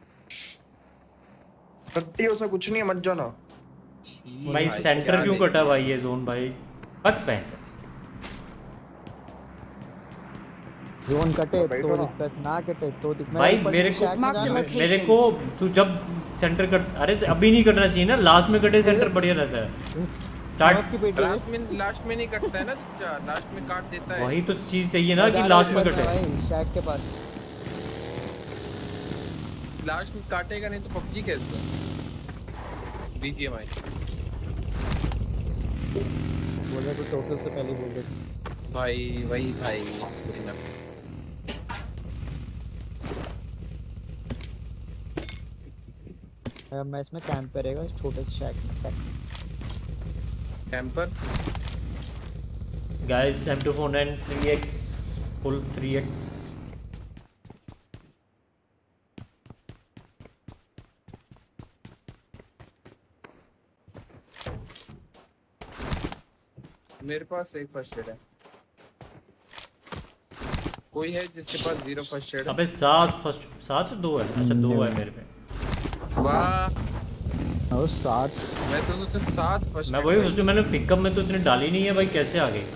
टट्टी उसे कुछ नहीं है, मत जाना भाई। सेंटर क्यों कटा भाई ये जोन भाई? बस पैन जोन कटे तो दिक्कत, ना कटे तो दिक्कत भाई। मेरे को मेरे को तू जब सेंटर कट, अरे अभी नहीं कटना चाहिए ना, लास्ट में कटे सेंटर बढ़िया रहता है। स्टार्ट लास्ट में लास्ट में नहीं कटता है ना चाचा, लास्ट में काट देता है। वही तो चीज चाहिए ना कि लास्ट में कटे। भाई शैक के पास लास्ट में काटेगा नहीं तो पबजी कैसे? बीजीएमआई बोल रहे तो टोटल से पहले बोल रहे भाई। वही भाई मैं इसमें कैंप पे रहेगा, इस छोटे से शैक में। Campers guys M two four nine three X full three X. मेरे पास एक फर्स्ट एड है। कोई है जिसके पास जीरो फर्स्ट एड? अबे सात फर्स्ट, सात दो है। अच्छा दो है मेरे पे। वाह और सात। मैं तो सोचा सात फर्स्ट। मैं वही सोचूं, मैंने पिकअप में तो इतने डाली नहीं है भाई, कैसे आ गई?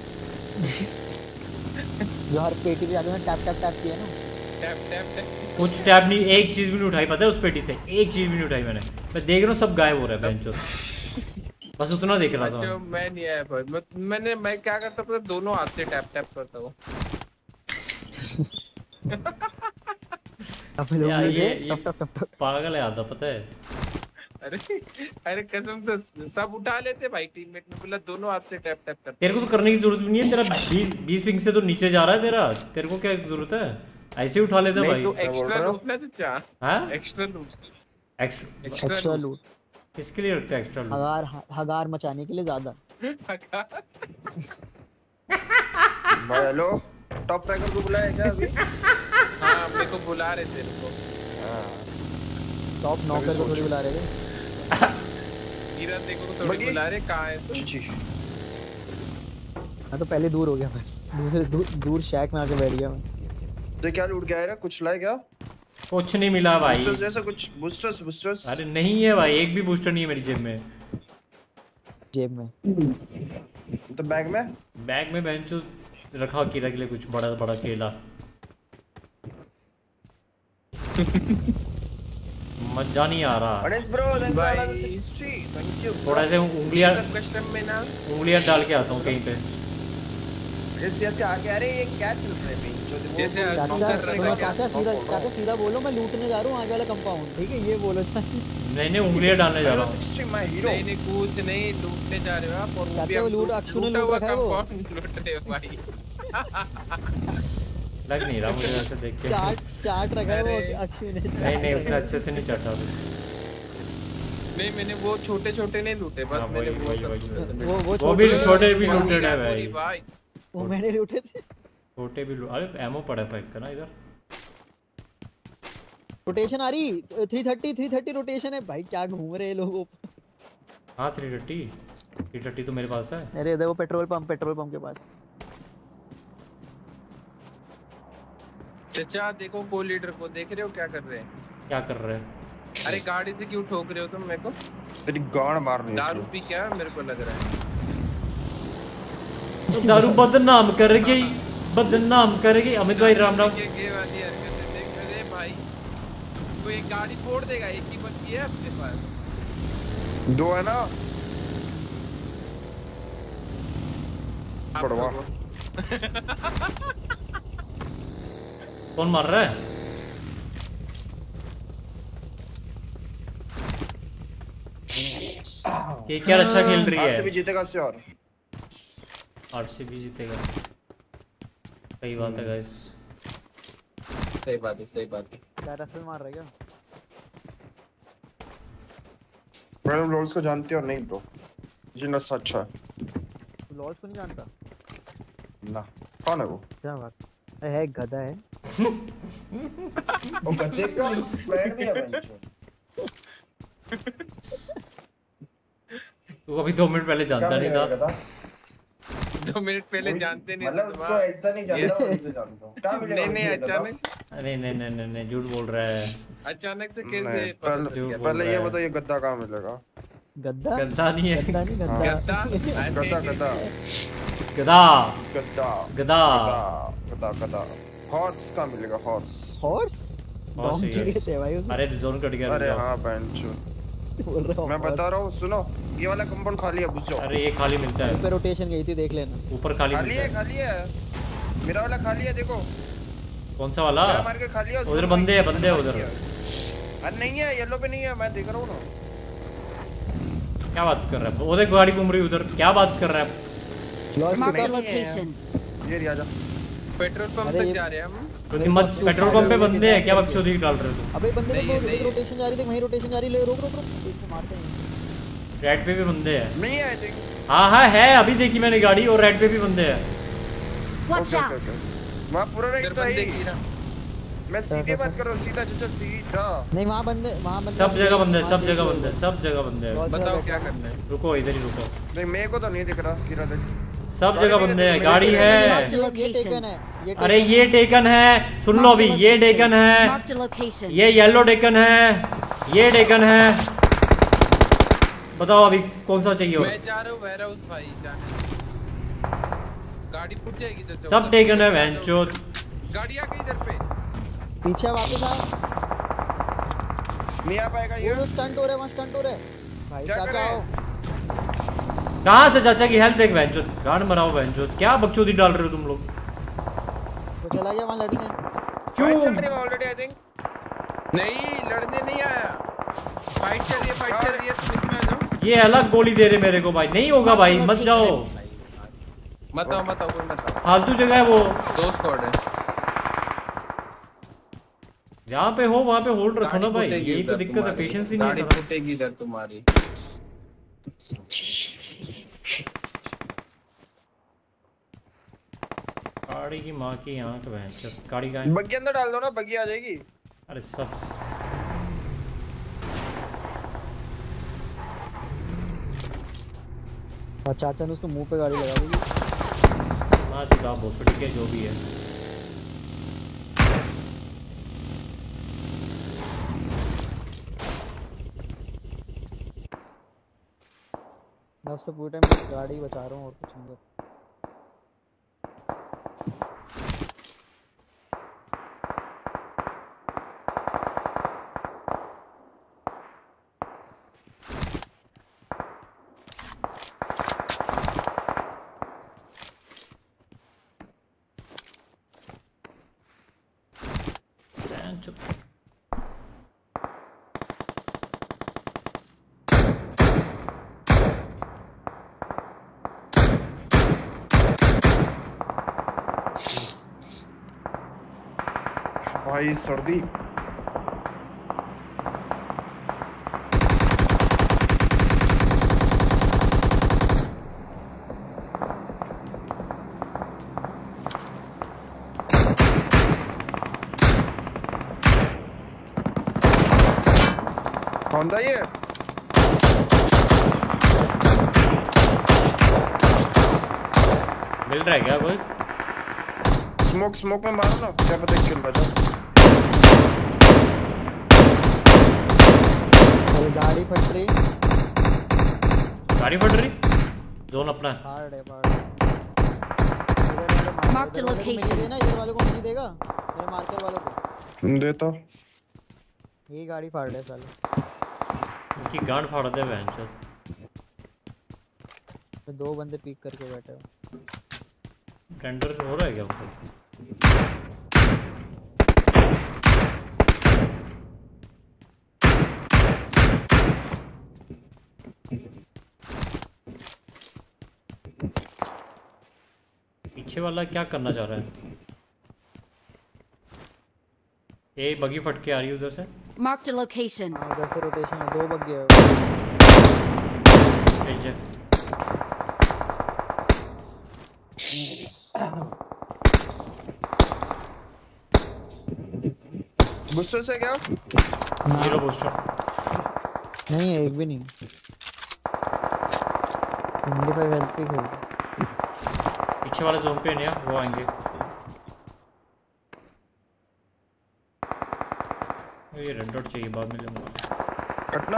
जो हर पेटी पे आगे में टैप टैप टैप किया ना। टैप टैप टैप कुछ टैप नहीं, एक चीज भी नहीं उठाई, पता है उस पेटी से एक चीज भी नहीं उठाई मैंने। मैं देख रहा हूँ सब गायब हो रहा है बेंचो, बस उतना देख रहा था। अच्छा मैं नहीं आया भाई। मैं, मैंने मैं क्या करता पता, दोनों हाथ से टैप टैप करता हूँ। यार ये ये पागल है आधा, पता है। अरे अरे कसम से सब उठा लेते भाई। टीममेट ने बोला दोनों हाथ से टैप टैप करते। तेरे को तो करने की जरूरत भी नहीं है, तेरा बीस बीस पिंग से तो नीचे जा रहा है तेरा। तेरे को क्या जरूरत है, ऐसे ही उठा लेते भाई। तो एक्स्ट्रा लूट ना चाचा। हां एक्स्ट्रा लूट। एक्स्ट्रा एक्स्ट्रा लूट किसके लिए रखते हैं एक्स्ट्रा लूट? हगार हगार मचाने के लिए ज्यादा। भाई हेलो, टॉप ट्रैकर को बुलाया क्या अभी? हाँ मेरे को बुला रहे थे इनको। टॉप नॉकर को थोड़ी बुला रहे थे। हीरा देखो को थोड़ी बुला रहे, कहाँ है तू? जी मैं तो पहले दूर हो गया भाई, दूसरे दूर, दूर शैक में आके बैठ गया मैं। तो क्या लूट गया है? कुछ लाए क्या? कुछ नहीं मिला भाई। बूस्टर्स जैसा कुछ, बूस्टर्स बूस्टर्स। अरे नहीं है भाई, एक भी बूस्टर नहीं है मेरी जेब में। जेब में तो बैग में? बैग में बेंच रखा कीड़ा के लिए कुछ बड़ा बड़ा केला। मजा नहीं आ रहा। अरे bro thank you sixty, thank you. थोड़ा से उंगलियां कस्टम में ना उंगलियां डाल के आता हूँ कहीं पे। एसीएस के आके अरे ये क्या चल रहा है भाई? जैसे चाचा सीधा चाचा सीधा बोलो, मैं लूटने जा रहा हूँ आगे वाला कंपाउंड, ठीक है? ये बोलो चाचा। नहीं नहीं उंगलियां डालने जा रहा हूँ। नहीं नहीं कुछ नहीं, लूटने जा रहे हो आप। और वो भी वो लूट अक्षु ने लूट रखा है वो। लूट रहे हो भाई। लग नहीं रहा मुझे ऐसे देख के। चाट चाट रखा है वो अक्षु ने। नहीं नहीं उसने अच्छे से नहीं चाटा। नहीं मैंने वो छोटे छोटे नहीं लूटे, बस मैंने वो वो वो भी छोटे भी लूटे हैं भाई। वो मैंने लूटे थे। छोटे भी लूट। अरे एमो पड़ा है फेंक का ना इधर। रोटेशन आ रही तीन सौ तीस तीन सौ तीस रोटेशन है भाई, क्या घूम रहे हैं लोगों। हाँ तीन सौ तीस तीन सौ तीस तो मेरे पास है। अरे इधर वो पेट्रोल पंप पेट्रोल पंप के पास। चाचा देखो को लीडर को, देख रहे हो क्या कर रहे हैं? क्या कर रहे हैं? अरे गाड़ी से क्यों ठोक रहे हो तुम मेरे को? तेरी गांड मारनी है। दारू पी क्या मेरे को लग रहा है। तो दारू बदनाम कर गई, बदनाम कर गई। अमित भाई राम राम। ये वाली हरकतें देख रहे भाई, तो एक गाड़ी फोड़ देगा, एक ही बची है अपने पास। दो है ना? पड़वा। कौन मार रहा है? ये क्या अच्छा खेल रही है। आरसीबी जीतेगा श्योर। आरसीबी जीतेगा, सही बात है गाइस। सही बात है, सही बात है। क्या रसल मार रहा है क्या? ब्रदर लॉल्स को जानते हो नहीं ब्रो? जिनस अच्छा है। तू लॉल्स को नहीं जानता? ना। कौन है वो? क्या बात है, गधा है। वो गधे का फ्रेंड भी है बेंच। तू अभी दो मिनट पहले जानता नहीं था। दो मिनट पहले जानते नहीं। मतलब उसको ऐसा नहीं जानता, मैं उसे जानता हूँ। क्या मिलेगा? नहीं नहीं अचानक। नहीं नहीं नहीं नहीं नहीं झूठ बोल रहा है। अचानक से कैसे? पहले पहले ये बताओ ये गद्दा कहाँ मिलेगा? गद्दा गद्दा नहीं है। गद्दा नहीं गद्दा गद्दा गद्दा गद्दा गदा गद्दा गदा गद्दा गद्दा हॉर्स कहाँ मिलेगा? हॉर्स हॉर्स डोंकी कहते हैं भाई उसको। अरे जोन कट गया। अरे हाँ बेंच बोल रहा हूँ मैं बता रहा हूँ, सुनो ये वाला कंपाउंड खाली है, घुस जाओ। अरे ये खाली मिलता है। ऊपर रोटेशन गई थी, देख लेना। ऊपर खाली खाली है, खाली है। मेरा वाला खाली है, देखो। कौन सा वाला? मेरा मार के खाली है। उधर बंदे हैं, बंदे हैं उधर। अरे नहीं है, येलो पे नहीं है, मैं देख रहा हूँ ना। क्या बात कर रहा है? उधर गाड़ी घूम रही उधर, क्या बात कर रहा है? ये रिया जा। पेट्रोल पंप तक जा रहे हैं हम। मत पेट्रोल पंप पे बंदे हैं, क्या बकचोदी डाल रहे हो तुम? अबे बंदे देखो, इधर रोटेशन जा रही थी, वहीं रोटेशन जा रही है। रुक रुक रुक, एक को मारते हैं। रेड पे भी बंदे हैं। नहीं है आई थिंक। हाँ हाँ है, अभी देखी मैंने गाड़ी, और रेड पे भी बंदे हैं। Watch out! वहाँ पूरा राइट तो है। मैं सीधे बात कर रहा हूँ, सीधा चाचा सीधा। नहीं वहाँ बंदे, वहाँ बंदे। सब जगह बंदे, सब जगह बंदे, सब जगह बंदे हैं। बताओ क्या करना है? रुको इधर ही रुको। नहीं मेरे को तो नहीं दिख रहा, कीरा देख। सब जगह बंदे हैं, गाड़ी है। ये टेकन है। अरे ये टेकन है, सुन लो अभी, ये टेकन है, ये येलो टेकन है, ये टेकन है। बताओ अभी कौन सा चाहिए? मैं जा रहा हूँ वेयरहाउस भाई, जाने। गाड़ी फुट जाएगी तो सब टेकन है वेंचोद। गाड़ी आ गई इधर पे। पीछे वापस आ। नहीं आ पाएगा ये। वो स्टंट हो रहा है, वहाँ स्टंट हो रहा है। भाई चाचा आओ। कहाँ से चाचा की हेल्थ देख वेंचोद, गांड मराओ वेंचोद, क्या बकचोदी डाल रहे हो तुम लोग? वो चला गया वहाँ लड़ने। क्यों? चल रही है ऑलरेडी आई थिंक। नहीं लड़ने नहीं आया, फाइट चल रही है, फाइट चल रही है। स्लिप में आ जाओ। ये अलग गोली दे रहे मेरे को भाई, नहीं होगा भाई, मत जाओ। मत आओ मत आओ, कोई मत आओ। फालतू जगह है वो। दो स्क्वाड है। जहाँ पे हो वहाँ पे होल्ड रखो ना भाई, फूटेगी यही तो उधर दिक्कत है, तुम्हारी। पेशेंस ही नहीं गाड़ी है साला। फूटेगी इधर तुम्हारी। गाड़ी की माँ की आंख बहन, गाड़ी का बग्गी अंदर डाल दो ना, बग्गी आ जाएगी। अरे सब चाचा ने उसको मुंह पे गाड़ी लगा दी। ना चुका भोसड़ी के जो भी है। मैं उससे पूरे टाइम गाड़ी बचा रहा हूँ और कुछ नहीं। भाई सर्दी। कौन था ये? मिल रहा है क्या कोई? स्मोक स्मोक में मारो ना, क्या पता किल बचा। गाड़ी फट रही। गाड़ी फट रही? जोन अपना है। हार्ड है हार्ड। Mark the location. देना इधर वाले को नहीं देगा, मेरे मार्कर वालों को देता। ये गाड़ी फाड़ ले साले। इनकी गांड फाड़ दे बहनचोद। दो बंदे पीक करके बैठे हो। टेंडर हो रहा है क्या वो? पीछे वाला क्या करना चाह रहा है? ये बगी फट के आ रही है उधर से। Mark the location. उधर से रोटेशन है, दो बगी है। भेज बूस्टर से क्या? जीरो बूस्टर नहीं है, एक भी नहीं। पचासी हेल्थ पे खेल। पीछे वाले जोन पे नहीं है, वो आएंगे। ये रेड डॉट चाहिए, बाद में लूंगा। कटना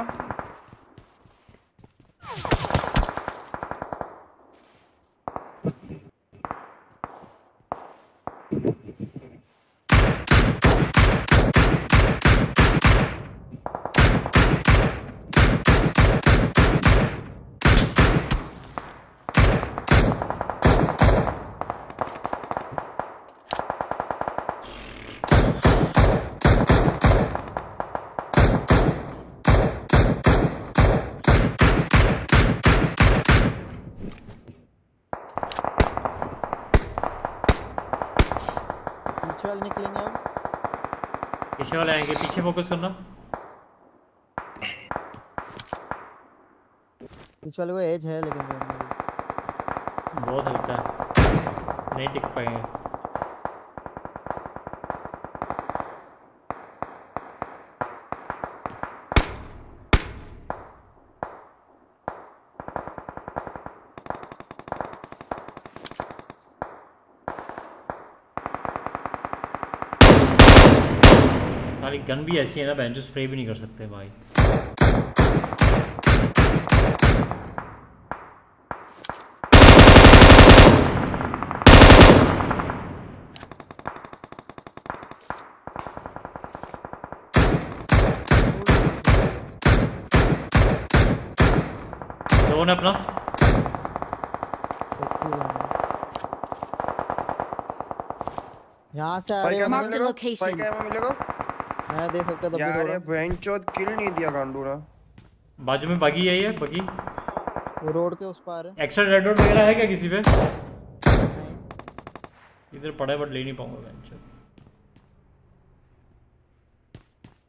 निकलेंगे अब। पीछे वाले आएंगे, पीछे फोकस करना। पीछे वाले को एज है लेकिन बहुत हल्का है, नहीं टिक पाएंगे। सारी गन भी ऐसी है ना बहन, जो स्प्रे भी नहीं कर सकते भाई। जोन अपना यहाँ से आ रहे हैं। Mark the location. मिलेगा मैं दे सकता था यार, ये बेंचोद किल नहीं दिया गांडूरा। बाजू में बगी है, ये बगी वो रोड के उस पार है। एक्स्ट्रा रेड डॉट वगैरह है क्या किसी पे? इधर पड़ा है बट ले नहीं पाऊंगा बेंचोद।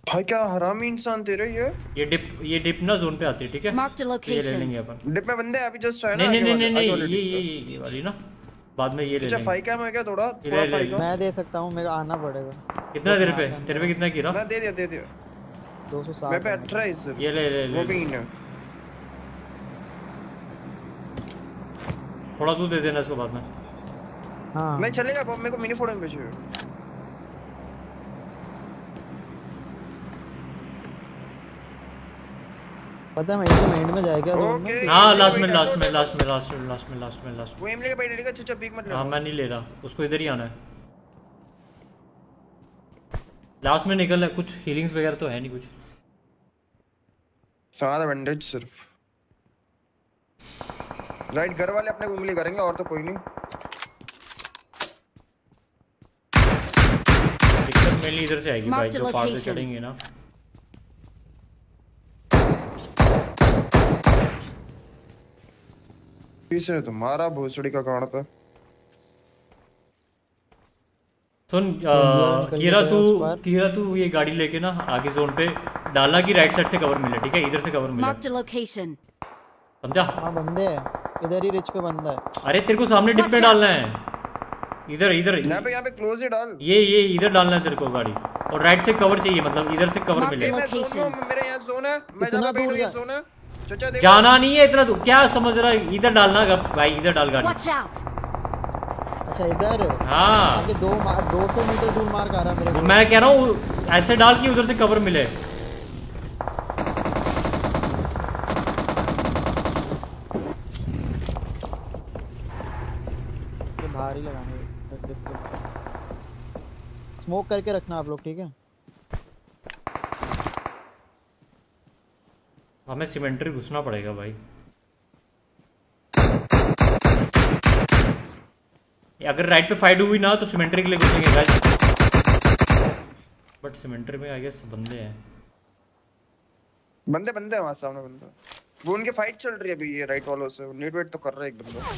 भाई क्या हरामी इंसान तेरे ये ये डिप ये डिप ना जोन पे आती है, ठीक है? Marked a ये ले location. लेंगे अपन। डिप में बंदे अभी जस्ट है ना नहीं नहीं आगे नहीं वाले, नहीं आगे वाले ये डिप ये पे। ये वाली ना बाद में ये ले अच्छा लेंगे। फाइव कैम है क्या थोड़ा ये थोड़ा ले फाइव ले। कैम मैं दे सकता हूँ, मेरे को आना पड़ेगा। कितना तेरे पे तेरे पे कितना गिरा? मैं दे दिया दे दिया दो सौ साठ मैं पे अठारह है सिर्फ। ये ले ले ले वो भी इन है। थोड़ा तू दे देना इसको बाद में। हाँ मैं चलेगा बॉब मेरे को मिनी फोड़न पे चाहिए। पता है मैं इसके एंड में जाए क्या जोन में? हाँ लास्ट में लास्ट में लास्ट में लास्ट में लास्ट में लास्ट में लास्ट वो एम लेके बैठ रहेगा, चुपचाप पीक मत ले। हाँ मैं नहीं ले रहा, उसको इधर ही आना है। लास्ट में निकल है, कुछ हीलिंग्स वगैरह तो है नहीं कुछ। सारा बैंडेज सिर्फ। राइट घर वाले अपने उंगली करेंगे और तो कोई नहीं। दिक्कत मेनली इधर से आएगी भाई, जो पहाड़ पे चढ़ेंगे ना। किसने तो मारा भोसड़ी का कान पे। सुन कीरा तू कीरा तू ये गाड़ी लेके ना आगे जोन पे डालना कि राइट साइड से कवर मिले, ठीक है? इधर से कवर मिले, समझा? हाँ बंदे हैं इधर ही, रिच पे बंदा है। अरे तेरे को सामने डिप पे डालना है, इधर इधर यहाँ पे यहाँ पे क्लोज ही डाल। ये ये इधर डालना है तेरे को गाड़ी, और राइट से कवर चाहिए, मतलब इधर से कवर मिले। मेरे यहाँ जोन है, मैं जहाँ पे बैठूँ ये जोन है। चाचा देखो जाना नहीं है इतना, तू क्या समझ रहा है? इधर डालना भाई, इधर डाल गाड़ी। अच्छा इधर? हाँ आगे दो दो सौ मीटर दूर मार्क आ रहा है मेरे को। मैं कह रहा हूँ ऐसे डाल के उधर से कवर मिले। बाहर ही लगाने, स्मोक करके रखना आप लोग, ठीक है? हमें सीमेंट्री घुसना पड़ेगा भाई। अगर राइट पे फाइट हुई ना तो सीमेंट्री के लिए घुसेंगे गाइस, बट सीमेंट्री में आई गेस बंदे हैं। बंदे बंदे हैं वहाँ सामने बंदा। वो उनके फाइट चल रही है अभी ये राइट वालों से, नेट वेट तो कर रहा है एक बंदा।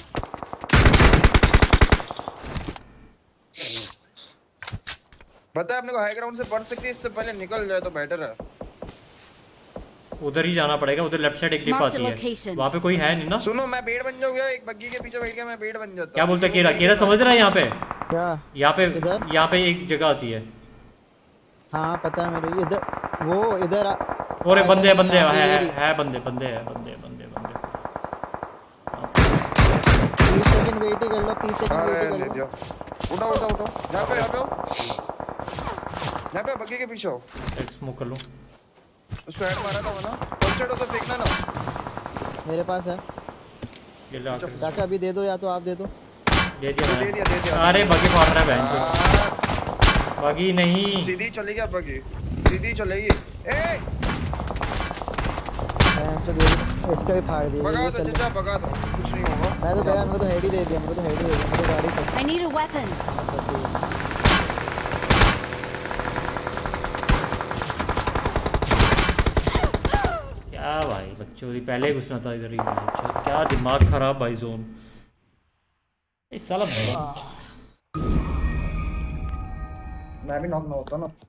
पता है अपने को हाई ग्राउंड से पढ़ सकती है, इससे पहले निकल जाए तो बेटर है। उधर ही जाना पड़ेगा, उधर लेफ्ट साइड एक डिप आती है, वहाँ पे कोई है नहीं ना। सुनो मैं बेड बन जाऊंगा, एक बग्गी के पीछे बैठ के मैं बेड बन जाता। क्या बोलते हैं केरा? केरा समझ रहा है यहाँ पे? क्या? यहाँ पे यहाँ पे एक जगह आती है। हाँ पता है मेरे, इधर वो इधर। और बंदे बंदे है है बंदे बंदे है बंदे बंदे बंदे। तीस सेकंड वेट ही कर लो, तीस सेकंड वेट कर लो। उठो उठो उठो, यहाँ पे यहाँ पे यहाँ पे बग्गी के पीछे हो। एक स्मोक कर लूँ। उसको हेड मारा था ना, फर्स्ट हेड हो तो फेंकना ना। मेरे पास है, ये ले आकर चाचा अभी दे दो या तो आप दे दो। दे दिया दे दिया दे दिया। अरे बग्गी फाड़ रहा है बहन, बग्गी नहीं सीधी चलेगी अब, बग्गी सीधी चलेगी। ए इसका भी फाड़ दिया। भगा दो चाचा, भगा दो, कुछ नहीं होगा। मैं तो गया, मेरे को तो हेड ही दे दिया, मेरे को तो हेड ही दे दिया, मेरे गाड़ी तक। I need a weapon. क्या भाई बच्चों की पहले ही घुसना था इधर ही। अच्छा क्या दिमाग खराब भाई जोन, इस साला मैं भी नॉक ना होता ना।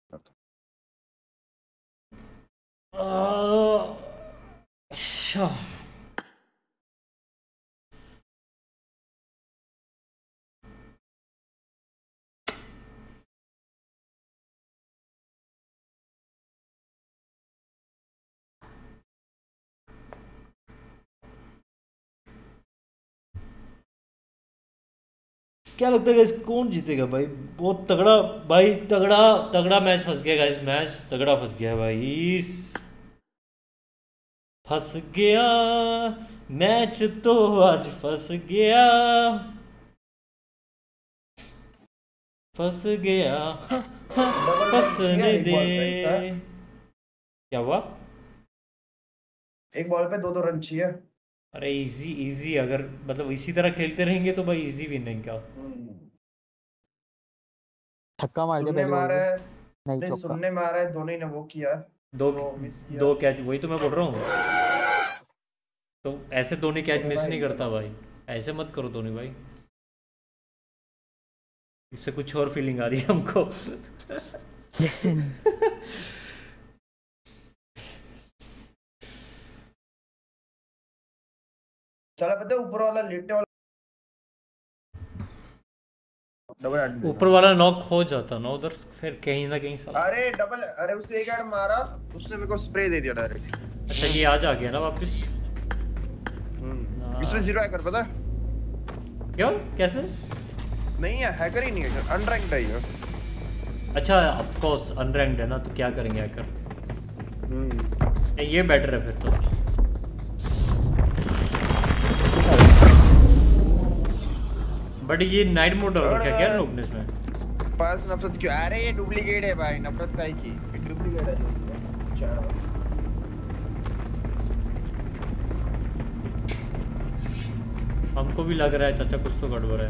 अच्छा क्या लगता है गाइस कौन जीतेगा भाई? बहुत तगड़ा भाई, तगड़ा तगड़ा मैच फंस गया गाइस, मैच तगड़ा फंस गया भाई, फंस गया मैच तो आज फंस गया, फंस गया फंसने दे। क्या हुआ? एक बॉल पे दो दो रन चाहिए। अरे इजी इजी, अगर मतलब इसी तरह खेलते रहेंगे तो भाई इजी विनिंग का। छक्का मार दिया, मारा है नहीं, नहीं सुनने मारा है, दोनों ने वो किया दो दो कैच, वही तो मैं बोल रहा हूँ। तो ऐसे धोनी कैच मिस नहीं करता भाई, ऐसे मत करो धोनी भाई, इससे कुछ और फीलिंग आ रही है हमको। चला पता है ऊपर वाला लेटने वाला डबल हेड ऊपर वाला नॉक हो जाता ना उधर, फिर कहीं ना कहीं साला। अरे डबल, अरे उसने एक हेड मारा, उसने मेरे को स्प्रे दे दिया डायरेक्ट। अच्छा ये आज आ गया ना वापस। इसमें जीरो हैकर पता है? क्यों? कैसे? नहीं है, हैकर ही नहीं है, अनरैंक्ड है ये। अच्छा ऑफ कोर्स अनरैंक्ड है ना, तो क्या करेंगे हैकर। हम्म ये बेटर है फिर तो। बट ये नाइट मोड हो क्या क्या लोग ने इसमें? पास नफरत क्यों? अरे ये डुप्लीकेट है भाई, नफरत काहे की? ये डुप्लीकेट है। हमको भी लग रहा है चाचा कुछ तो गड़बड़ है।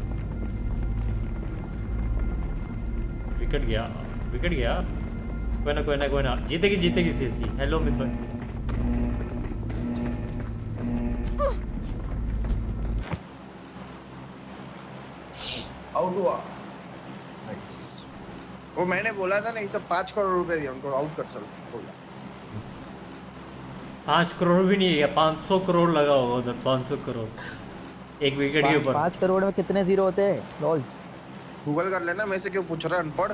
विकेट गया, विकेट गया। कोई ना कोई ना कोई ना जीतेगी जीतेगी सीएसके। हेलो मित्र। आउट हुआ। नाइस। वो मैंने बोला था ना, इसे पाँच करोड़ रुपए दिया उनको, आउट कर चल बोला। पाँच करोड़ भी नहीं है, पाँच सौ करोड़ लगा होगा उधर। पाँच सौ करोड़ एक विकेट के ऊपर। पाँच करोड़ में कितने जीरो होते हैं लॉल्स? गूगल कर लेना, मैं से क्यों पूछ रहा है अनपढ़।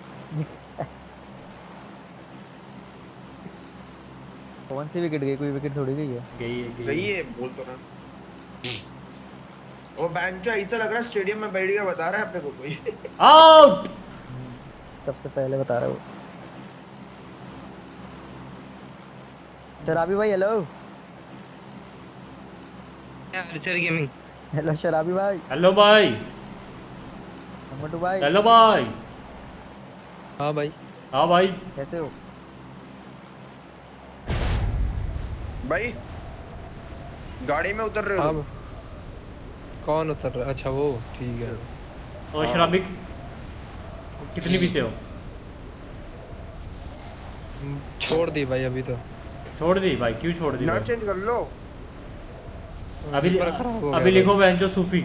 कौन सी विकेट गई? कोई विकेट थोड़ी गई है। गई है गई है बोल तो ना। वो बैंक जो ऐसा लग रहा है स्टेडियम में बैठ के बता रहा है अपने को कोई। आउट सबसे पहले बता रहा हूँ। शराबी भाई हेलो। Archer gaming. हेलो शराबी भाई। हेलो भाई। मोटू भाई। हेलो भाई। हाँ भाई। हाँ भाई कैसे हो भाई? गाड़ी में उतर रहे हो? कौन उतर रहा? अच्छा वो ठीक है। और शराबी कितनी पीते हो? छोड़ दी भाई अभी तो। छोड़ दी भाई? क्यों छोड़ दी? ना चेंज कर लो अभी। अभी लिखो बहन जो सूफी।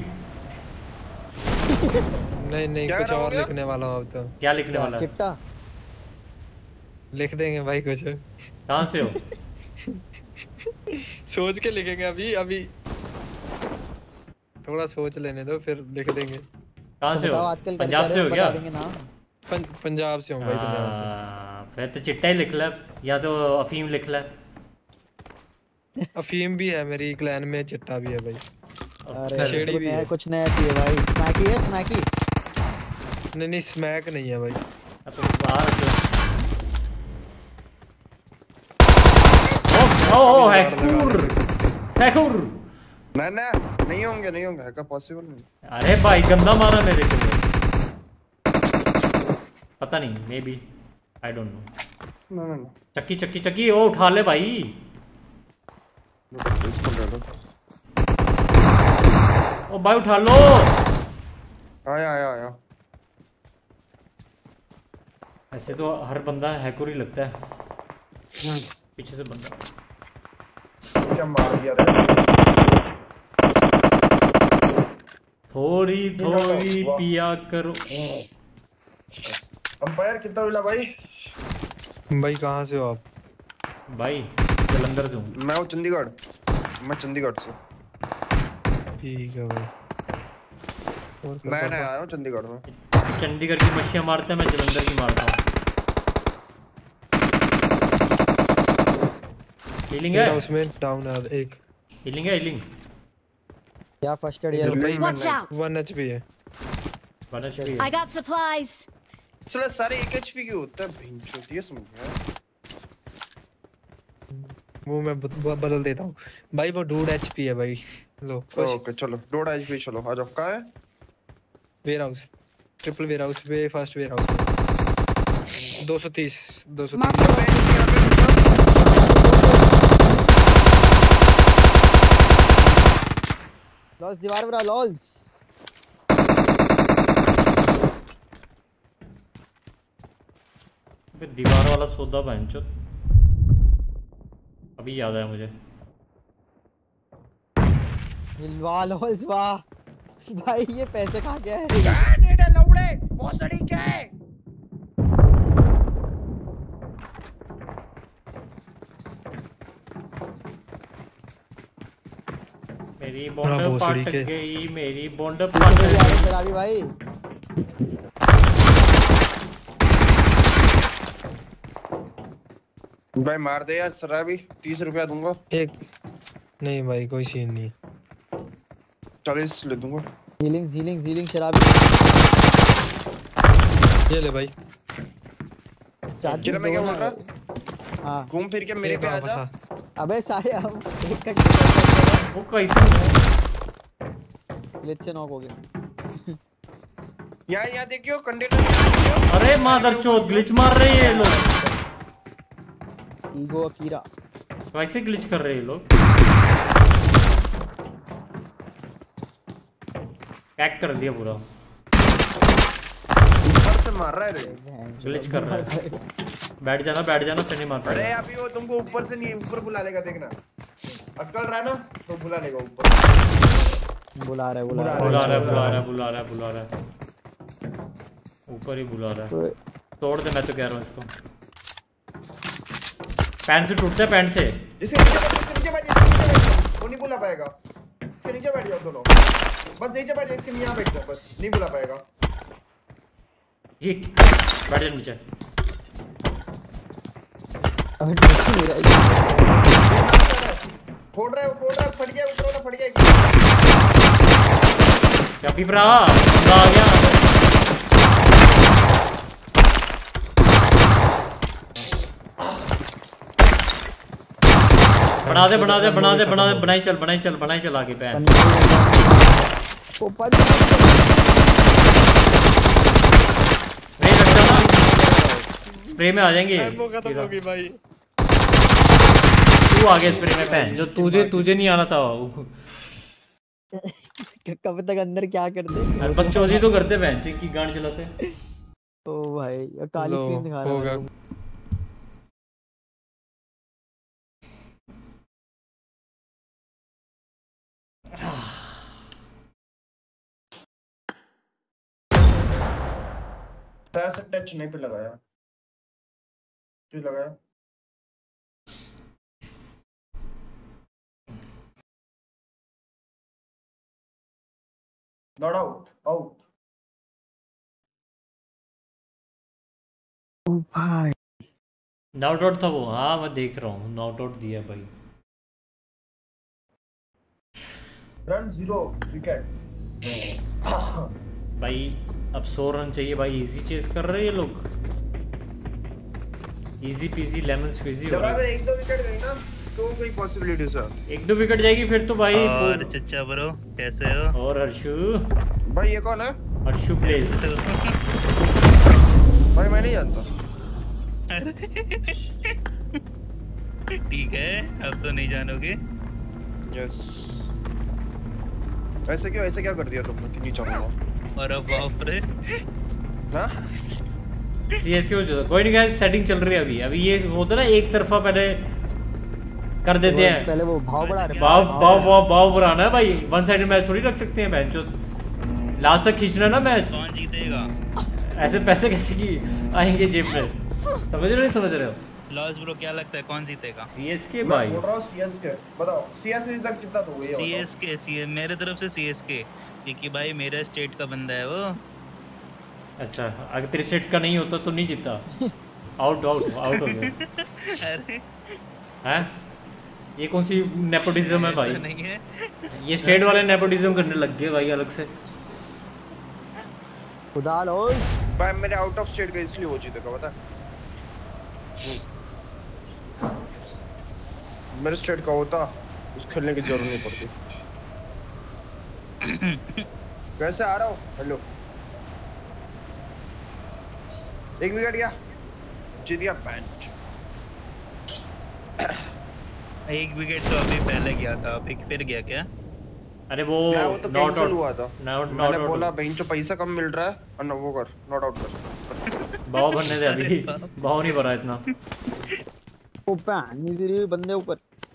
नहीं नहीं कुछ और लिखने वाला हूँ अब तो। क्या लिखने वाला है? चिट्टा लिख देंगे भाई कुछ। कहाँ से हो? सोच के लिखेंगे अभी अभी थोड़ा सोच लेने दो फिर लिख देंगे। कहाँ से हो? पंजाब से हो क्या? पं, पंजाब से हूँ भाई। पंजाब से। फिर तो चिट्टा ही लिख ले या तो अफीम लिख ले। अफीम भी है मेरी क्लैन में, चिट्टा भी है भाई। अरे शेडी भी है। कुछ नया चाहिए भाई। स्मैकी है? स्मैकी नहीं नहीं स्मैक नहीं है भाई। तो बाहर ओ ओ हैकर हैकर ना ना नहीं होंगे नहीं होंगे हैकर पॉसिबल नहीं। अरे भाई गंदा मारा मेरे को। पता नहीं maybe I don't know. ना ना ना चक्की चक्की चक्की ओ उठा ले भाई। ओ भाई उठा लो। आया आया आया। ऐसे तो हर बंदा हैकर ही लगता है। पीछे से बंदा क्या मार दिया रे। थोड़ी थोड़ी पिया करो। अंपायर कितना मिला भाई? भाई कहाँ से हो आप? भाई जलंधर से हूँ। मैं हूँ चंडीगढ़। मैं चंडीगढ़ से। ठीक है भाई। मैं नया आया हूँ चंडीगढ़ में। चंडीगढ़ की मच्छियाँ मारते हैं, मैं जलंधर की मारता हूँ। हीलिंग है उसमें डाउन है एक। हीलिंग है हीलिंग। क्या फर्स्ट एड यार? Watch out! वन एचपी है। One HP I got supplies. चलो सारे एक एचपी के होते हैं भिंचोती है समझ गया। वो मैं बदल देता हूँ भाई। वो डूड एचपी है भाई। लो ओके चलो डूड एचपी चलो आ जाओ। कहाँ है? Warehouse triple warehouse पे फर्स्ट वेयर हाउस दो सौ तीस दो सौ तीस। लॉल्स दीवार पर आ लॉल्स। बे दीवार वाला सौदा बहनचोद अभी याद आया मुझे। वाह लॉल्स वाह भाई ये पैसे कहाँ गए? क्या नेड़ा लौड़े भोसड़ी क्या है? मेरी बॉन्ड फट गई, मेरी बॉन्ड फट गई गई। शराबी भाई भाई मार दे यार शराबी, तीस रुपया दूंगा। एक नहीं भाई कोई सीन नहीं, चालीस ले दूंगा। हीलिंग हीलिंग हीलिंग शराबी ये ले भाई। गिरा मैं क्या बोल रहा? हाँ घूम फिर के मेरे पे आ जा। अबे सारे हम एक का वो कैसे ग्लिच नॉक हो गया। यहाँ यहाँ देखियो कंटेनर। अरे मादरचोद ग्लिच मार रहे हैं ये लोग। ईगो अकीरा कैसे ग्लिच कर रहे हैं ये लोग? हैक कर दिया पूरा। ऊपर से मार रहा है रे, ग्लिच कर रहा है। बैठ जाना बैठ जाना, फिर नहीं मार पाएगा। अरे अभी वो तुमको ऊपर से नहीं ऊपर बुला लेगा, देखना अक्कल रहा ना तो बुला लेगा ऊपर। बुला रहा है बुला बुला रहा है बुला रहा है बुला रहा है बुला रहा है ऊपर ही बुला रहा है। तोड़ दे, मैं तो कह रहा हूँ इसको। पैंट से टूटता है, पैंट से। इसके नीचे बैठ, इसके नीचे बैठ, इसके नीचे बैठ, वो नहीं बुला पाएगा। इसके नीचे बैठ जाओ दोनों, बस नीचे बैठ जाओ, इसके यहाँ बैठ जाओ, बस नहीं बुला पाएगा। ये बैठ जा नीचे। अबे नीचे नहीं रहा फोड़ रहा है, फोड़ रहा है, फट गया ऊपर वाला, फट गया। क्या पी रहा? आ गया। बना दे बना दे बना दे बना दे बनाई चल बनाई चल बनाई चल आगे पैन। स्प्रे में आ जाएंगे। भाई तू आ गया स्प्रे में पैन, जो तुझे तुझे नहीं आना था। कब तक अंदर क्या करते? बकचोदी तो करते पैन की गाड़ी चलाते। ओ भाई ये काली स्क्रीन दिखा रहा है। टायर से टच नहीं पे लगाया, क्यों लगाया? Not out out. ओ भाई नॉट आउट था वो। हाँ मैं देख रहा हूँ, नॉट आउट दिया भाई। रन जीरो विकेट भाई। अब सौ रन चाहिए भाई। इजी चेस कर रहे हैं ये लोग, इजी पीजी लेमन स्क्वीजी। अगर एक दो विकेट गई ना तो कोई पॉसिबिलिटी सर, एक दो विकेट जाएगी फिर तो भाई। और चच्चा ब्रो कैसे हो? और हर्षु भाई ये कौन है? हर्षु प्लेस भाई मैं नहीं जानता। ठीक है अब तो नहीं जानोगे। यस ऐसे क्यों ऐसे क्या कर दिया तुमने कि नहीं चाहूंगा? और अब बाप रे हां सीएसके हो जाता। कोई नहीं गाइस, सेटिंग चल रही है अभी। अभी ये होता ना एक तरफा पहले कर देते हैं। पहले वो भाव बढ़ा रहे, भाव भाव भाव भाव बढ़ाना है भाई। वन साइड मैच थोड़ी रख सकते हैं बेंचो, लास्ट तक खींचना है ना मैच। कौन जीतेगा? ऐसे पैसे कैसे की आएंगे जेब में? समझ रहे हो नहीं समझ रहे हो? लॉस ब्रो क्या लगता है कौन जीतेगा? सीएसके भाई। मैं बोल रहा हूं सीएसके। बताओ सीएसके तक कितना तो हुई है? सीएसके सी मेरे तरफ से सीएसके, क्योंकि भाई मेरा स्टेट का बंदा है वो। अच्छा अगर तेरे स्टेट का नहीं होता तो नहीं जीता। आउट आउट आउट हो गया। अरे हैं ये कौन सी नेपोटिज्म है भाई? नहीं है ये स्टेट वाले नेपोटिज्म करने लग गए भाई अलग से। खुदा लो भाई मेरे आउट ऑफ स्टेट का इसलिए हो जीतेगा बता। मेरे स्टेट का होता उस खेलने की जरूरत नहीं पड़ती। कैसे आ रहा हूँ? हेलो एक विकेट गया, जीत गया बेंच। एक विकेट तो अभी पहले गया था, अभी फिर गया क्या? अरे वो वो तो कैंसिल हुआ था। नॉट मैंने बोला बेंच पे पैसा कम मिल रहा है और न वो कर नॉट आउट कर। बाव भरने दे अभी। बाव नहीं भरा इतना। ओ पानी तेरे बंदे ऊपर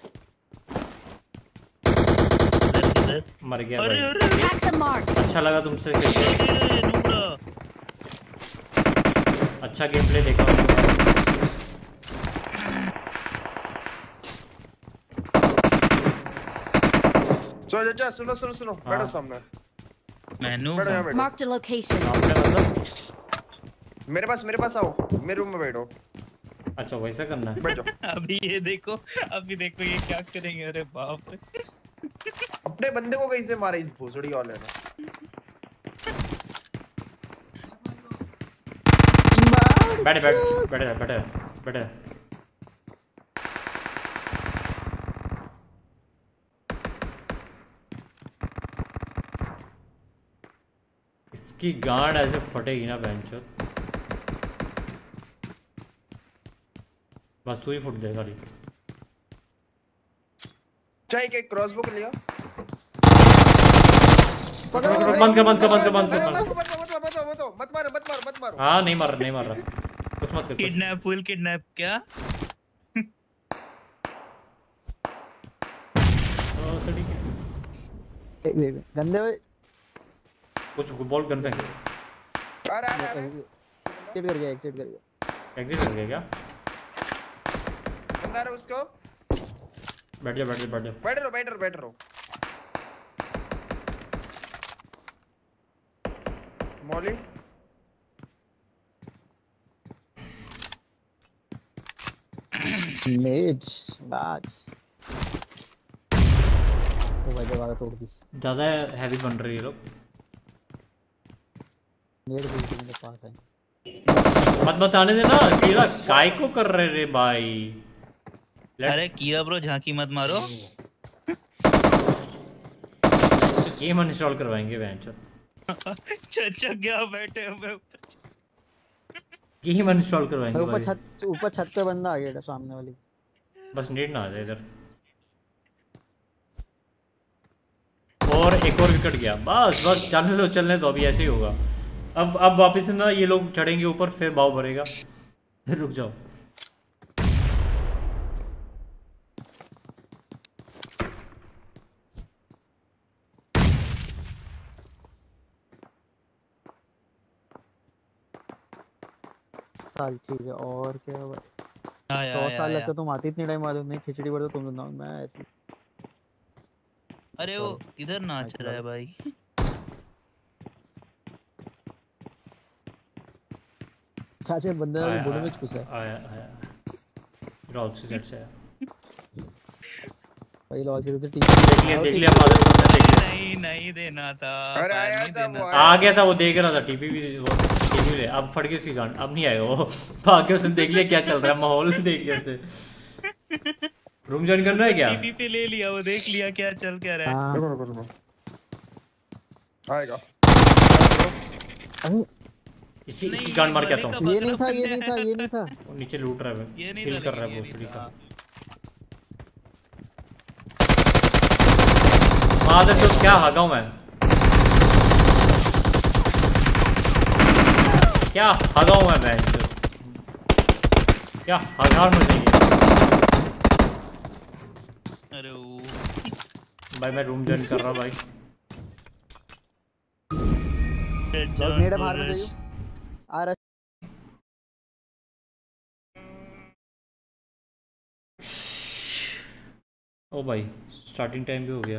मर गया भाई। अच्छा लगा तुमसे खेलके। अच्छा गेम प्ले देखा। सो चाचा सुनो सुनो सुनो बैठो सामने मैनू बैठो यहाँ बैठो Marked a location. मेरे पास मेरे पास आओ मेरे रूम में बैठो अच्छा वैसा करना है बैठो अभी ये देखो अभी देखो ये क्या करेंगे अरे बाप रे अपने बंदे को कैसे मारे इस भोसड़ी वाले ने बैठ बैठ बैठ बैठ बैठ इसकी गांड ऐसे फटेगी ना बेंचो बस तू ही फुट जाए खाली चाहे के क्रॉसबो कर लिया बंद कर बंद कर बंद कर बंद कर मत मत मत मत मारो मत मारो मत मारो हाँ नहीं मार रहा नहीं मार रहा कुछ मत कर किडनैप फुल किडनैप क्या गंदे हुए कुछ बॉल गन फेंक अरे अरे एग्जिट कर गया एग्जिट कर गया एग्जिट कर गया क्या बंदा है उसको बैठ जा बैठ जा बैठ जा बैठ रहो बैठ रहो बैठ रहो मौली नेज बाज ओ भाई दरवाजा तोड़ दी ज्यादा हैवी बन रही है लोग नेट भी मेरे पास है मत बताने देना कीड़ा काय को कर रहे रे भाई अरे कीड़ा ब्रो झांकी मत मारो गेम अनइंस्टॉल करवाएंगे बेंचो चचा क्या बैठे हुए गेम अनइंस्टॉल करवाएंगे ऊपर छत ऊपर छत पे बंदा आ गया सामने वाली बस नेट ना आ जाए इधर और एक और विकेट गया बस बस चलने दो चलने दो अभी ऐसे ही होगा अब अब वापस ना ये लोग चढ़ेंगे ऊपर फिर भाव भरेगा फिर रुक जाओ साल ठीक है और क्या आया, सौ आया, साल आया। लगता तुम आती इतनी टाइम मालूम नहीं खिचड़ी बड़ तो तुम सुनाओ मैं ऐसे अरे वो किधर नाच रहा है भाई चाचे बंदे आया, बुढ़े में आया, घुसा है आया आया रॉल से सेट से आया भाई लॉल से तो ठीक देख लिया देख लिया फादर को देख लिया नहीं नहीं देना था अरे आया नहीं था देना वो था। आ गया था वो देख रहा था टीवी भी वो टीवी ले अब फट गई उसकी गांड अब नहीं आएगा वो भाग के उसने देख लिया क्या चल रहा है माहौल देख लिया उसने रूम ज्वाइन करना है क्या टीवी पे ले लिया वो देख लिया क्या चल क्या रहा है रुको रुको रुको आएगा अरे इसी इसी गांड मार के आता हूं ये नहीं था ये नहीं था ये नहीं था वो नीचे लूट रहा है ये नहीं किल था, कर रहा है लेकिन ये भोसड़ी नहीं का था। मादर तो क्या हागा हूं मैं क्या हागा हूं मैं मैं क्या हजार में नहीं अरे वो भाई मैं रूम ज्वाइन कर रहा हूं भाई बस नेड़ा बाहर में जाइए आ रहा ओ भाई स्टार्टिंग टाइम भी हो गया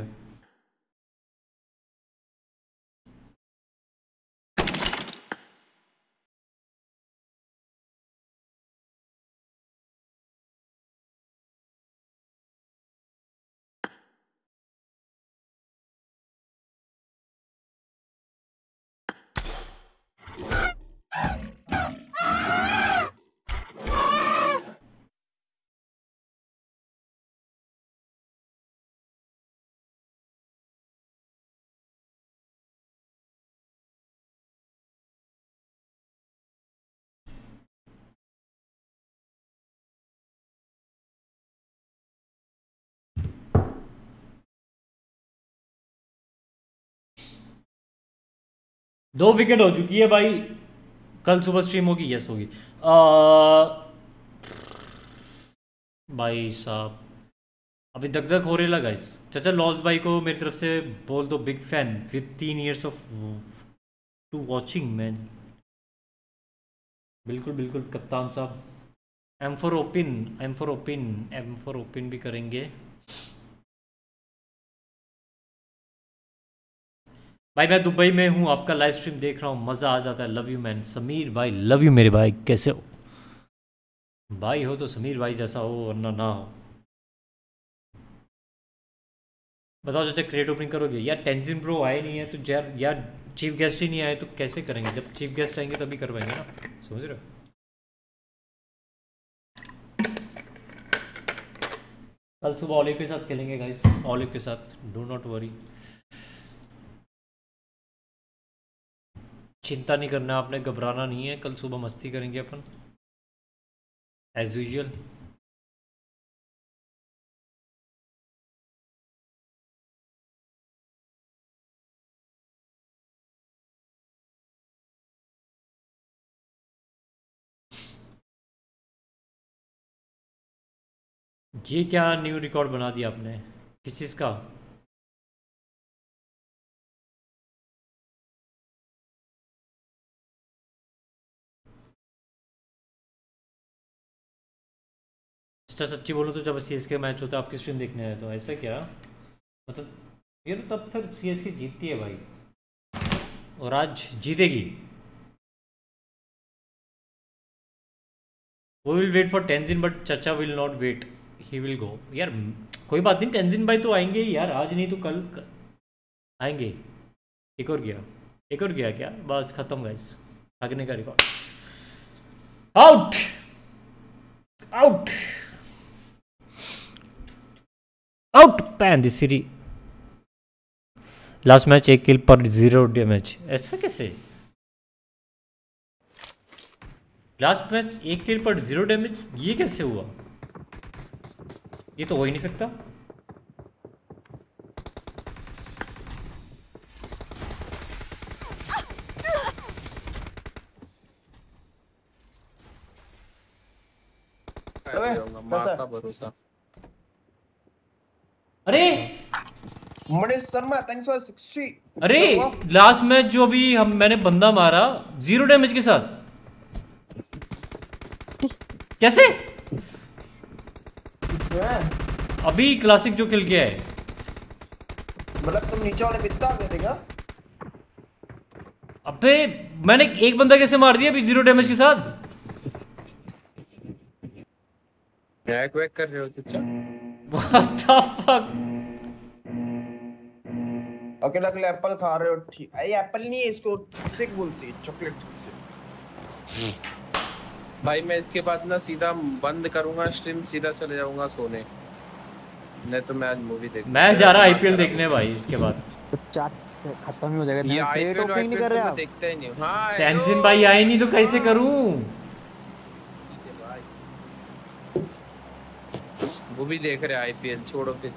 दो विकेट हो चुकी है भाई कल सुबह स्ट्रीम होगी यस होगी आ, भाई साहब अभी दग दग हो रही लगा इस चाचा लॉल्स भाई को मेरी तरफ से बोल दो बिग फैन विद तीन years of to watching man बिल्कुल बिल्कुल कप्तान साहब M four open M four open M four open भी करेंगे भाई मैं दुबई में हूँ, आपका लाइव स्ट्रीम देख रहा हूँ, मज़ा आ जाता है। Love you man. समीर भाई लव यू मेरे भाई, कैसे हो भाई? हो तो समीर भाई जैसा हो, वरना ना हो। बताओ चाचा क्रिएट ओपनिंग करोगे यार? टेंजिन प्रो आए नहीं है तो यार यार चीफ गेस्ट ही नहीं आए तो कैसे करेंगे? जब चीफ गेस्ट आएंगे तभी करवाएंगे ना, समझ रहे हो? कल सुबह ऑलिव के साथ खेलेंगे गाइस, ऑलिव के साथ, डो नॉट वरी। चिंता नहीं करना आपने, घबराना नहीं है, कल सुबह मस्ती करेंगे अपन एज यूजुअल। ये क्या न्यू रिकॉर्ड बना दिया आपने? किस चीज़ का? अच्छा सच्ची बोलो तो जब सीएसके मैच होता है आपकी स्ट्रीम देखने आए तो ऐसा क्या? मतलब ये तो तब फिर सीएसके जीतती है भाई, और आज जीतेगी। वो will wait for Tenzin but चाचा will not wait, he will go. यार कोई बात नहीं, टेंजिन भाई तो आएंगे ही यार, आज नहीं तो कल आएंगे। एक और गया, एक और गया क्या? बस खत्म गाइस, भागने का रिकॉर्ड। आउट आउट आउट पैन दी सीरी। लास्ट मैच एक किल पर जीरो डैमेज, ऐसा कैसे? लास्ट मैच एक किल पर जीरो डैमेज, ये कैसे हुआ? ये तो हो ही नहीं सकता। माँ का भरोसा। अरे Manish Sharma thanks for sixty. अरे लास्ट मैच जो अभी हम मैंने बंदा मारा जीरो डैमेज के साथ, कैसे? अभी क्लासिक जो खेल गया है। मतलब तुम नीचे वाले बित्ता आ गए थे क्या? अबे मैंने एक बंदा कैसे मार दिया अभी जीरो डैमेज के साथ? रैक वैक कर रहे हो चाचा? What the fuck? अकेला अकेला एप्पल खा रहे हो? ठीक है, एप्पल नहीं है इसको सिक बोलती है, चॉकलेट से। भाई मैं इसके बाद ना सीधा बंद करूंगा स्ट्रीम, सीधा चले जाऊंगा सोने, नहीं तो मैं आज मूवी देख। मैं जा रहा आईपीएल देखने भाई, इसके बाद तो चाट खत्म ही हो जाएगा। ये आईपीएल ओपनिंग नहीं कर रहे आप? देखते ही नहीं। हां टेंजिन भाई आए नहीं तो कैसे करूं? वो भी देख रहे आईपीएल, छोड़ो फिर।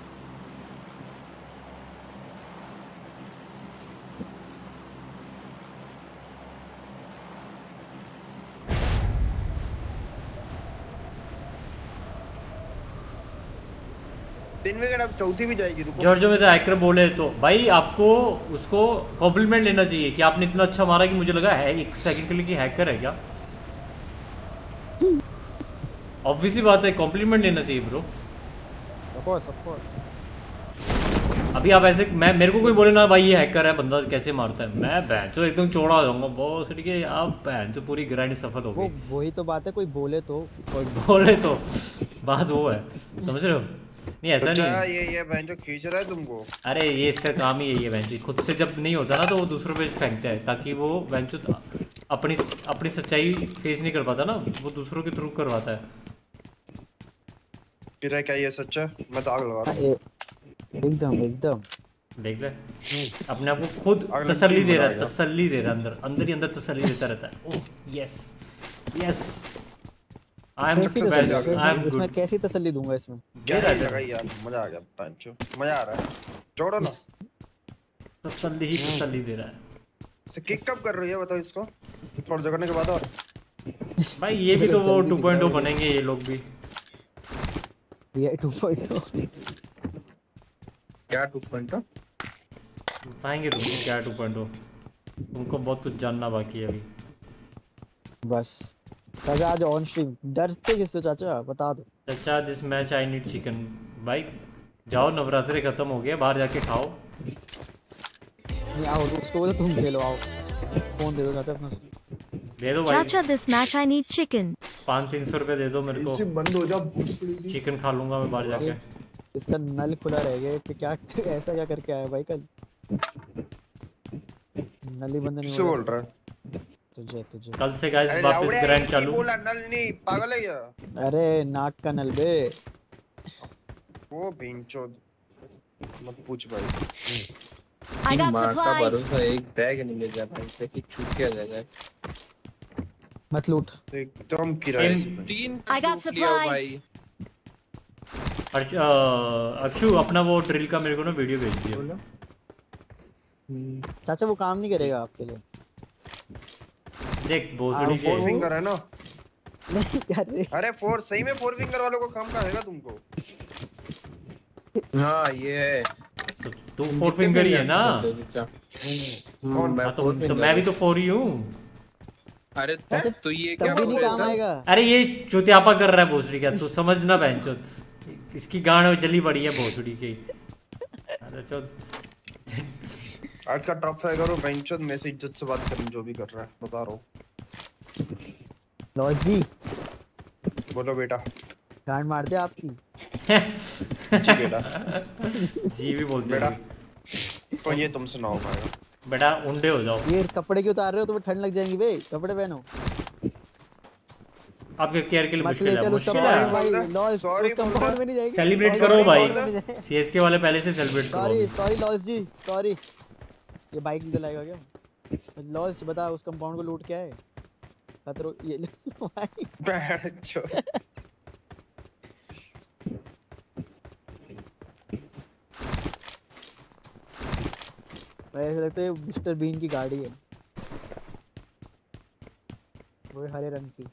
दिन में अब चौथी भी जाएगी। रुको जॉर्जो में तो हैकर बोले तो भाई आपको उसको कॉम्प्लीमेंट लेना चाहिए कि आपने इतना अच्छा मारा कि मुझे लगा है एक सेकंड के लिए कि हैकर है क्या। ऑब्वियसली बात है, कॉम्प्लीमेंट लेना चाहिए bro. Of course of course. अभी आप ऐसे मैं मेरे को कोई बोले ना भाई ये हैकर है बंदा कैसे मारता है, मैं बहन तो एकदम चौड़ा हो जाऊंगा बहुत ठीक है। आप बहन तो पूरी ग्राइंड सफल हो गई। वो वही तो बात है, कोई बोले तो कोई बोले तो बात वो है, समझ रहे हो? नहीं ऐसा नहीं है। ये ये बहन जो खींच रहा है तुमको। अरे ये इसका काम ही यही है बहन, खुद से जब नहीं होता ना तो वो दूसरों पे फेंकता है ताकि वो बहन जो अपनी अपनी सच्चाई फेस नहीं कर पाता ना, वो दूसरों के थ्रू करवाता है। तेरा क्या ये सच्चा? मैं दाग लगा रहा हूं एकदम एकदम। देख ले अपने आप को खुद तसल्ली दे रहा है, तसल्ली दे रहा है, अंदर अंदर ही अंदर तसल्ली देता रहता है। Oh yes yes I am I am इसमें कैसी तसल्ली दूंगा इसमें? क्या लगा यार, मजा आ गया पंचो, मजा आ रहा है। छोड़ो ना, तसल्ली ही तसल्ली दे रहा है। से किक कब कर रही है बताओ इसको, थोड़ा जगने के बाद। और भाई ये भी तो वो टू पॉइंट ओ बनेंगे ये लोग भी। ये टू पॉइंट ओ क्या टू पॉइंट ओ पाएंगे तुम क्या टू पॉइंट ओ? तुमको बहुत कुछ जानना बाकी है अभी। बस चाचा आज ऑन स्ट्रीम डरते किससे चाचा बता दो। चाचा this match I need chicken. भाई जाओ नवरात्रि खत्म हो गया, बाहर जाके खाओ। नहीं आओ उसको बोलो तुम खेलो आओ फोन दे दो चाचा अपना दे दो भाई चाचा this match I need chicken पाँच तीन सौ रुपए दे दो मेरे को इससे बंद हो जा चिकन खा लूंगा मैं बाहर जाके इसका नल खुला रह गया कि क्या ऐसा क्या करके आया भाई कल नल ही बंद नहीं किससे बोल रहा है तुझे तुझे कल से गाइस वापस ग्रैंड चालू बोला नल नहीं पागल है क्या अरे नाक का नल बे वो बेंचोद मत पूछ भाई I got supplies भरोसा एक बैग नहीं ले जा भाई कैसे छूट के आ जाएगा मत लूट एकदम किराए से तीन I got supplies अक्षु अपना वो ड्रिल का मेरे को ना वीडियो भेज दिया चाचा वो काम नहीं करेगा आपके लिए देख भोसड़ी के फोर फिंगर है ना नहीं अरे अरे फोर सही में फोर फिंगर वालों को काम करेगा तुमको हाँ ये है तू फोर फिंगर ही है ना कौन मैं तो तो मैं भी तो फोर ही हूँ अरे तो ये क्या कभी नहीं काम आएगा अरे ये चुतियापा कर रहा है भोसड़ी का तू समझना बहनचोद इसकी गांड जली पड़ी है भोसड़ी की अरे चोद आज का टॉप फाइव करो बेंचोद में से इज्जत से बात करें जो भी कर रहा है बता रहा हूँ लॉज जी बोलो बेटा गांड मार दे आपकी जी बेटा जी भी बोल बेटा तो ये तुम सुनाओ पाएगा बेटा उंडे हो जाओ ये कपड़े क्यों उतार रहे हो तुम्हें ठंड लग जाएगी बे कपड़े पहनो आपके केयर के लिए मुश्किल है मुश्किल है भाई लॉज सॉरी कंपाउंड में नहीं जाएगी सेलिब्रेट करो भाई सीएसके वाले पहले से सेलिब्रेट करो सॉरी सॉरी लॉज जी सॉरी ये बाइक दिलाएगा क्या लॉज बता उस कंपाउंड को लूट क्या है खतरो ये भाई बैठ ऐसा लगता है मिस्टर बीन की गाड़ी है वो हरे रंग की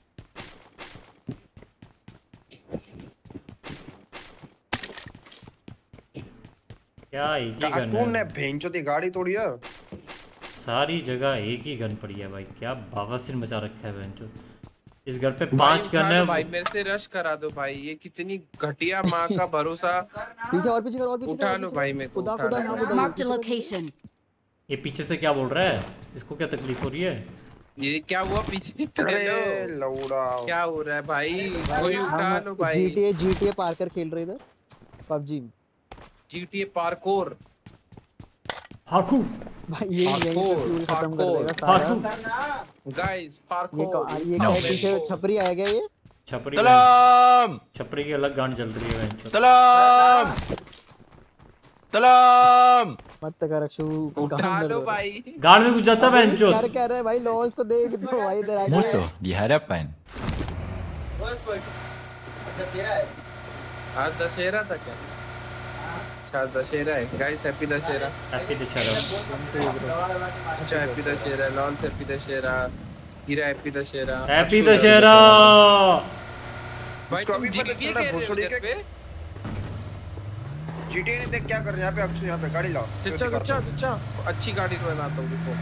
क्या एक ही गन तूने भेंचोदी गाड़ी तोड़ी है सारी जगह एक ही गन पड़ी है भाई क्या बावसिन मचा रखा है भेंचोद इस घर पे पांच गन है भाई मेरे से रश करा दो भाई ये कितनी घटिया माँ का भरोसा पीछे और पीछे और पीछे उठा लो भाई मेरे को खुदा खुदा यहां पे मार्क द लोकेशन ये पीछे से क्या बोल रहा है इसको क्या तकलीफ हो रही है ये क्या हुआ पीछे अरे लौड़ा क्या हो रहा है भाई कोई उठा लो भाई जीटीए जीटीए पार्कर खेल रहे इधर पबजी में जीटीए पार्कोर पार्कोर भाई ये यहीं पे फ्यूल खत्म कर देगा सारा गाइस पार्कोर ये क्या पीछे छपरी आ गया ये छपरी तलाम छपरी की अलग गांड चल रही है बेंच तलाम तलाम मत कर अक्षु उठा लो भाई गांड में घुस जाता है बेंच क्या कह रहा है भाई लॉन्च को देख दो भाई इधर आ Musuh dihadapan. आज दशहरा था क्या अच्छा दशहरा है guys happy Dussehra happy Dussehra अच्छा happy Dussehra lol happy Dussehra हीरा हैप्पी दशहरा हैप्पी दशहरा भाई तुम पता चल रहा है भोसड़ी के जीटीए ने देख क्या कर रहे हैं यहाँ पे अक्षु यहाँ पे गाड़ी लाओ चचा चचा चचा अच्छी गाड़ी तो बनाता हूँ रुको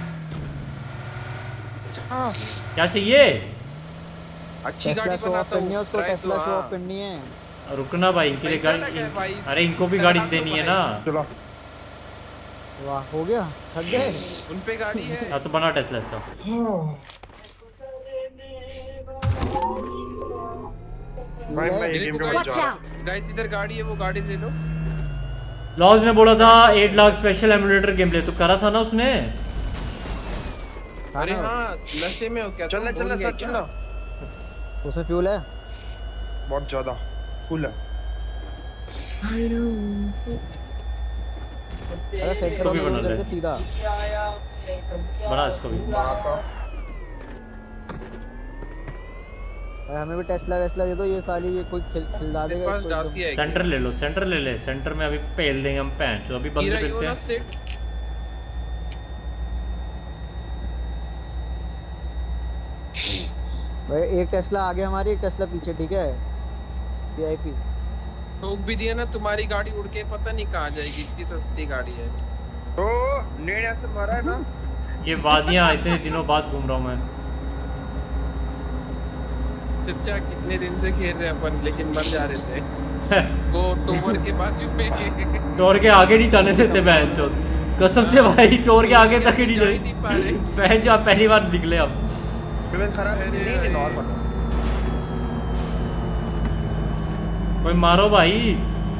क्या चाहिए अच्छी गाड़ी बनाता हूँ उसको टेस्ला शो ऑफ करनी है रुकना भाई इनके लिए गाड़ी अरे इनको भी गाड़ी देनी है ना चलो वाह हो गया थक गए उन पे गाड़ी है अब तो बना टेस्ला इसका भाई मैं ये गेम के बाद जा रहा हूं गाइस इधर गाड़ी है वो गाड़ी ले लो लॉज ने बोला था आठ lakh special emulator game play तो करा था ना उसने अरे हाँ नशे में हो क्या चलना चलना सच चलना उसमें फ्यूल है बहुत ज्यादा फुल है इसको भी बना ले सीधा बना इसको भी हमें भी टेस्ला वेस्ला दे दो ये साली ये कोई खिल खिला देगा इसको सेंटर ले लो सेंटर ले ले सेंटर में अभी पेल देंगे हम पैंच जो अभी बंदे पेलते हैं भाई एक टेस्ला आगे हमारी एक टेस्ला पीछे ठीक है वीआईपी ठोक भी दिया ना तुम्हारी गाड़ी उड़ के पता नहीं कहाँ जाएगी इतनी सस्ती गाड़ी है तो नेड ऐसे मारा है ना ये वादियां इतने दिनों बाद घूम रहा हूँ मैं चचा कितने दिन से खेल रहे अपन लेकिन मर जा रहे थे वो टोवर के बाजू में टोवर के आगे नहीं जाने देते बहन चोद कसम से भाई टोर के आगे तक ही नहीं जा ही नहीं पा रहे। फैन जो आप पहली बार निकले अब इवेंट खराब है नहीं नहीं नॉर्मल कोई मारो भाई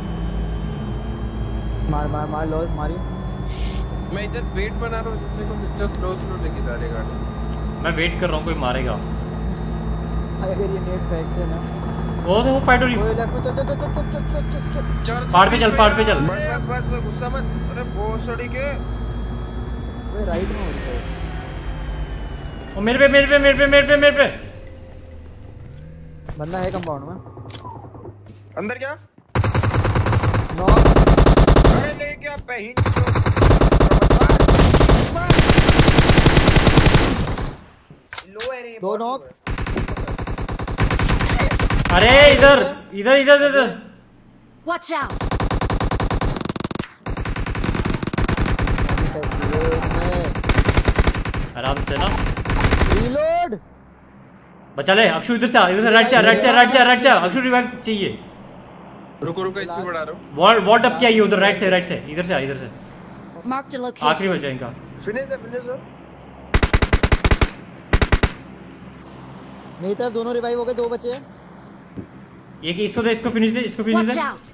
मार मार मार लो मारियो मैं इधर वेट बना रहा हूँ जिससे को पिक्चर स्लो स्लो लेके जा रहे गाड़ी। मैं वेट कर रहा हूँ कोई मारेगा अगर ये नेट फेंकते ना वो देखो फाइट हो रही ओए लेफ्ट में चल चल चल चल चल चल चल चल पहाड़ पे चल पहाड़ पे चल बस बस बस बस गुस्सा मत अरे भोसड़ी के ओए राइट में हो रही है ओ मेरे पे मेरे पे मेरे पे मेरे पे मेरे पे बंदा है कंपाउंड में अंदर क्या नॉक अरे ले क्या बहन लो है रे दो नॉक अरे इधर इधर इधर इधर Watch out! आराम से ना रीलोड बचा ले अक्षु इधर से आ इधर से राइट से आ राइट से आ राइट से आ राइट से आ अक्षु रिवाइव चाहिए रुको रुको इसको बढ़ा रहा हूँ। वॉल वॉल टप किया ये उधर राइट से राइट से इधर से आ इधर से Marked a location. आखिरी बचा इनका फिनिश है फिनिश है मेरी तरफ दोनों रिवाइव हो गए दो बचे हैं एक इसको दे इसको फिनिश दे इसको फिनिश Watch दे out!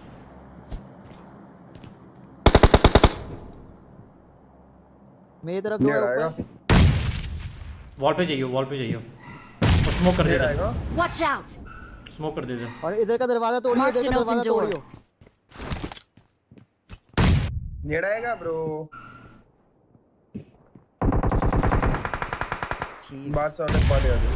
मेरी तरफ दो ये है आएगा ऊपर वॉल पे जाइए वॉल पे जाइए और स्मोक कर ये दे आएगा Watch out! स्मोक कर दे दे और इधर का दरवाजा तोड़ियो Marked इधर an का open दरवाजा door. तोड़ियो ये आएगा ब्रो बाहर से ऑर्डर पा लिया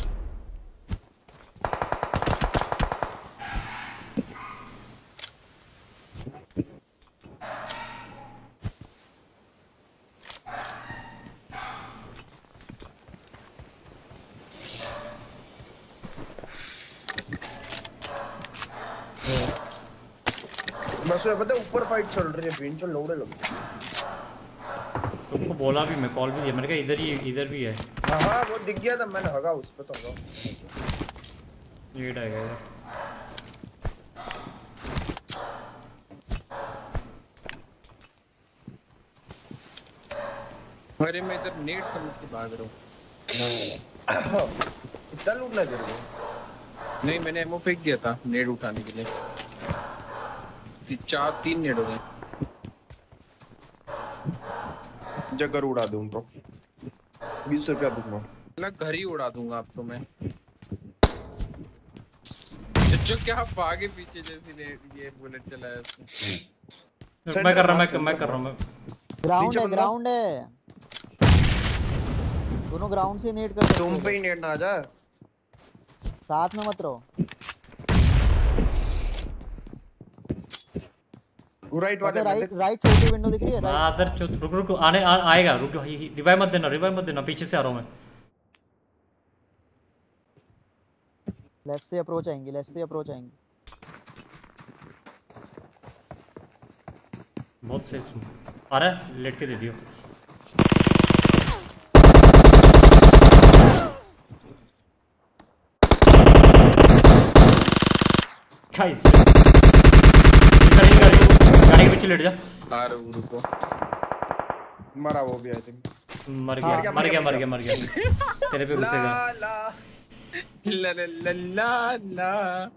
बस वो पता है ऊपर फाइट चल रही है बीन चल लोड़े लोग तुमको बोला भी मैं कॉल भी दिया मैंने कहा इधर ही इधर भी है हाँ हाँ वो दिख गया था मैंने हगा उस पे तो हगा ये आएगा इधर अरे मैं इधर नेट समझ के भाग रहा हूँ। इतना लूटना जरूर नहीं मैंने एमओ फेंक दिया था नेट उठाने के लिए ती- चार तीन नेट हो गए। जगर उड़ा दूं तो बीस रुपया दूंगा मैं घर ही उड़ा दूंगा अब तो मैं जो क्या भागे पीछे जैसी ने ये बुलेट चलाया उसने। मैं कर रहा मैं मैं कर रहा हूँ मैं ग्राउंड नीचे है बंदा? ग्राउंड है दोनों ग्राउंड से नेट कर सकते तुम हो पे ही नेट ना आ जा साथ में मत रहो राइट वाले राइट में राइट छोटी विंडो दिख रही है राइट आदर चुत रुक रुक आने आ, आएगा रुक रिवाइव मत देना रिवाइव मत देना पीछे से आ रहा हूँ मैं लेफ्ट से अप्रोच आएंगे लेफ्ट से अप्रोच आएंगे बहुत सही सुन आ रहा है लेट के दे दियो गाइस गाड़ी गाड़ी गाड़ी के पीछे लेट जा आ रहा हूँ रुको। मरा वो भी आई थिंक मर गया मर गया मर गया मर गया तेरे पे घुसेगा ला ला ला ला ला ला ला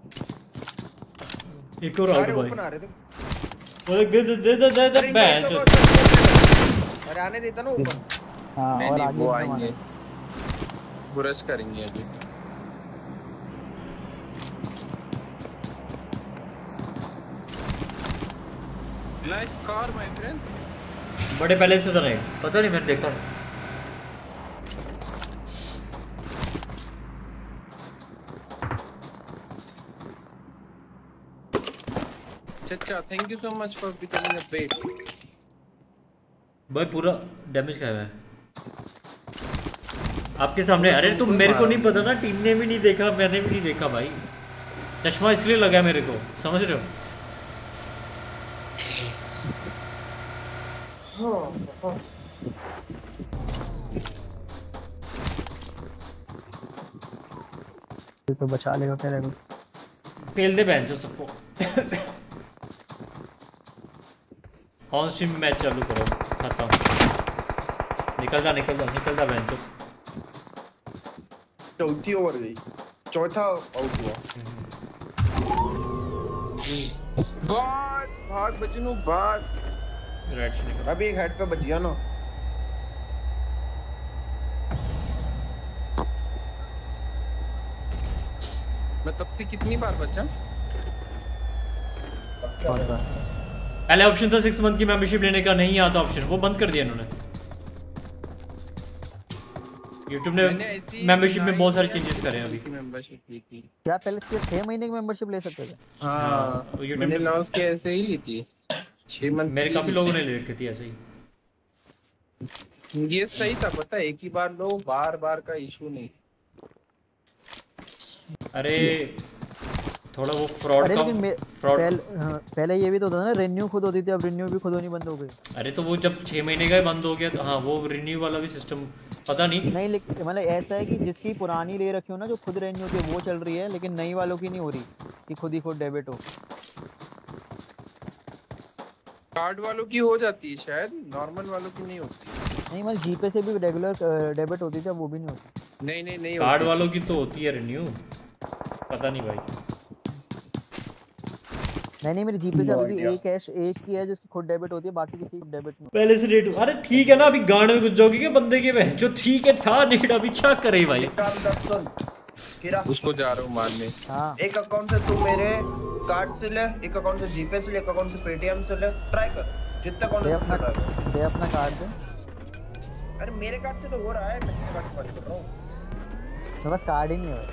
एक और आ अरे गया भाई ओपन आ रहे थे ओए दे दे दे दे दे बैंच अरे आने देता ना ऊपर हां नहीं और नहीं आगे वो इतना आएंगे मारो। ब्रश करेंगे अभी। Nice car my friend. बड़े पहले से तो नहीं पता नहीं मैंने देखा चचा thank you so much for becoming a bet. भाई पूरा डैमेज खाया हुआ है आपके सामने। अरे तुम मेरे को नहीं पता ना टीम ने भी नहीं देखा मैंने भी नहीं देखा भाई चश्मा इसलिए लगा मेरे को समझ रहे हो तो बचा लेगा तेरे को पेल दे बहन जो सबको ऑन स्ट्रीम मैच चालू करो, खाता हूँ। निकल जा निकल जा निकल जा बहन। चौथी ओवर गई, चौथा आउट हुआ। भाग भाग बचनू भाग। राइट से निकल। अभी एक हेड पे बच गया ना। मैं तब से कितनी बार बचा? पहले ऑप्शन था सिक्स मंथ की मेंबरशिप लेने का, नहीं आता ऑप्शन, वो बंद कर दिया इन्होंने। YouTube ने मेंबरशिप में बहुत सारे चेंजेस करे हैं अभी। मेंबरशिप ली थी क्या पहले छह महीने की मेंबरशिप ले सकते थे? हाँ YouTube ने लॉन्च के ऐसे ही ली थी छह मंथ। मेरे काफी लोगों ने ले रखी थी ऐसे ही। ये सही था, पता है, एक ही बार लो, बार बार का इशू नहीं। अरे थोड़ा वो फ्रॉड का फ्रॉड पहले, हाँ, पहले ये भी तो था ना, रिन्यू खुद होती थी, अब रिन्यू भी खुद होनी बंद हो गई। अरे तो वो जब छह महीने का बंद हो गया तो हाँ वो रिन्यू वाला भी सिस्टम पता नहीं। नहीं लेकिन मतलब ऐसा है कि जिसकी पुरानी ले रखी हो ना, जो खुद रिन्यू की वो चल रही है, लेकिन नई वालों की नहीं हो रही कि खुद ही खुद डेबिट हो। कार्ड वालों की हो जाती है शायद, नॉर्मल वालों की नहीं होती। नहीं मतलब जीपे से भी रेगुलर डेबिट होती थी, वो भी नहीं होती। नहीं नहीं नहीं कार्ड वालों की तो होती है रिन्यू, पता नहीं भाई। नहीं नहीं मेरी जीपे से अभी भी एक कैश एक की है जिसकी खुद डेबिट होती है, बाकी किसी की डेबिट नहीं। पहले से रेट। अरे ठीक है ना, अभी गांड में घुस जाओगे क्या बंदे के बहन जो? ठीक है था नेट, अभी क्या करे भाई। उसको जा रहा हूं मारने। हां एक अकाउंट से तू मेरे कार्ड से ले, एक अकाउंट से जीपे से ले, एक अकाउंट से पेटीएम से ले, ट्राई कर जितना अकाउंट दे अपना दे अपना कार्ड दे। अरे मेरे कार्ड से तो हो रहा है, मैं तेरे कार्ड से कर रहा हूं। मेरे पास कार्ड ही नहीं है।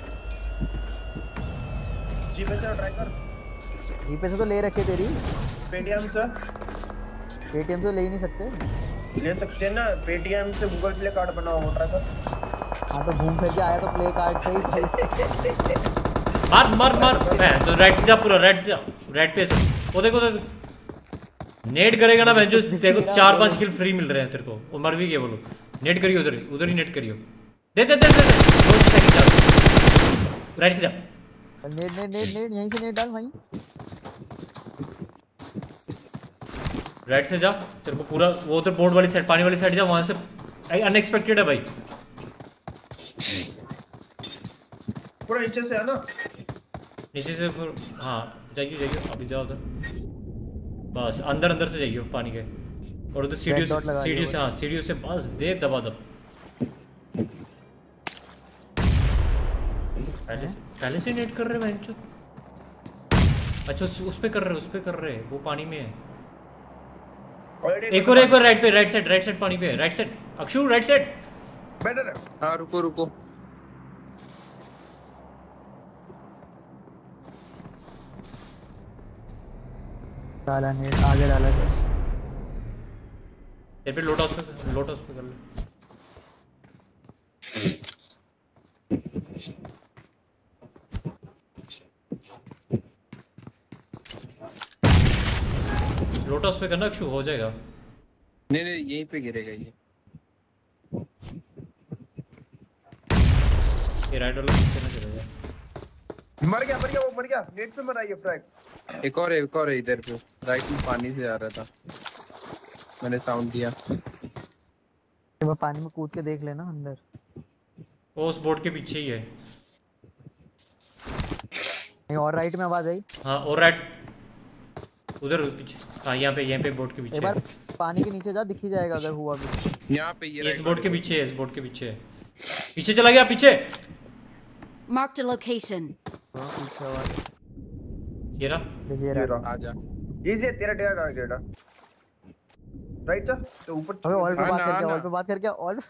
जीपे से ट्राई कर। जीपे से तो ले रखे तेरी। पेटीएम से पेटीएम से ले ही नहीं सकते। ले सकते हैं ना, पेटीएम से गूगल प्ले कार्ड बनाओ मोटा सा। हां तो घूम फिर के आया तो प्ले कार्ड से ही। मार मार मार तो राइट से जा, पूरा राइट से जा, राइट पे से। वो देखो देखो नेट करेगा ना बहन जो, देखो चार पांच किल फ्री मिल रहे हैं तेरे को। वो मर भी गए वो लोग। नेट करियो उधर उधर ही नेट करियो। दे दे दे दे राइट से जा। नेट नेट नेट नेट यहीं से नेट डाल भाई। राइट से जा, तेरे को पूरा वो उधर बोर्ड वाली साइड, पानी वाली साइड जा, वहां से अनएक्सपेक्टेड है भाई। पूरा नीचे से है ना, नीचे से फिर हाँ जाइए जाइए अभी जाओ उधर, बस अंदर अंदर से जाइए पानी के। और उधर सीढ़ियों से सीढ़ियों से हाँ सीढ़ियों से बस दे दबा दब। पहले से पहले से नेट कर रहे हैं बहनचोद। अच्छा उस पे कर रहे उस पे कर रहे वो पानी में है। एक और एक और राइट पे, राइट साइड राइट साइड पानी पे है, right side Akshu right side. Better है। हाँ रुको रुको डाला नेट आगे डाला है। तेरे पे लोटा उस पे लोटा उस पे कर ले। लोटा उस पे करना अक्षु, हो जाएगा। नहीं नहीं यहीं पे गिरेगा ये। ये राइट वाला नीचे ना चला जाए। मर गया मर गया वो मर गया, नेट से मरा ये फ्रैग। एक और एक और इधर पे राइट में पानी से आ रहा था, मैंने साउंड दिया। वो पानी में कूद के देख लेना अंदर। वो उस बोर्ड के पीछे ही है। नहीं और राइट में आवाज आई। हाँ और राइट उधर पीछे। हाँ यहाँ पे यहाँ पे बोर्ड के पीछे। एक बार पानी के नीचे जा, दिख ही जाएगा अगर हुआ भी। यहाँ पे ये इस बोर्ड के पीछे है, इस बोर्ड के पीछे है। पीछे चला गया पीछे। Marked a location. ये रहा देखिए रहा। आजा इजी है तेरा डेरा टारगेट है। राइट जा तो ऊपर। अबे ऑल पे बात करके ऑल पे बात करके ऑल।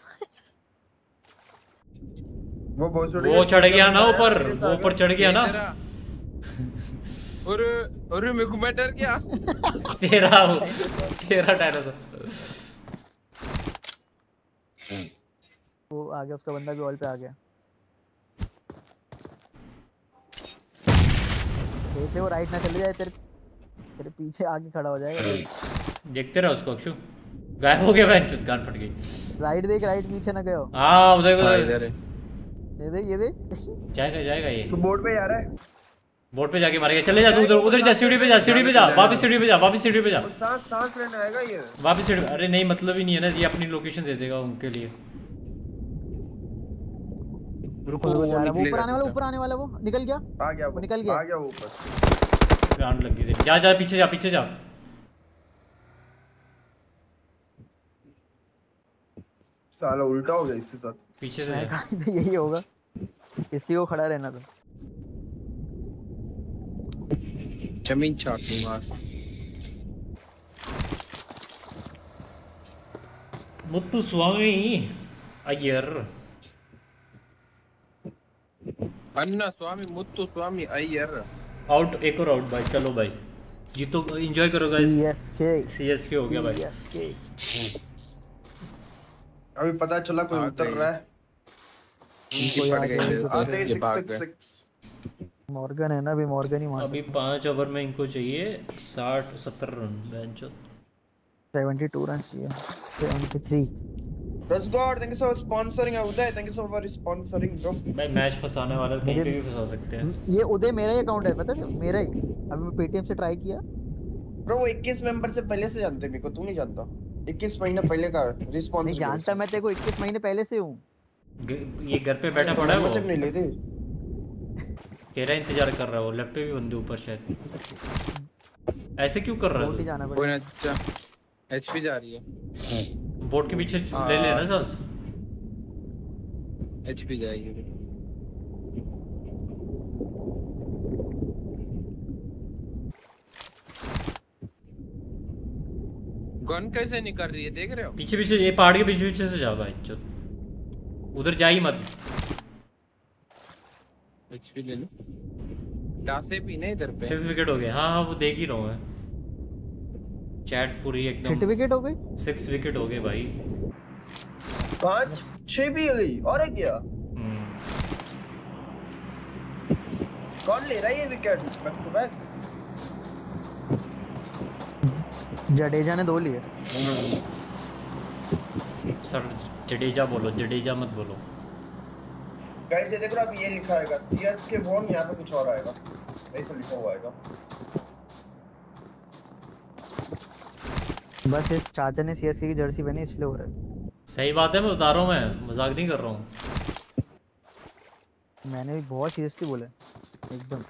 वो बहुत छोड़ वो चढ़ गया ना ऊपर, वो ऊपर चढ़ गया ना। और और मेरे को मैं डर गया। तेरा तेरा डायनासोर। वो आ गया, उसका बंदा भी ऑल पे आ गया। देखते वो राइट ना चले जाए, तेरे तेरे पीछे आगे खड़ा हो जाएगा। देखते रहो उसको अक्षु, गायब हो गया बहन, गान फट गई। राइट देख, राइट पीछे ना गयो। हाँ उधर उधर ये देख ये देख जाएगा जाएगा ये। तो बोर्ड पे जा रहा है। बोट पे जाके मारेगा। चले जा तू उधर, उधर जा, सीढ़ी पे जा, सीढ़ी पे जा, वापस सीढ़ी पे जा, वापस सीढ़ी पे जा, सांस सांस लेने आएगा ये वापस सीढ़ी। अरे नहीं मतलब ही नहीं है ना, ये अपनी लोकेशन दे देगा उनके लिए। रुको वो जा रहा है, वो ऊपर आने वाला, ऊपर आने वाला, वो निकल गया, आ गया वो निकल गया, आ गया वो ऊपर। गांड लग गई। जा जा पीछे जा, पीछे जा। साला उल्टा हो गया इसके साथ। पीछे से जा। यही होगा, किसी को खड़ा रहना था। जमीन चाट मार। मुत्तु स्वामी अय्यर, अन्ना स्वामी मुत्तु स्वामी अय्यर। आउट, एक और आउट भाई। चलो भाई जीतो, एंजॉय करो गाइस। सीएसके सीएसके हो गया भाई। सीएसके अभी पता चला कोई उतर रहा है। इनकी फट गई आते ही सिक्स सिक्स सिक्स। मॉर्गन है ना, अभी मॉर्गन ही मार। अभी पांच ओवर में इनको चाहिए साठ सत्तर रन। बेंचो बहत्तर रन चाहिए। तिहत्तर। रस god thank you for sponsoring Uday, thank you so for sponsoring bro. भाई मैच फंसाने वाला कहीं पे भी फंसा सकते हैं। ये उदय मेरा ही अकाउंट है, पता है मेरा ही। अभी मैं पेटीएम से ट्राई किया ब्रो। वो इक्कीस मेंबर से पहले से जानते मेरे को, तू नहीं जानता। इक्कीस महीने पहले का रिस्पांस नहीं जानता मैं तेरे को, इक्कीस महीने पहले से हूं। ये घर पे बैठा पड़ा है वो, नहीं लेते तेरा इंतजार कर रहा है वो। लेफ्ट पे भी बंदे ऊपर शायद। ऐसे क्यों कर रहा है कोई ना? अच्छा एचपी जा रही है बोट के पीछे, ले लेना सांस। एचपी जाएगी। गन कैसे निकल रही है देख रहे हो? पीछे पीछे, ये पहाड़ के पीछे पीछे से जा भाई। चल उधर जा ही मत। एचपी ले लो। डासे भी नहीं इधर पे। सिक्स विकेट हो गए। हाँ हाँ वो देख ही रहा हूँ मैं, चैट पूरी एकदम। सिक्स विकेट हो गई। सिक्स विकेट हो गए भाई। पांच छह भी गई और एक गया। कौन ले रहा है ये wicket back to back? Jadeja ने दो लिए। सर जडेजा बोलो, जडेजा मत बोलो। गाइस ये देखो अब ये लिखा आएगा सीएसके वन, यहाँ पे कुछ और आएगा, ऐसा लिखा हुआ आएगा। बस इस चाचा ने सीएसके की जर्सी पहनी इसलिए हो रहा है। सही बात है, मैं बता रहा हूँ, मैं मजाक नहीं कर रहा हूँ। मैंने भी बहुत सीरियसली बोला एकदम।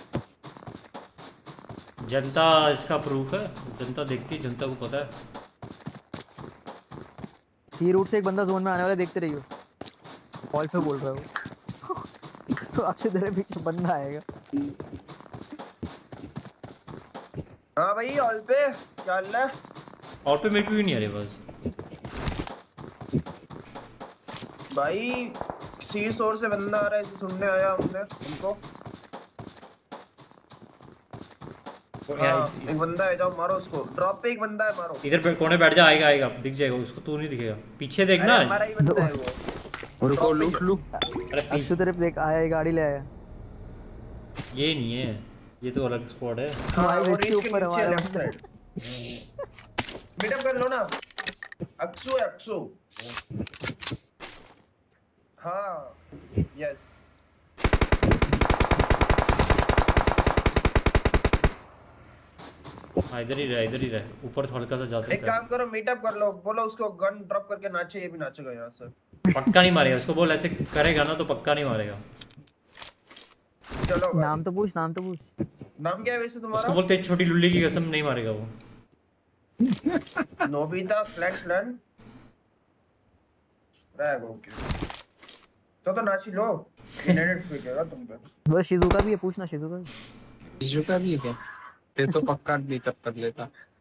जनता इसका प्रूफ है, जनता देखती है, जनता को पता है। सी रूट से एक बंदा जोन में आने वाला, देखते रहियो। कॉल पे बोल रहा है तो आपसे तेरे पीछे बंदा आएगा। हाँ भाई ऑल पे क्या हाल है? ऑल पे मेरे को भी नहीं आ रही बस भाई। सी सोर से बंदा आ रहा है, इसे सुनने आया हमने उनको। हाँ, एक बंदा है, जाओ मारो उसको। ड्रॉप पे एक बंदा है, मारो। इधर पे कोने बैठ जा, आएगा आएगा दिख जाएगा उसको। तू नहीं दिखेगा, पीछे देखना। हमारा ही बंदा है वो। रुको लूट लूट। अरे अक्षु तेरे पे देख आया, गाड़ी ले आया। ये नहीं है, ये तो अलग स्क्वाड है। हाँ वो रीच के नीचे लेफ्ट साइड। मीटअप कर लो ना। अक्षु है अक्षु। हाँ यस। हाँ इधर ही रह, इधर ही रह, ऊपर हल्का सा जा सकता है। एक काम करो मीटअप कर लो, बोलो उसको गन ड्रॉप करके नाचे, ये भी नाचेगा यहाँ से। पक्का नहीं मारेगा उसको, बोल ऐसे करेगा ना तो पक्का नहीं मारेगा। चलो नाम तो पूछ, नाम तो पूछ। नाम क्या है वैसे तुम्हारा? उसको बोलते छोटी लुल्ली की कसम, नहीं मारेगा वो। नोबिता फ्लैन फ्लैन रैग। ओके तो तो नाची लो, नेट फेंकेगा तुम पे। वो शिजुका भी है, पूछना शिजुका भी। शिजुका भी है क्या? ये तो पक्का मीटअप कर लेता।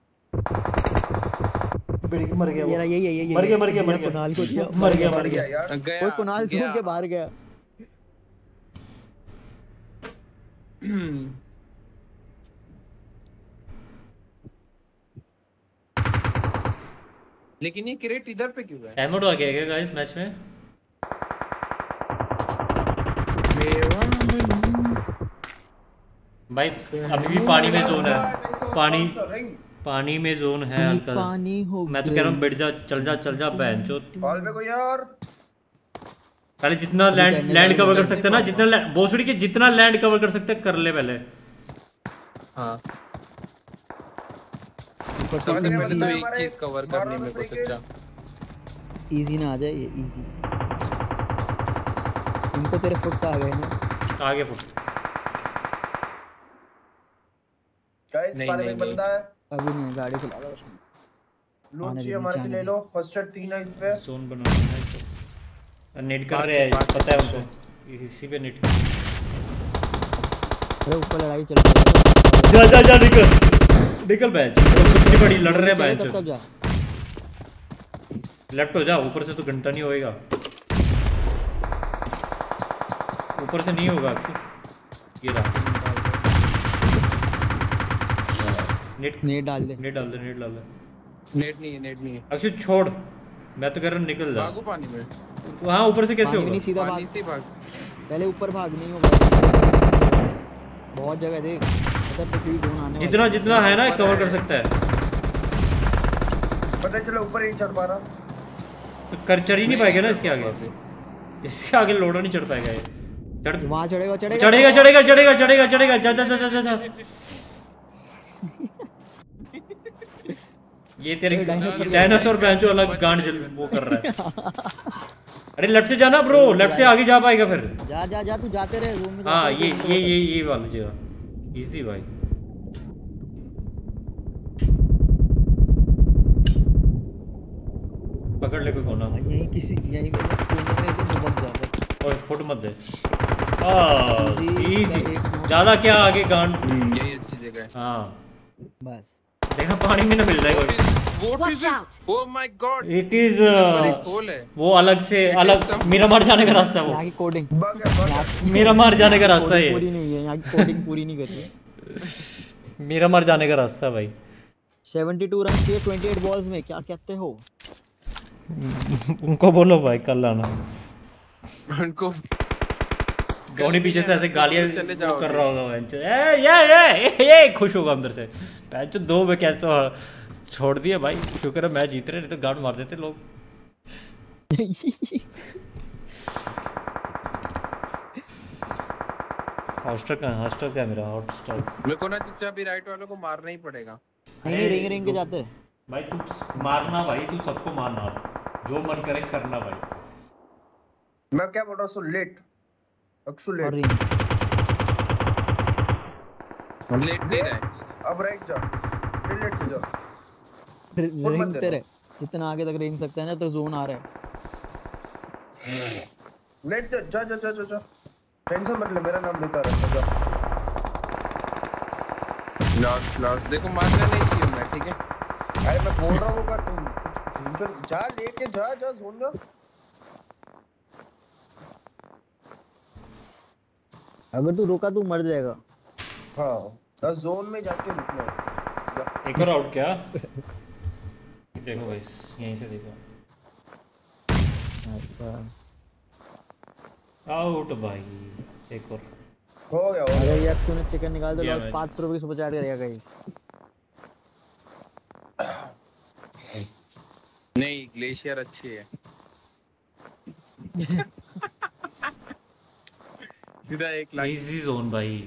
मर गया वो। यही यही मर गया मर गया मर गया कुणाल को दिया, मर गया मर गया यार। वो कुणाल जोन के बाहर गया। लेकिन ये क्रेट इधर पे क्यों है? एमोड आ गया क्या गाइस मैच में? भाई अभी भी पानी में जोन है, पानी पानी में जोन है हल्का। पानी हो मैं तो कह रहा हूँ बैठ जा, चल जा चल जा बहनचोद। बॉल पे कोई और पहले जितना लैंड लैंड कवर कर सकते हैं ना, जितना बोसड़ी के जितना लैंड कवर कर सकते हैं कर ले पहले। हाँ सबसे पहले तो एक चीज कवर करनी मेरे को सच्चा। इजी ना आ जाए ये इजी। इनको तेरे फुट्स आ गए ना, आगे फुट गाइस पार में बंदा है अभी नहीं, गाड़ी चला रहा है। लूट चाहिए हमारे के ले लो। फर्स्ट एड तीन है इस पे। जोन बनाना है तो नेट कर रहे हैं, पता है उनको इसी पे नेट। अरे ऊपर लड़ाई चल रही है। जा जा जा निकल निकल बैच, कुछ नहीं पड़ी, लड़ रहे हैं बैच। तब जा लेफ्ट हो जा, ऊपर से तो घंटा नहीं होएगा, ऊपर से नहीं होगा। ये रहा नेट नेट डाल दे, नेट डाल दे, नेट डाल दे। नेट नहीं है, नेट नहीं है। अक्षु छोड़, मैं तो कह रहा हूँ निकल जा। भागो पानी में। वहाँ ऊपर से कैसे होगा? सीधा पानी से भाग। पहले ऊपर भाग, नहीं होगा। बहुत जगह देख, मतलब पृथ्वी जोन आने वाला। जितना जितना है ना कवर कर सकता है। पता चला ऊपर ही चढ़ पा रहा तो कर चढ़ ही नहीं पाएगा ना इसके आगे, इसके आगे लोड़ा नहीं चढ़ पाएगा ये। चढ़ वहाँ चढ़ेगा चढ़ेगा चढ़ेगा चढ़ेगा चढ़ेगा चढ़ेगा चढ़ेगा जा जा जा जा जा। ये तेरे डायनासोर बेंचो अलग गांड जल वो कर रहा है। अरे लेफ्ट से जाना ब्रो, लेफ्ट से आगे जा पाएगा फिर। जा जा जा तू जाते रहे रूम में। हाँ ये ये ये ये वाली जगह इजी भाई। पकड़ ले कोई कोना। यहीं किसी यहीं पे कोने में एकदम दुबक जा बस। और फुट मत दे। बस इजी, ज्यादा क्या आगे गांड। यही अच्छी जगह है। हाँ बस देखना पानी में ना मिल जाएगा। What is it? Oh my God! It is वो अलग से अलग मेरा मार जाने का रास्ता है वो। यहाँ की कोडिंग मेरा मार जाने का रास्ता है। पूरी नहीं है यहाँ की कोडिंग, पूरी नहीं कर रही है। मेरा मार जाने का रास्ता है भाई। बहत्तर रन किए अट्ठाईस बॉल्स में, क्या कहते हो? उनको बोलो भाई कल आना। उनको गौनी पीछे से ऐसे गालियां कर रहा होगा बेंच। ए ये ये ये खुश होगा अंदर से। बेंच दो में कैच तो छोड़ दिए भाई, शुक्र है मैच जीत रहे, नहीं तो गांड मार देते लोग। हॉटस्टार का हॉटस्टार का मेरा हॉटस्टार। मेरे को ना चचा भी राइट वालों को मारना ही पड़ेगा। नहीं नहीं रिंग रिंग के जाते हैं भाई। तू मारना भाई, तू सबको मारना, जो मन करे करना भाई। मैं क्या बोल रहा हूँ? So late Aksu late late दे रहा है। अब राइट जा, फिर लेट जा। रिंग तेरे जितना आगे तक रेंग सकता है ना, तो जोन आ रहा है। लेट जा जा जा जा जा, टेंशन मत ले, मेरा नाम लेता रह जा। लॉस लॉस देखो, मारना नहीं चाहिए मैं, ठीक है? अरे मैं बोल रहा हूँ का तुम जो जा लेके जा जा जोन जा। अगर तू रुका तू मर जाएगा। हाँ तो जोन में जाके रुकना है। एक और आउट क्या? देखो भाई यहीं से देखो। अच्छा आउट भाई, एक और हो गया। हो अगर ये अक्सु ने चिकन निकाल दो तो पाँच सौ रुपए की सुपर चैट करेगा गाइस। नहीं ग्लेशियर अच्छी है। सीधा एक लाइन। इजी जोन भाई।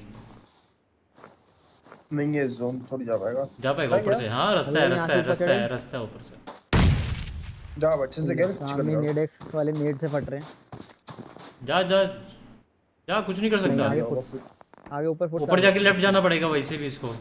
नहीं है जोन थोड़ी जा पाएगा। जा पाएगा ऊपर से। हाँ रास्ता है रास्ता है रास्ता है रास्ता है ऊपर से। जा अच्छे से खेल। सामने नेड एक्स वाले नेड से फट रहे हैं। जा जा जा, कुछ नहीं कर सकता। आगे आगे ऊपर ऊपर जाके लेफ्ट जाना पड़ेगा वैसे भी इसको।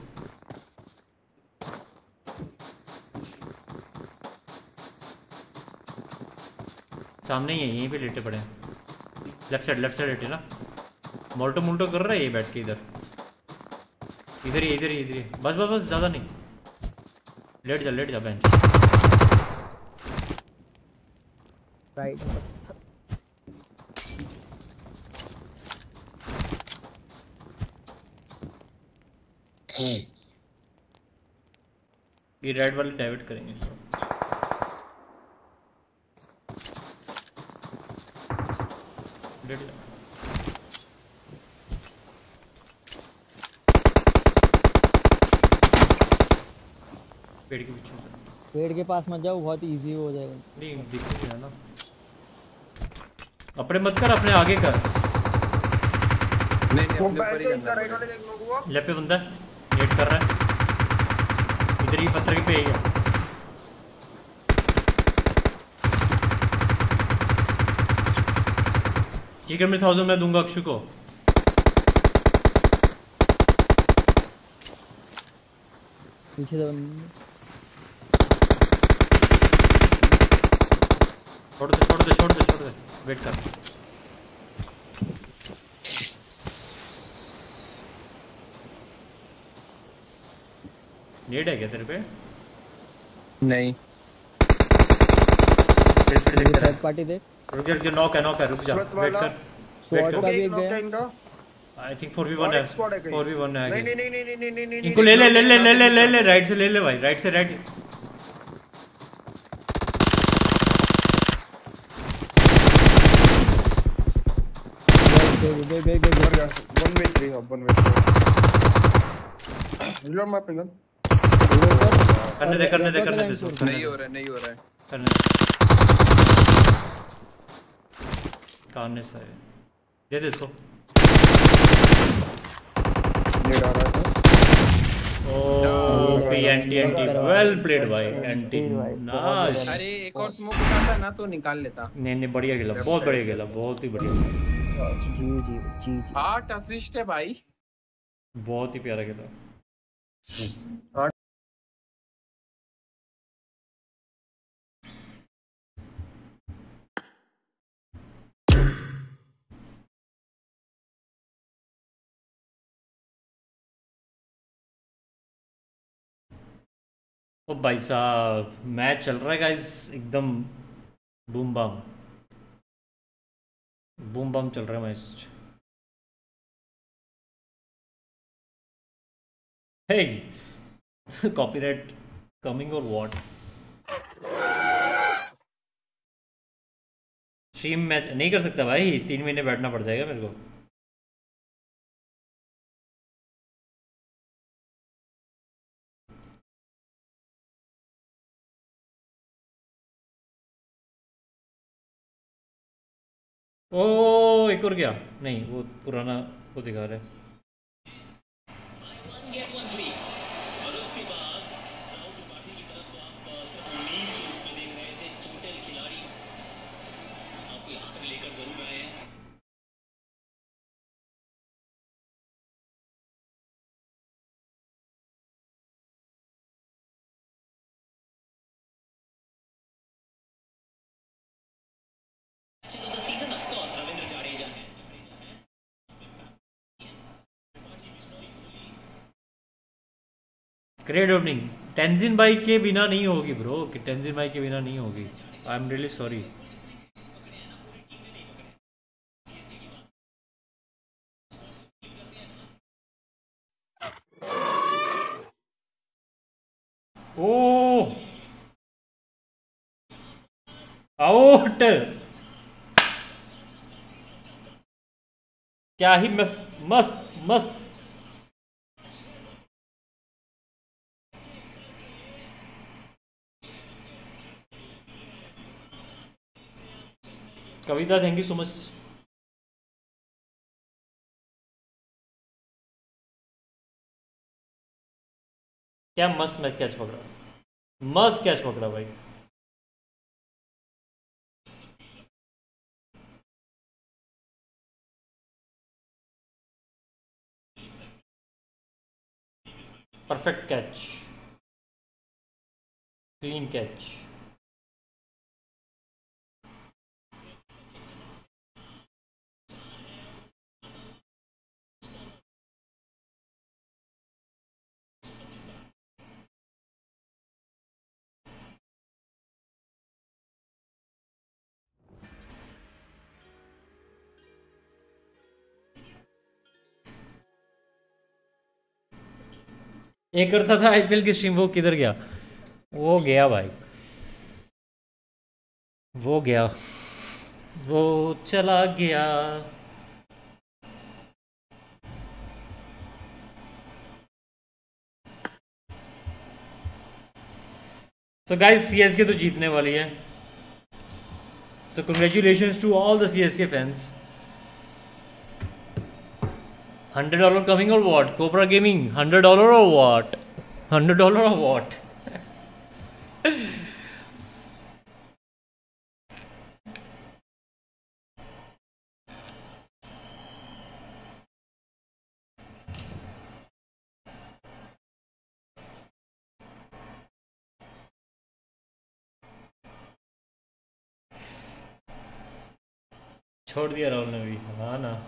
सामने ही है, यहीं पे लेटे पड़े। लेफ्ट साइड लेफ्ट साइड लेटे ना। मोल्टो मोल्टो कर रहा है ये बैठ के इधर इधर ही इधर ही इधर ही। बस बस बस ज्यादा नहीं, लेट जा लेट जा बेंच। राइट ये रेड वाले डाइवर्ट करेंगे। लेट जा। पेड़ के पीछे पेड़ के पास मत जाओ, बहुत इजी हो जाएगा। नहीं दिख नहीं रहा ना। अपने मत कर, अपने आगे कर। नहीं नहीं वो अपने ऊपर बैठ ही के करना इधर राइट पड़ेगा। वाले देख लो वो। लेफ्ट पे बंदा है, वेट कर रहा है इधर ही पत्थर पे ही है। ठीक है मैं थाउजेंड मैं दूंगा अक्षु को। पीछे से बंदा। छोड़ दे छोड़ दे छोड़ दे छोड़ दे, वेट कर। नीड है क्या तेरे पे? नहीं थर्ड पार्टी देख। रुक जा रुक जा, नॉक है नॉक है, रुक जा वेट कर वेट का कर। भी एक नॉक है गया। इनका। I think four V one है, फोर वी वन है नहीं आगे। नहीं नहीं नहीं नहीं नहीं नहीं इनको ले ले ले ले ले ले ले ले राइट से ले ले भाई, राइट से राइट। देख देख देख मर गया। वन वे थ्री है, वन वे थ्री। रिलोड मार पिंगल। करने दे करने दे करने दे सब। नहीं हो रहा है नहीं हो रहा है। करने दे। कान से दे दे इसको। नेड आ रहा है। Oh anti anti well played भाई, एंटी नाइस। अरे एक और स्मोक उठाता ना तो निकाल लेता। नहीं नहीं बढ़िया खेला, बहुत बढ़िया खेला, बहुत ही बढ़िया। जी जी जी जी आठ असिस्ट है भाई, बहुत ही प्यारा खेला। ओ भाई साहब मैच चल रहा है गाइस, एकदम बूम बम बूम बम चल रहा है मैच। हे कॉपीराइट कमिंग और व्हाट? स्ट्रीम मैच नहीं कर सकता भाई, तीन महीने बैठना पड़ जाएगा मेरे को। ओ एक और क्या? नहीं वो पुराना वो दिखा रहे हैं। ग्रेट ओपनिंग टेंजिन भाई के बिना नहीं होगी ब्रो, कि टेंजिन भाई के बिना नहीं होगी। I am really sorry. Oh out, क्या ही मस्त मस्त मस्त। Kavita thank you so much. क्या मस्त मैच कैच पकड़ा, मस्त कैच पकड़ा भाई। Perfect catch, clean catch. एक करता था आईपीएल की स्ट्रीम, वो किधर गया? वो गया भाई, वो गया, वो चला गया। तो गाइस सीएसके तो जीतने वाली है। So congratulations to all the C S K fans. Hundred dollar coming or what? Cobra Gaming, hundred dollar or what? Hundred dollar or what? छोड़ दिया राहुल ने भी, हाँ ना।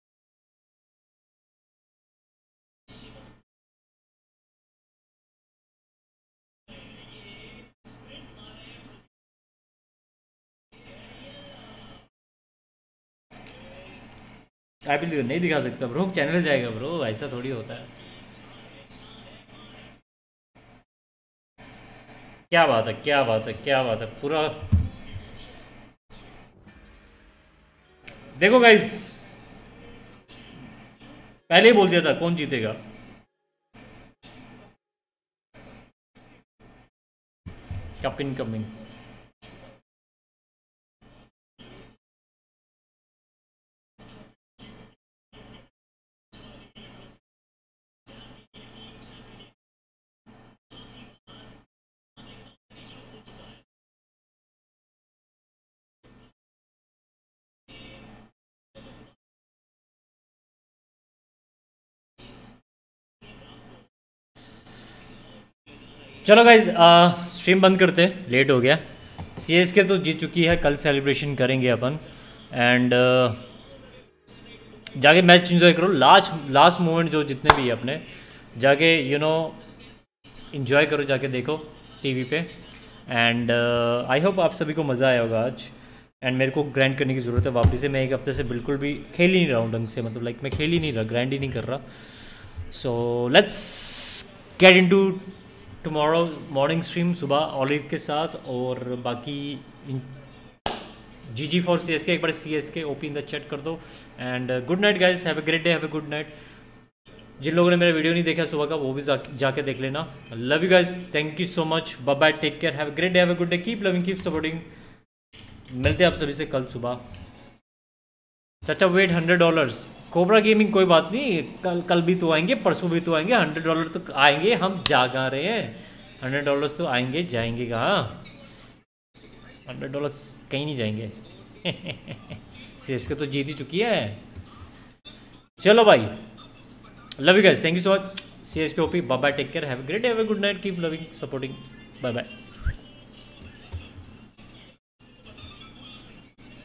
आईपीएल नहीं दिखा सकता ब्रो, चैनल जाएगा ब्रो, ऐसा थोड़ी होता है। क्या बात है, क्या बात है, क्या बात है। पूरा देखो गाइस, पहले ही बोल दिया था कौन जीतेगा। Cup incoming. चलो गाइज स्ट्रीम बंद करते हैं, लेट हो गया। सीएसके तो जीत चुकी है, कल सेलिब्रेशन करेंगे अपन। एंड uh, जाके मैच एंजॉय करो। लास्ट लास्ट मोमेंट जो जितने भी है अपने, जाके यू नो एंजॉय करो, जाके देखो टीवी पे। एंड आई होप आप सभी को मज़ा आया होगा आज। एंड मेरे को ग्राइंड करने की ज़रूरत है वापस से। मैं एक हफ्ते से बिल्कुल भी खेल ही नहीं रहा हूँ ढंग से, मतलब लाइक मैं खेल ही नहीं रहा, ग्राइंड ही नहीं कर रहा। So let's get into tomorrow morning stream सुबह ऑलिव के साथ। और बाकी जी जी फॉर सी एस के, एक बार C S K OP in the chat कर दो। And good night guys, have a great day, have a good night. जिन लोगों ने मेरा वीडियो नहीं देखा सुबह का, वो भी जा, जाके देख लेना। Love you guys, thank you so much, bye bye, take care, have a great day, have a good day, keep loving, keep supporting. मिलते हैं आप सभी से कल सुबह। चाचा wait hundred dollars Cobra gaming, कोई बात नहीं, कल कल भी तो आएंगे, परसों भी तो आएंगे। हंड्रेड डॉलर तो आएंगे, हम जा कहाँ रहे हैं। हंड्रेड डॉलर्स तो आएंगे, जाएंगे कहाँ। हंड्रेड डॉलर्स कहीं नहीं जाएंगे। सीएसके तो जीत ही चुकी है। चलो भाई, love you guys, thank you so much. CSK OP, bye bye, take care, have a great day, have a good night, keep loving, supporting, bye bye.